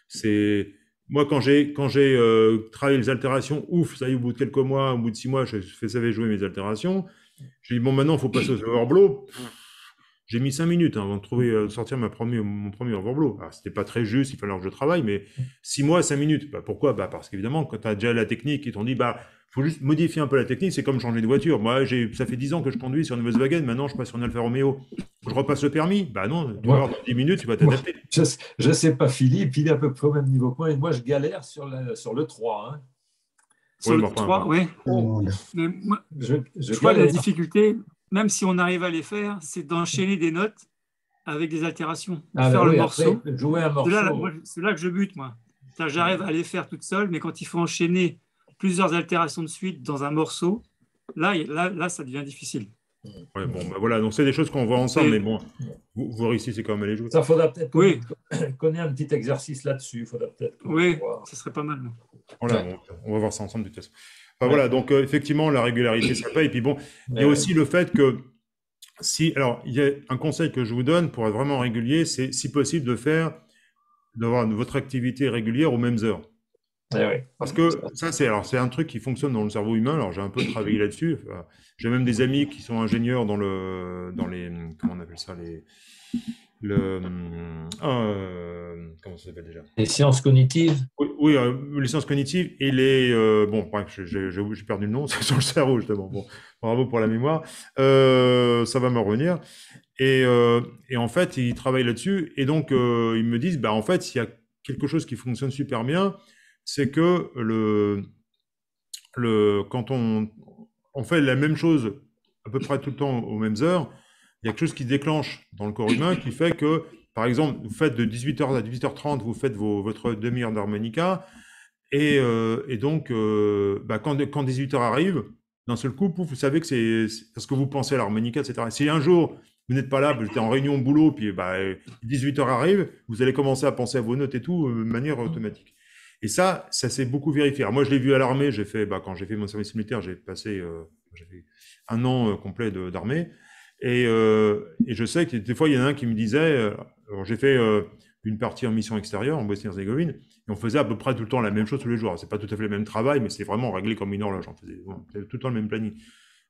Moi, quand j'ai travaillé les altérations, ça y est, au bout de quelques mois, au bout de 6 mois, je savais jouer mes altérations. Je dis, bon, maintenant, il faut passer aux overblows. J'ai mis 5 minutes avant de sortir mon premier overblow. Alors, c'était pas très juste, il fallait que je travaille, mais 6 mois, 5 minutes. Pourquoi? Parce qu'évidemment, quand tu as déjà la technique, ils t'ont dit, faut juste modifier un peu la technique, c'est comme changer de voiture. Moi, ça fait 10 ans que je conduis sur une Volkswagen, maintenant je passe sur une Alfa Romeo. Je repasse le permis? Non, tu vas avoir 10 minutes, tu vas t'adapter. Je sais pas, Philippe, il est à peu près au même niveau que moi, et moi je galère sur le 3. Hein. Sur le 3, oui. Mais moi, je vois la difficulté, même si on arrive à les faire, c'est d'enchaîner des notes avec des altérations, faire le morceau. Après, jouer un morceau. C'est là que je bute, moi. J'arrive à les faire toute seule, mais quand il faut enchaîner plusieurs altérations de suite dans un morceau, là ça devient difficile. Ouais, voilà, donc c'est des choses qu'on voit ensemble, mais bon, vous réussissez quand même à les jouer. Ça faudra peut-être qu'on ait un petit exercice là-dessus. Oui, ça serait pas mal. Voilà, on va voir ça ensemble de toute façon. Voilà, donc effectivement, la régularité, ça paye. Et puis bon, il y a aussi le fait que alors, il y a un conseil que je vous donne pour être vraiment régulier, c'est si possible d'avoir votre activité régulière aux mêmes heures. Parce que ça, c'est un truc qui fonctionne dans le cerveau humain. Alors, j'ai un peu travaillé là-dessus. J'ai même des amis qui sont ingénieurs dans les, comment on appelle ça, comment ça s'appelle déjà? Les sciences cognitives. Oui, les sciences cognitives et bon, bref, j'ai perdu le nom, c'est sur le cerveau justement. Bon, bravo pour la mémoire. Ça va me revenir. Et en fait, ils travaillent là-dessus. Et donc, ils me disent, en fait, s'il y a quelque chose qui fonctionne super bien, c'est que quand on fait la même chose à peu près tout le temps aux mêmes heures, il y a quelque chose qui déclenche dans le corps humain qui fait que, par exemple, vous faites de 18h à 18h30, vous faites votre demi-heure d'harmonica, et donc, quand 18h arrive, d'un seul coup, vous savez que c'est parce que vous pensez à l'harmonica, etc. Si un jour, vous n'êtes pas là, vous êtes en réunion au boulot, puis 18h arrive, vous allez commencer à penser à vos notes et tout de manière automatique. Et ça s'est beaucoup vérifié. Alors moi, je l'ai vu à l'armée, quand j'ai fait mon service militaire, j'ai fait 1 an complet d'armée. Et je sais que des fois, il y en a un qui me disait, alors j'ai fait une partie en mission extérieure en Bosnie-Herzégovine, et on faisait à peu près tout le temps la même chose tous les jours. C'est pas tout à fait le même travail, mais c'est vraiment réglé comme une horloge. On faisait tout le temps le même planning.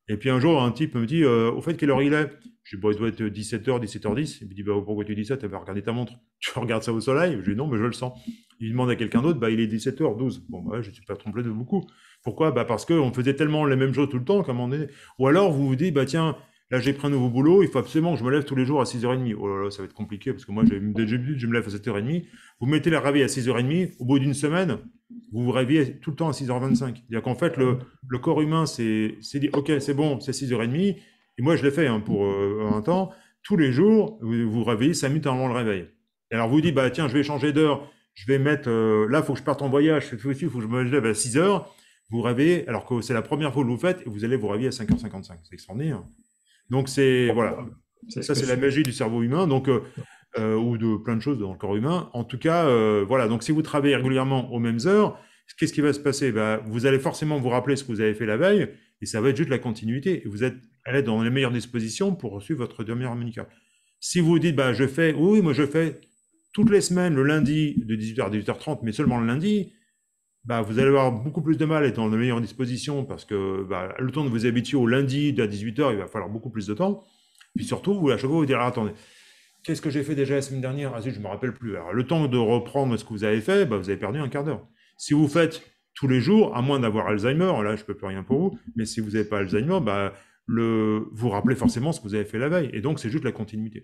Et puis un jour, un type me dit, au fait, quelle heure il est? Je dis, bon, il doit être 17h, 17h10. Il me dit, bah, pourquoi tu dis ça? Tu vas regarder ta montre. Tu regardes ça au soleil? Je dis, non, mais je le sens. Il demande à quelqu'un d'autre, bah, il est 17h12. Bon, bah, ouais, je ne suis pas trompé de beaucoup. Pourquoi? Bah, parce qu'on faisait tellement les mêmes choses tout le temps qu'à un moment donné. Ou alors, vous vous dites, bah, tiens, là, j'ai pris un nouveau boulot, il faut absolument que je me lève tous les jours à 6h30. Oh là là, ça va être compliqué, parce que moi, j'ai d'habitude, je me lève à 7h30. Vous mettez le réveil à 6h30, au bout d'une semaine, vous vous réveillez tout le temps à 6h25. C'est-à-dire qu'en fait, le corps humain, c'est dit, OK, c'est bon, c'est 6h30. Et moi, je l'ai fait pour un temps. Tous les jours, vous vous réveillez 5 minutes avant le réveil. Et alors, vous dites, bah, tiens, je vais changer d'heure. Je vais mettre, là, il faut que je parte en voyage. Il faut que je me lève à 6h. Vous vous réveillez, alors que c'est la première fois que vous le faites, et vous allez vous réveiller à 5h55. C'est extraordinaire. Donc, c'est, voilà. Ça, c'est la magie du cerveau humain. Donc, ou de plein de choses dans le corps humain. En tout cas, voilà. Donc, si vous travaillez régulièrement aux mêmes heures, qu'est-ce qui va se passer? Bah, vous allez forcément vous rappeler ce que vous avez fait la veille, et ça va être juste la continuité. Et vous allez être dans les meilleures dispositions pour suivre votre demi-heure harmonica. Si vous dites, bah, oui, moi je fais toutes les semaines le lundi de 18h à 18h30, mais seulement le lundi, bah, vous allez avoir beaucoup plus de mal à être dans de meilleures dispositions parce que bah, le temps de vous habituer au lundi à 18h, il va falloir beaucoup plus de temps. Puis surtout, à chaque fois, vous direz, attendez, qu'est-ce que j'ai fait déjà la semaine dernière? Ah si, je ne me rappelle plus. Alors, le temps de reprendre ce que vous avez fait, bah, vous avez perdu un quart d'heure. Si vous faites tous les jours, à moins d'avoir Alzheimer, là, je ne peux plus rien pour vous, mais si vous n'avez pas Alzheimer, bah, vous rappelez forcément ce que vous avez fait la veille. Et donc, c'est juste la continuité.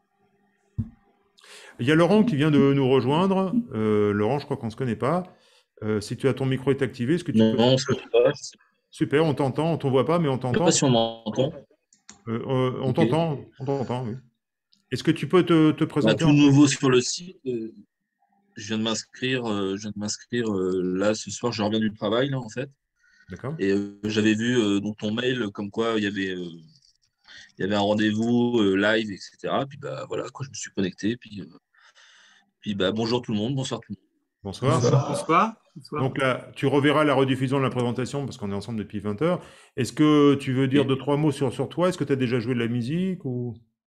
Il y a Laurent qui vient de nous rejoindre. Laurent, je crois qu'on ne se connaît pas. Si tu as ton micro est activé, est-ce que tu peux... Non, on ne se connaît pas. Super, on t'entend, on ne te voit pas, mais on Je ne sais t'entend. pas si on m'entend. On Ok. t'entend, oui. Est-ce que tu peux te Bah, présenter tout nouveau sur le site. Je viens de m'inscrire. Là ce soir. Je reviens du travail là en fait. D'accord. Et j'avais vu dans ton mail comme quoi il y avait un rendez-vous live, etc. Puis bah voilà, quoi, je me suis connecté. Puis bah bonjour tout le monde, bonsoir tout le monde. Bonsoir. Bonsoir. Donc là, tu reverras la rediffusion de la présentation parce qu'on est ensemble depuis 20 heures. Est-ce que tu veux dire Et, 2-3 mots sur toi? Est-ce que tu as déjà joué de la musique ou...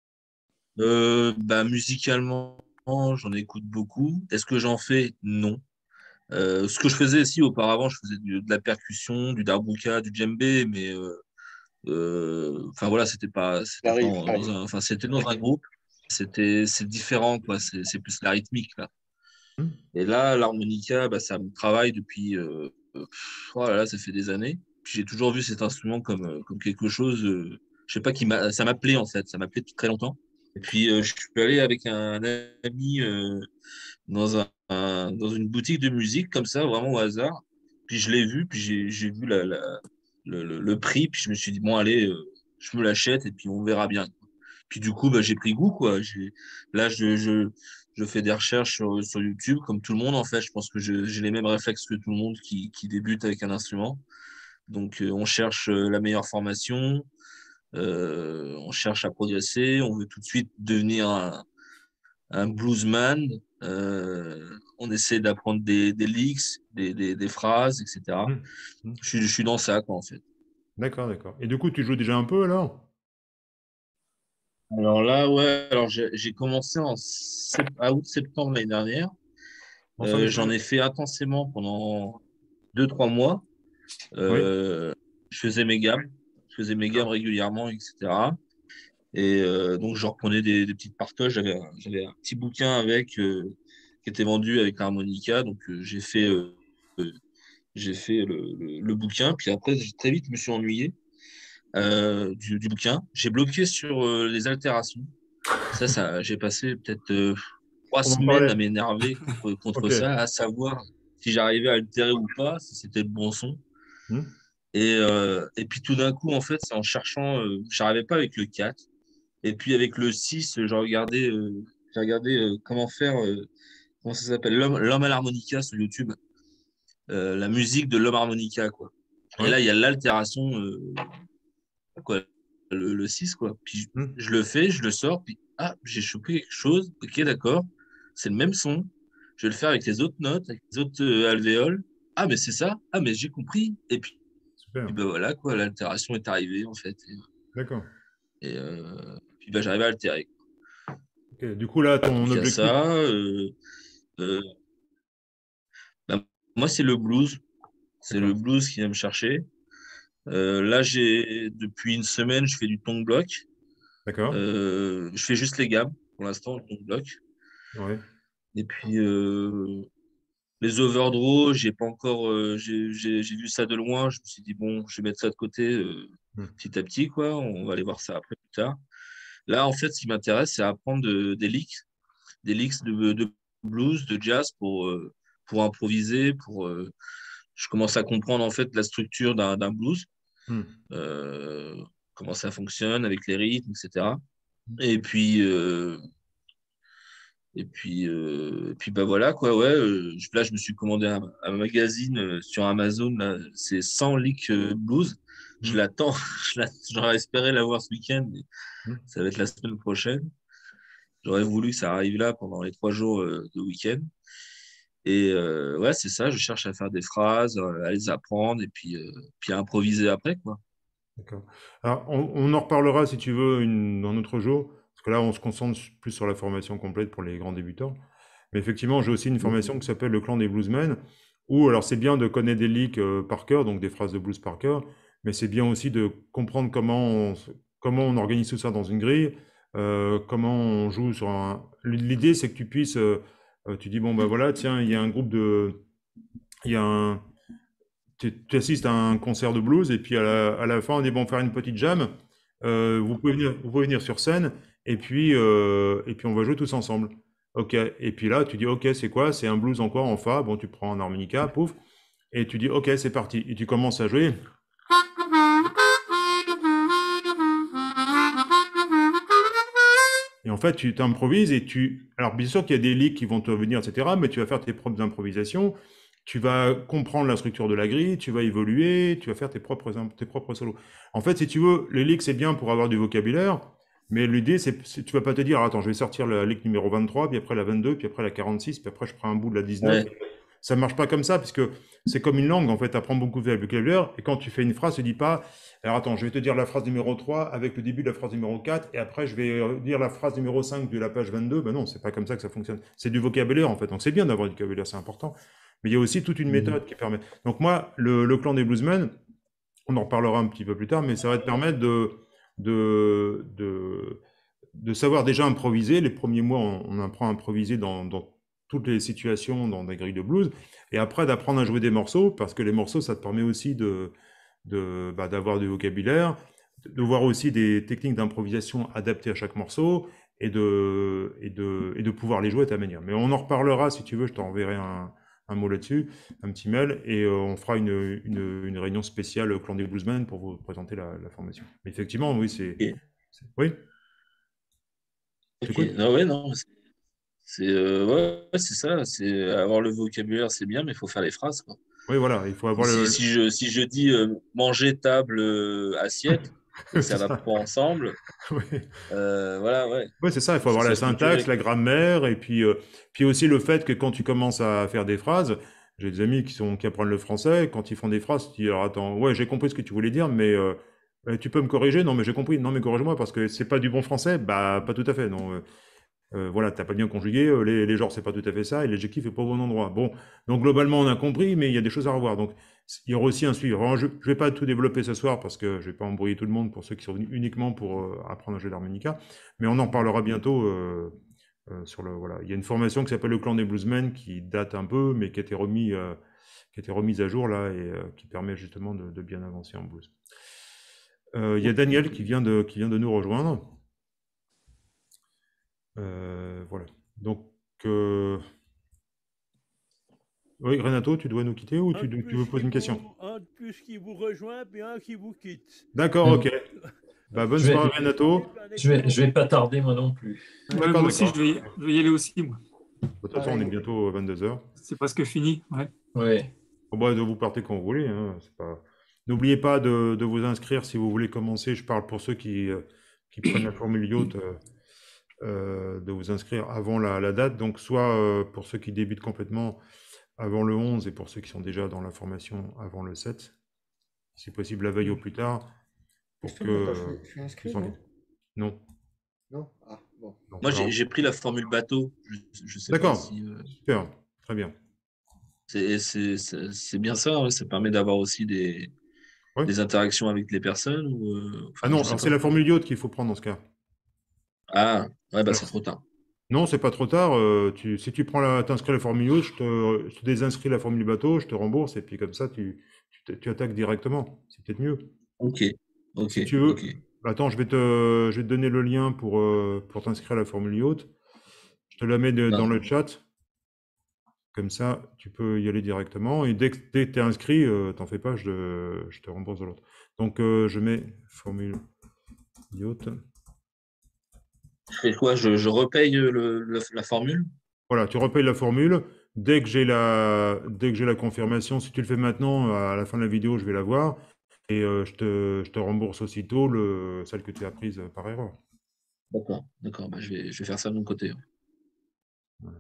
bah, musicalement, j'en écoute beaucoup. Est-ce que j'en fais? Non. Ce que je faisais aussi auparavant, je faisais de la percussion, du darbuka, du djembé, mais enfin voilà, c'était dans un groupe, c'est différent quoi, c'est plus la rythmique là. Et là, l'harmonica, bah, ça me travaille depuis, oh là là, ça fait des années. Puis j'ai toujours vu cet instrument comme quelque chose, je sais pas, ça m'appelait en fait, ça m'appelait depuis très longtemps. Et puis je suis allé avec un ami dans dans une boutique de musique comme ça, vraiment au hasard. Puis je l'ai vu, puis j'ai vu le prix, puis je me suis dit bon allez, je me l'achète et puis on verra bien. Puis du coup, bah, j'ai pris goût quoi. Là, je fais des recherches sur YouTube comme tout le monde en fait. Je pense que j'ai les mêmes réflexes que tout le monde qui débute avec un instrument. Donc on cherche la meilleure formation, on cherche à progresser, on veut tout de suite devenir un bluesman. On essaie d'apprendre des licks, des phrases, etc. Mmh. Mmh. Je suis dans ça, quoi, en fait. D'accord, d'accord. Et du coup, tu joues déjà un peu alors? Alors là, ouais, alors j'ai commencé à août-septembre l'année dernière. Ensemble J'en ai fait intensément pendant 2, 3 mois. Oui. Je faisais mes gammes. Je faisais mes gammes régulièrement, etc. Et donc, je reprenais des petites partages. J'avais un petit bouquin qui était vendu avec l'harmonica. Donc, j'ai fait le bouquin. Puis après, très vite, je me suis ennuyé du bouquin. J'ai bloqué sur les altérations. J'ai passé peut-être 3 semaines à m'énerver contre Ok. ça, à savoir si j'arrivais à altérer ou pas, si c'était le bon son. Mmh. Et puis tout d'un coup, en fait, c'est en cherchant, j'arrivais pas avec le 4. Et puis avec le 6, j'ai regardé comment faire, comment ça s'appelle, l'homme à l'harmonica sur YouTube. La musique de l'homme harmonica, quoi. Et Ouais. là, il y a l'altération, quoi, le 6, quoi. Puis Mmh. je le fais, je le sors, puis j'ai chopé quelque chose. Ok, d'accord, c'est le même son. Je vais le faire avec les autres notes, avec les autres alvéoles. Ah, mais c'est ça. Ah, mais j'ai compris. Et puis Super. ben voilà, quoi, l'altération est arrivée, en fait. D'accord. Et puis ben, j'arrive à altérer. Ok. Du coup, là, ton Donc il y a objectif... ça. Euh, ben, moi, c'est le blues. C'est le D'accord. blues qui vient me chercher. Là, depuis une semaine, je fais du tongue block. D'accord. Je fais juste les gammes pour l'instant, le tongue block. Ouais. Et puis les overdraws, j'ai pas encore, j'ai vu ça de loin. Je me suis dit bon, je vais mettre ça de côté petit à petit, quoi. On va aller voir ça après plus tard. Là, en fait, ce qui m'intéresse, c'est apprendre des licks de blues, de jazz pour improviser, je commence à comprendre en fait la structure d'un blues, Hmm. comment ça fonctionne avec les rythmes, etc. Et puis, bah voilà, quoi, ouais. Là, je me suis commandé un magazine sur Amazon, là, c'est 100 licks blues. Je Hmm. l'attends, j'aurais espéré l'avoir ce week-end, mais Hmm. ça va être la semaine prochaine. J'aurais voulu que ça arrive là pendant les 3 jours de week-end. Et ouais, c'est ça, je cherche à faire des phrases, à les apprendre et puis à improviser après, quoi. D'accord. Alors, on en reparlera si tu veux un autre jour, parce que là, on se concentre plus sur la formation complète pour les grands débutants. Mais effectivement, j'ai aussi une formation qui s'appelle le clan des bluesmen, où alors c'est bien de connaître des licks par cœur, donc des phrases de blues par cœur, mais c'est bien aussi de comprendre comment on organise tout ça dans une grille, comment on joue sur un. L'idée, c'est que tu puisses, tu dis bon ben voilà, tiens, il y a un groupe il y a un, tu assistes à un concert de blues et puis à la fin on dit bon, on va faire une petite jam. Vous pouvez venir sur scène et puis on va jouer tous ensemble. Ok. Et puis là tu dis ok, c'est quoi? C'est un blues en quoi? En fa. Bon, tu prends un harmonica, pouf, et tu dis ok, c'est parti. Et tu commences à jouer. Et en fait, tu t'improvises et tu. Alors, bien sûr qu'il y a des licks qui vont te venir, etc., mais tu vas faire tes propres improvisations. Tu vas comprendre la structure de la grille, tu vas évoluer, tu vas faire tes propres solos. En fait, si tu veux, les licks, c'est bien pour avoir du vocabulaire, mais l'idée, tu vas pas te dire, attends, je vais sortir la lick numéro 23, puis après la 22, puis après la 46, puis après je prends un bout de la 19. Ouais. Ça marche pas comme ça, puisque c'est comme une langue, en fait, tu apprends beaucoup de vocabulaire, et quand tu fais une phrase, tu dis pas, alors attends, je vais te dire la phrase numéro 3 avec le début de la phrase numéro 4, et après je vais dire la phrase numéro 5 de la page 22. Ben non, c'est pas comme ça que ça fonctionne. C'est du vocabulaire, en fait. Donc c'est bien d'avoir du vocabulaire, c'est important. Mais il y a aussi toute une méthode qui permet. Donc moi, le clan des bluesmen, on en reparlera un petit peu plus tard, mais ça va te permettre de, de, de savoir déjà improviser. Les premiers mois, on apprend à improviser dans toutes les situations, dans des grilles de blues, et après d'apprendre à jouer des morceaux, parce que les morceaux, ça te permet aussi d'avoir du vocabulaire, de voir aussi des techniques d'improvisation adaptées à chaque morceau, et de pouvoir les jouer à ta manière. Mais on en reparlera si tu veux, je t'enverrai un mot là-dessus, un petit mail, et on fera une réunion spéciale au Clan des Bluesmen pour vous présenter la formation. Mais effectivement, oui, Ok. Oui, Ok. j'écoute. Ah ouais, non, ouais, c'est ça. C'est avoir le vocabulaire, c'est bien, mais il faut faire les phrases, quoi. Oui, voilà, il faut avoir Si je dis manger, table, assiette, et que ça C'est va ça. pas ensemble, Oui. voilà, ouais. Ouais, c'est ça, il faut Ça avoir la soit structuré, syntaxe, la quoi. grammaire, et puis aussi le fait que quand tu commences à faire des phrases, j'ai des amis qui apprennent le français, quand ils font des phrases, tu dis, alors attends, ouais, j'ai compris ce que tu voulais dire, mais tu peux me corriger? Non, mais j'ai compris. Non, mais corrige-moi, parce que c'est pas du bon français. Bah, pas tout à fait, non. Voilà, t'as pas bien conjugué, les genres, c'est pas tout à fait ça, et l'adjectif est pas au bon endroit. Bon, donc globalement, on a compris, mais il y a des choses à revoir. Donc, il y aura aussi un suivi. Alors, je vais pas tout développer ce soir, parce que je vais pas embrouiller tout le monde pour ceux qui sont venus uniquement pour apprendre à jouer l'harmonica, mais on en reparlera bientôt voilà. Il y a une formation qui s'appelle le Clan des Bluesmen, qui date un peu, mais qui a été remise à jour, là, et qui permet justement de bien avancer en blues. Il y a Daniel qui vient de nous rejoindre. Voilà. Donc, oui, Renato, tu dois nous quitter ou tu veux poser une question? Un de plus qui vous rejoint, puis un qui vous quitte. D'accord, ok. Bah, bonne soirée, Renato. Je vais pas tarder, moi non plus. Ouais, D'accord, moi aussi, d'accord. je vais y aller aussi, moi. De toute façon, on est bientôt à 22h. C'est presque fini, ouais. Ouais. Bon, bah, vous partez quand vous voulez, hein, c'est pas. N'oubliez pas de vous inscrire si vous voulez commencer. Je parle pour ceux qui prennent la formule yacht, de vous inscrire avant la date. Donc, soit pour ceux qui débutent complètement avant le 11 et pour ceux qui sont déjà dans la formation avant le 7, si possible la veille au plus tard, pour que. Je suis inscrit, ils sont- non? Non. Non? Ah, bon. Donc, Moi, alors- j'ai pris la formule bateau. Je sais pas D'accord, si super, très bien. c'est bien ça. Ouais, ça permet d'avoir aussi Ouais. des interactions avec les personnes ou, Ah enfin, non, je sais alors c'est pas. la formule yacht qu'il faut prendre dans ce cas. Ah, ouais, bah Alors, c'est trop tard. non, c'est pas trop tard. Si tu t'inscris à la formule yacht, je te désinscris la formule bateau, je te rembourse, et puis comme ça, tu attaques directement. C'est peut-être mieux. Ok, ok, Si tu veux, ok. attends, je vais te donner le lien pour t'inscrire à la formule yacht. Je te la mets dans Ben, le chat. Comme ça, tu peux y aller directement. Et dès que tu es inscrit, t'en fais pas, je te rembourse de l'autre. Donc, je mets formule yacht. je fais quoi? Je repaye la formule? Voilà, tu repayes la formule. Dès que j'ai la confirmation, si tu le fais maintenant, à la fin de la vidéo, je vais la voir. Et je te rembourse aussitôt celle que tu as prise par erreur. D'accord, d'accord. Bah, je vais faire ça de mon côté. Voilà.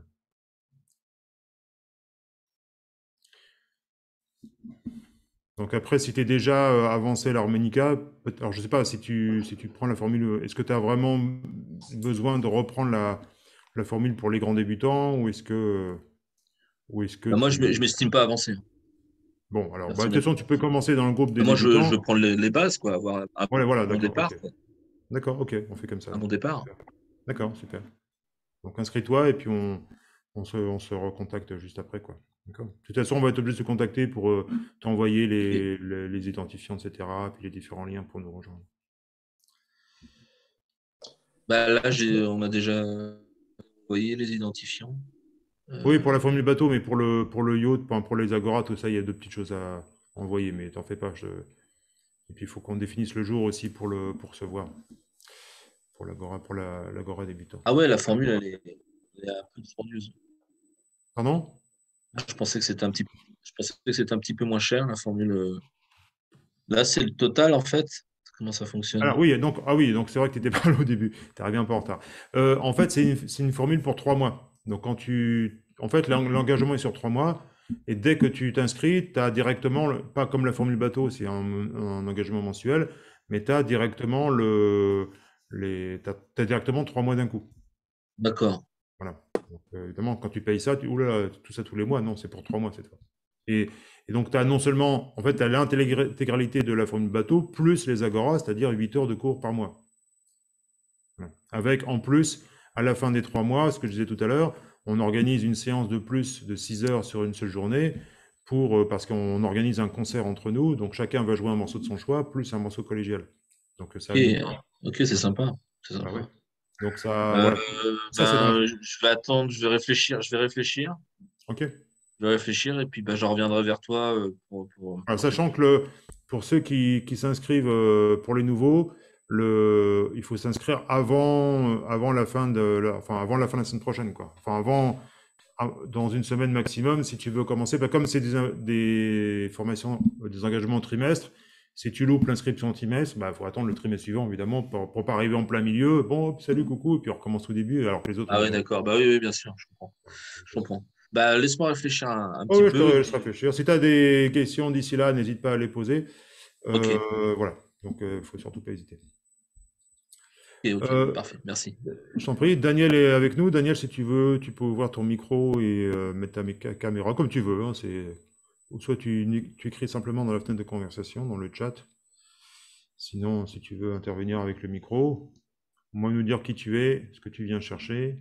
Donc après, si tu es déjà avancé à l'harmonica, alors je sais pas si tu prends la formule, est-ce que tu as vraiment besoin de reprendre la formule pour les grands débutants ou est-ce que Bah, moi, tu... je m'estime pas avancé, Bon, alors, bah, de toute personnellement. façon, tu peux commencer dans le groupe des Bah, moi, je débutants. veux prendre les bases, quoi, avoir un Voilà, voilà, bon d'accord, départ, ok. quoi. D'accord, ok, on fait comme ça Un bon alors. départ. Super. D'accord, super. Donc inscris-toi et puis on se recontacte juste après, quoi. D'accord. De toute façon, on va être obligé de se contacter pour t'envoyer Ok. les identifiants, etc., puis les différents liens pour nous rejoindre. Bah, là, on m'a déjà envoyé les identifiants. Oui, pour la formule bateau, mais pour le yacht, pour les agoras, tout ça, il y a deux petites choses à envoyer, mais t'en fais pas. Et puis il faut qu'on définisse le jour aussi pour se voir, pour l'agora débutant. Ah ouais, la formule, elle est un peu dispendieuse. Pardon? Je pensais que c'était un petit peu moins cher, la formule. Là, c'est le total, en fait. Comment ça fonctionne? Alors oui, donc c'est vrai que tu étais pas là au début, tu arrivé un peu en retard. En fait, c'est une formule pour 3 mois. Donc en fait, l'engagement est sur 3 mois, et dès que tu t'inscris, tu as directement, pas comme la formule bateau, c'est un engagement mensuel, mais tu as directement t'as directement 3 mois d'un coup. D'accord. Voilà. Donc, évidemment, quand tu payes ça, oulala, tout ça tous les mois, non, c'est pour 3 mois cette fois. Et, et donc, tu as non seulement, en fait, tu as l'intégralité de la formule bateau, plus les agoras, c'est-à-dire 8 heures de cours par mois. Voilà. Avec, en plus, à la fin des 3 mois, ce que je disais tout à l'heure, on organise une séance de plus de 6 heures sur une seule journée, parce qu'on organise un concert entre nous, donc chacun va jouer un morceau de son choix, plus un morceau collégial. Donc, ça Ok, limite. ok, c'est sympa. C'est Bah ouais. sympa. Donc, ça, voilà. Ça, c'est dans... Je vais attendre, je vais réfléchir. OK. Je vais réfléchir et puis bah, je reviendrai vers toi Alors, pour sachant que pour ceux qui s'inscrivent pour les nouveaux, il faut s'inscrire avant la fin avant la fin de la semaine prochaine, quoi. Enfin, dans une semaine maximum, si tu veux commencer. Bah, comme c'est des formations, des engagements au trimestre, si tu loupes l'inscription au trimestre, bah, faut attendre le trimestre suivant, évidemment, pour pas arriver en plein milieu. Bon, hop, salut, coucou, et puis on recommence au début, alors que les autres ont Ah ouais, déjà... d'accord. Bah oui, oui, bien sûr, je comprends. Je comprends. Bah, laisse-moi réfléchir un Oh, petit oui, je te peu et laisse puis. réfléchir. Si tu as des questions d'ici là, n'hésite pas à les poser. Ok, Voilà. Donc, il faut surtout pas hésiter. ok, ok, Euh, parfait, merci. je t'en prie. Daniel est avec nous. Daniel, si tu veux, tu peux ouvrir ton micro et mettre ta caméra comme tu veux, hein, ou soit tu écris simplement dans la fenêtre de conversation, dans le chat. Sinon, si tu veux intervenir avec le micro, au moins nous dire qui tu es, ce que tu viens chercher.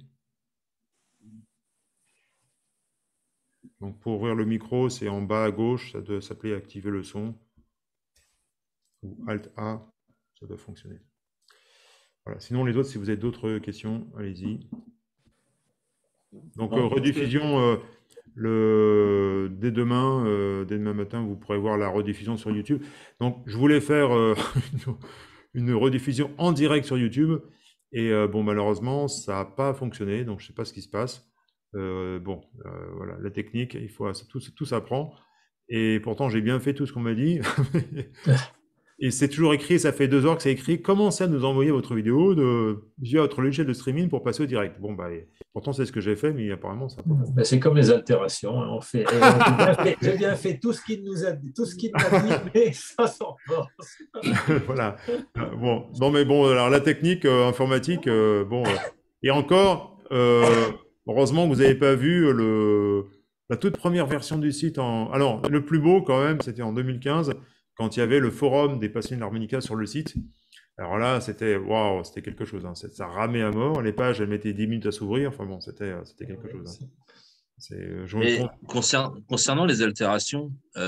Donc, pour ouvrir le micro, c'est en bas à gauche. Ça doit s'appeler activer le son. Ou Alt A, ça doit fonctionner. Voilà. Sinon, les autres, si vous avez d'autres questions, allez-y. Donc, Non, rediffusion dès demain matin, vous pourrez voir la rediffusion sur YouTube. Donc, je voulais faire une rediffusion en direct sur YouTube. Et bon, malheureusement, ça n'a pas fonctionné. Donc, je ne sais pas ce qui se passe. Voilà, la technique, tout s'apprend. Et pourtant, j'ai bien fait tout ce qu'on m'a dit. Et c'est toujours écrit, ça fait 2 heures que c'est écrit, commencez à nous envoyer votre vidéo via votre logiciel de streaming pour passer au direct. Bon, bah, pourtant, c'est ce que j'ai fait, mais apparemment, ça n'a pas fonctionné. Ben, c'est comme les altérations, hein. J'ai bien fait tout ce qu'il nous a dit, tout ce qu'il m'a dit, mais ça s'en passe. Voilà. Bon, non, mais bon, alors la technique informatique, bon. Et encore, heureusement que vous n'avez pas vu la toute première version du site. Alors, le plus beau, quand même, c'était en 2015, quand il y avait le forum des passionnés de l'harmonica sur le site. Alors là, c'était waouh, c'était quelque chose. Hein. Ça ramait à mort. Les pages, elles mettaient 10 minutes à s'ouvrir. Enfin bon, c'était quelque chose. Hein. Je me Et compte. concernant les altérations,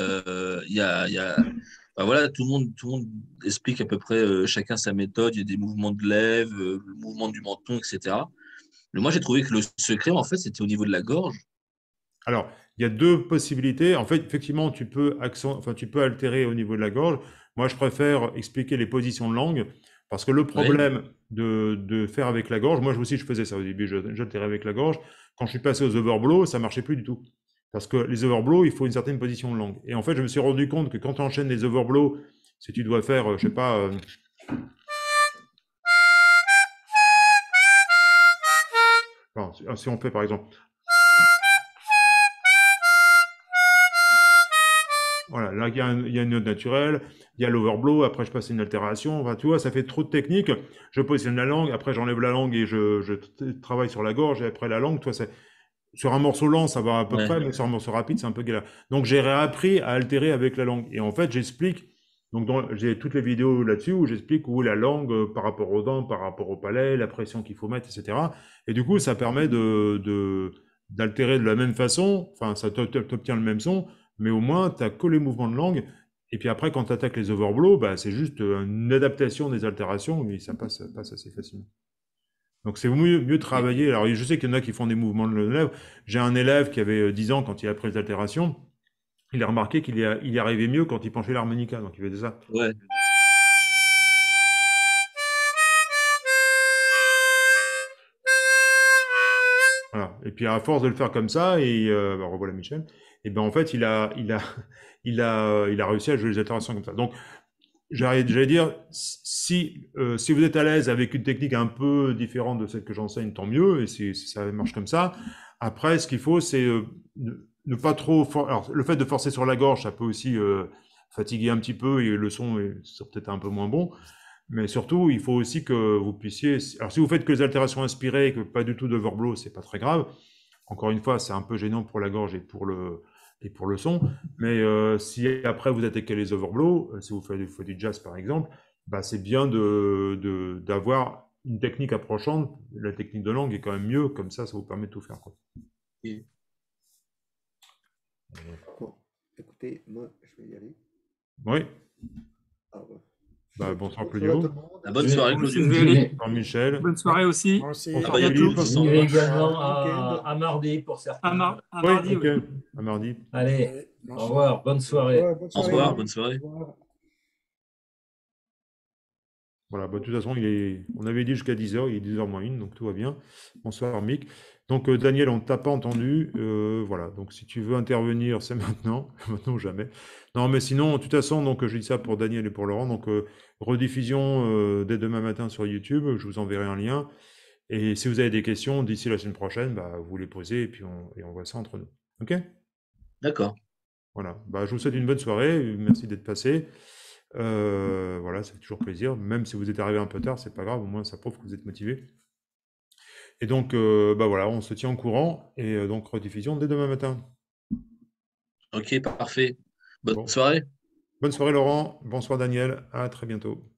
bah voilà, tout le monde explique à peu près chacun sa méthode. Il y a des mouvements de lèvres, le mouvement du menton, etc. Mais moi, j'ai trouvé que le secret, en fait, c'était au niveau de la gorge. Alors, il y a deux possibilités. En fait, effectivement, tu peux altérer au niveau de la gorge. Moi, je préfère expliquer les positions de langue parce que le problème de faire avec la gorge, moi aussi, je faisais ça au début, j'altérais avec la gorge. Quand je suis passé aux overblows, ça marchait plus du tout. Parce que les overblows, il faut une certaine position de langue. Et en fait, je me suis rendu compte que quand tu enchaînes les overblows, si tu dois faire, je sais pas, si on fait par exemple, voilà, là il y a une note naturelle, il y a l'overblow, après je passe une altération, enfin, tu vois, ça fait trop de technique. Je positionne la langue, après j'enlève la langue et je travaille sur la gorge et après la langue, toi, sur un morceau lent, ça va à peu près, mais sur un morceau rapide, c'est un peu galère. Donc j'ai réappris à altérer avec la langue. Et en fait, j'explique, donc j'ai toutes les vidéos là-dessus où j'explique où est la langue par rapport aux dents, par rapport au palais, la pression qu'il faut mettre, etc. Et du coup, ça permet d'altérer de la même façon, enfin, ça t'obtient le même son, mais au moins, tu n'as que les mouvements de langue. Et puis après, quand tu attaques les overblows, bah, c'est juste une adaptation des altérations, mais ça passe assez facilement. Donc c'est mieux travailler. Alors je sais qu'il y en a qui font des mouvements de lèvres. J'ai un élève qui avait 10 ans quand il a appris les altérations. Il a remarqué qu'il y arrivait mieux quand il penchait l'harmonica. Donc il faisait ça. Ouais. Voilà. Et puis à force de le faire comme ça, et revoilà Michel, et ben en fait il a réussi à jouer les altérations comme ça. Donc j'allais dire, si vous êtes à l'aise avec une technique un peu différente de celle que j'enseigne, tant mieux, et si ça marche comme ça. Après, ce qu'il faut, c'est ne pas trop... Alors, le fait de forcer sur la gorge, ça peut aussi fatiguer un petit peu, et le son est peut-être un peu moins bon. Mais surtout, il faut aussi que vous puissiez... Alors, si vous faites que les altérations inspirées, que pas du tout d'overblow, c'est pas très grave. Encore une fois, c'est un peu gênant pour la gorge et pour le son. Mais si après vous attaquez les overblows, si vous faites du jazz par exemple, bah, c'est bien d'avoir une technique approchante. La technique de langue est quand même mieux, comme ça vous permet de tout faire, quoi. Bon, écoutez, moi je vais y aller. Oui. Ah ouais. Bah, bonsoir Claudio. Bonne soirée Claudio. Bonsoir Michel. Bonne soirée aussi. Bonsoir Je Philippe. dirai également à mardi pour certains. À mardi, ok. À mardi. Allez, au revoir, bonne soirée. Au revoir, bonne soirée. Voilà, bah, de toute façon, on avait dit jusqu'à 10h, il est 10h moins 1, donc tout va bien. Bonsoir Mick. Donc Daniel, on ne t'a pas entendu. Voilà, donc si tu veux intervenir, c'est maintenant, maintenant ou jamais. Non, mais sinon, de toute façon, donc je dis ça pour Daniel et pour Laurent. Donc rediffusion dès demain matin sur YouTube, je vous enverrai un lien. Et si vous avez des questions d'ici la semaine prochaine, bah, vous les posez et puis on voit ça entre nous. Ok? D'accord. Voilà, bah, je vous souhaite une bonne soirée. Merci d'être passé. Voilà, c'est toujours plaisir. Même si vous êtes arrivé un peu tard, c'est pas grave, au moins ça prouve que vous êtes motivé. Et donc, bah voilà, on se tient au courant et donc rediffusion dès demain matin. Ok, parfait. Bonne soirée. Bonne soirée Laurent, bonsoir Daniel, à très bientôt.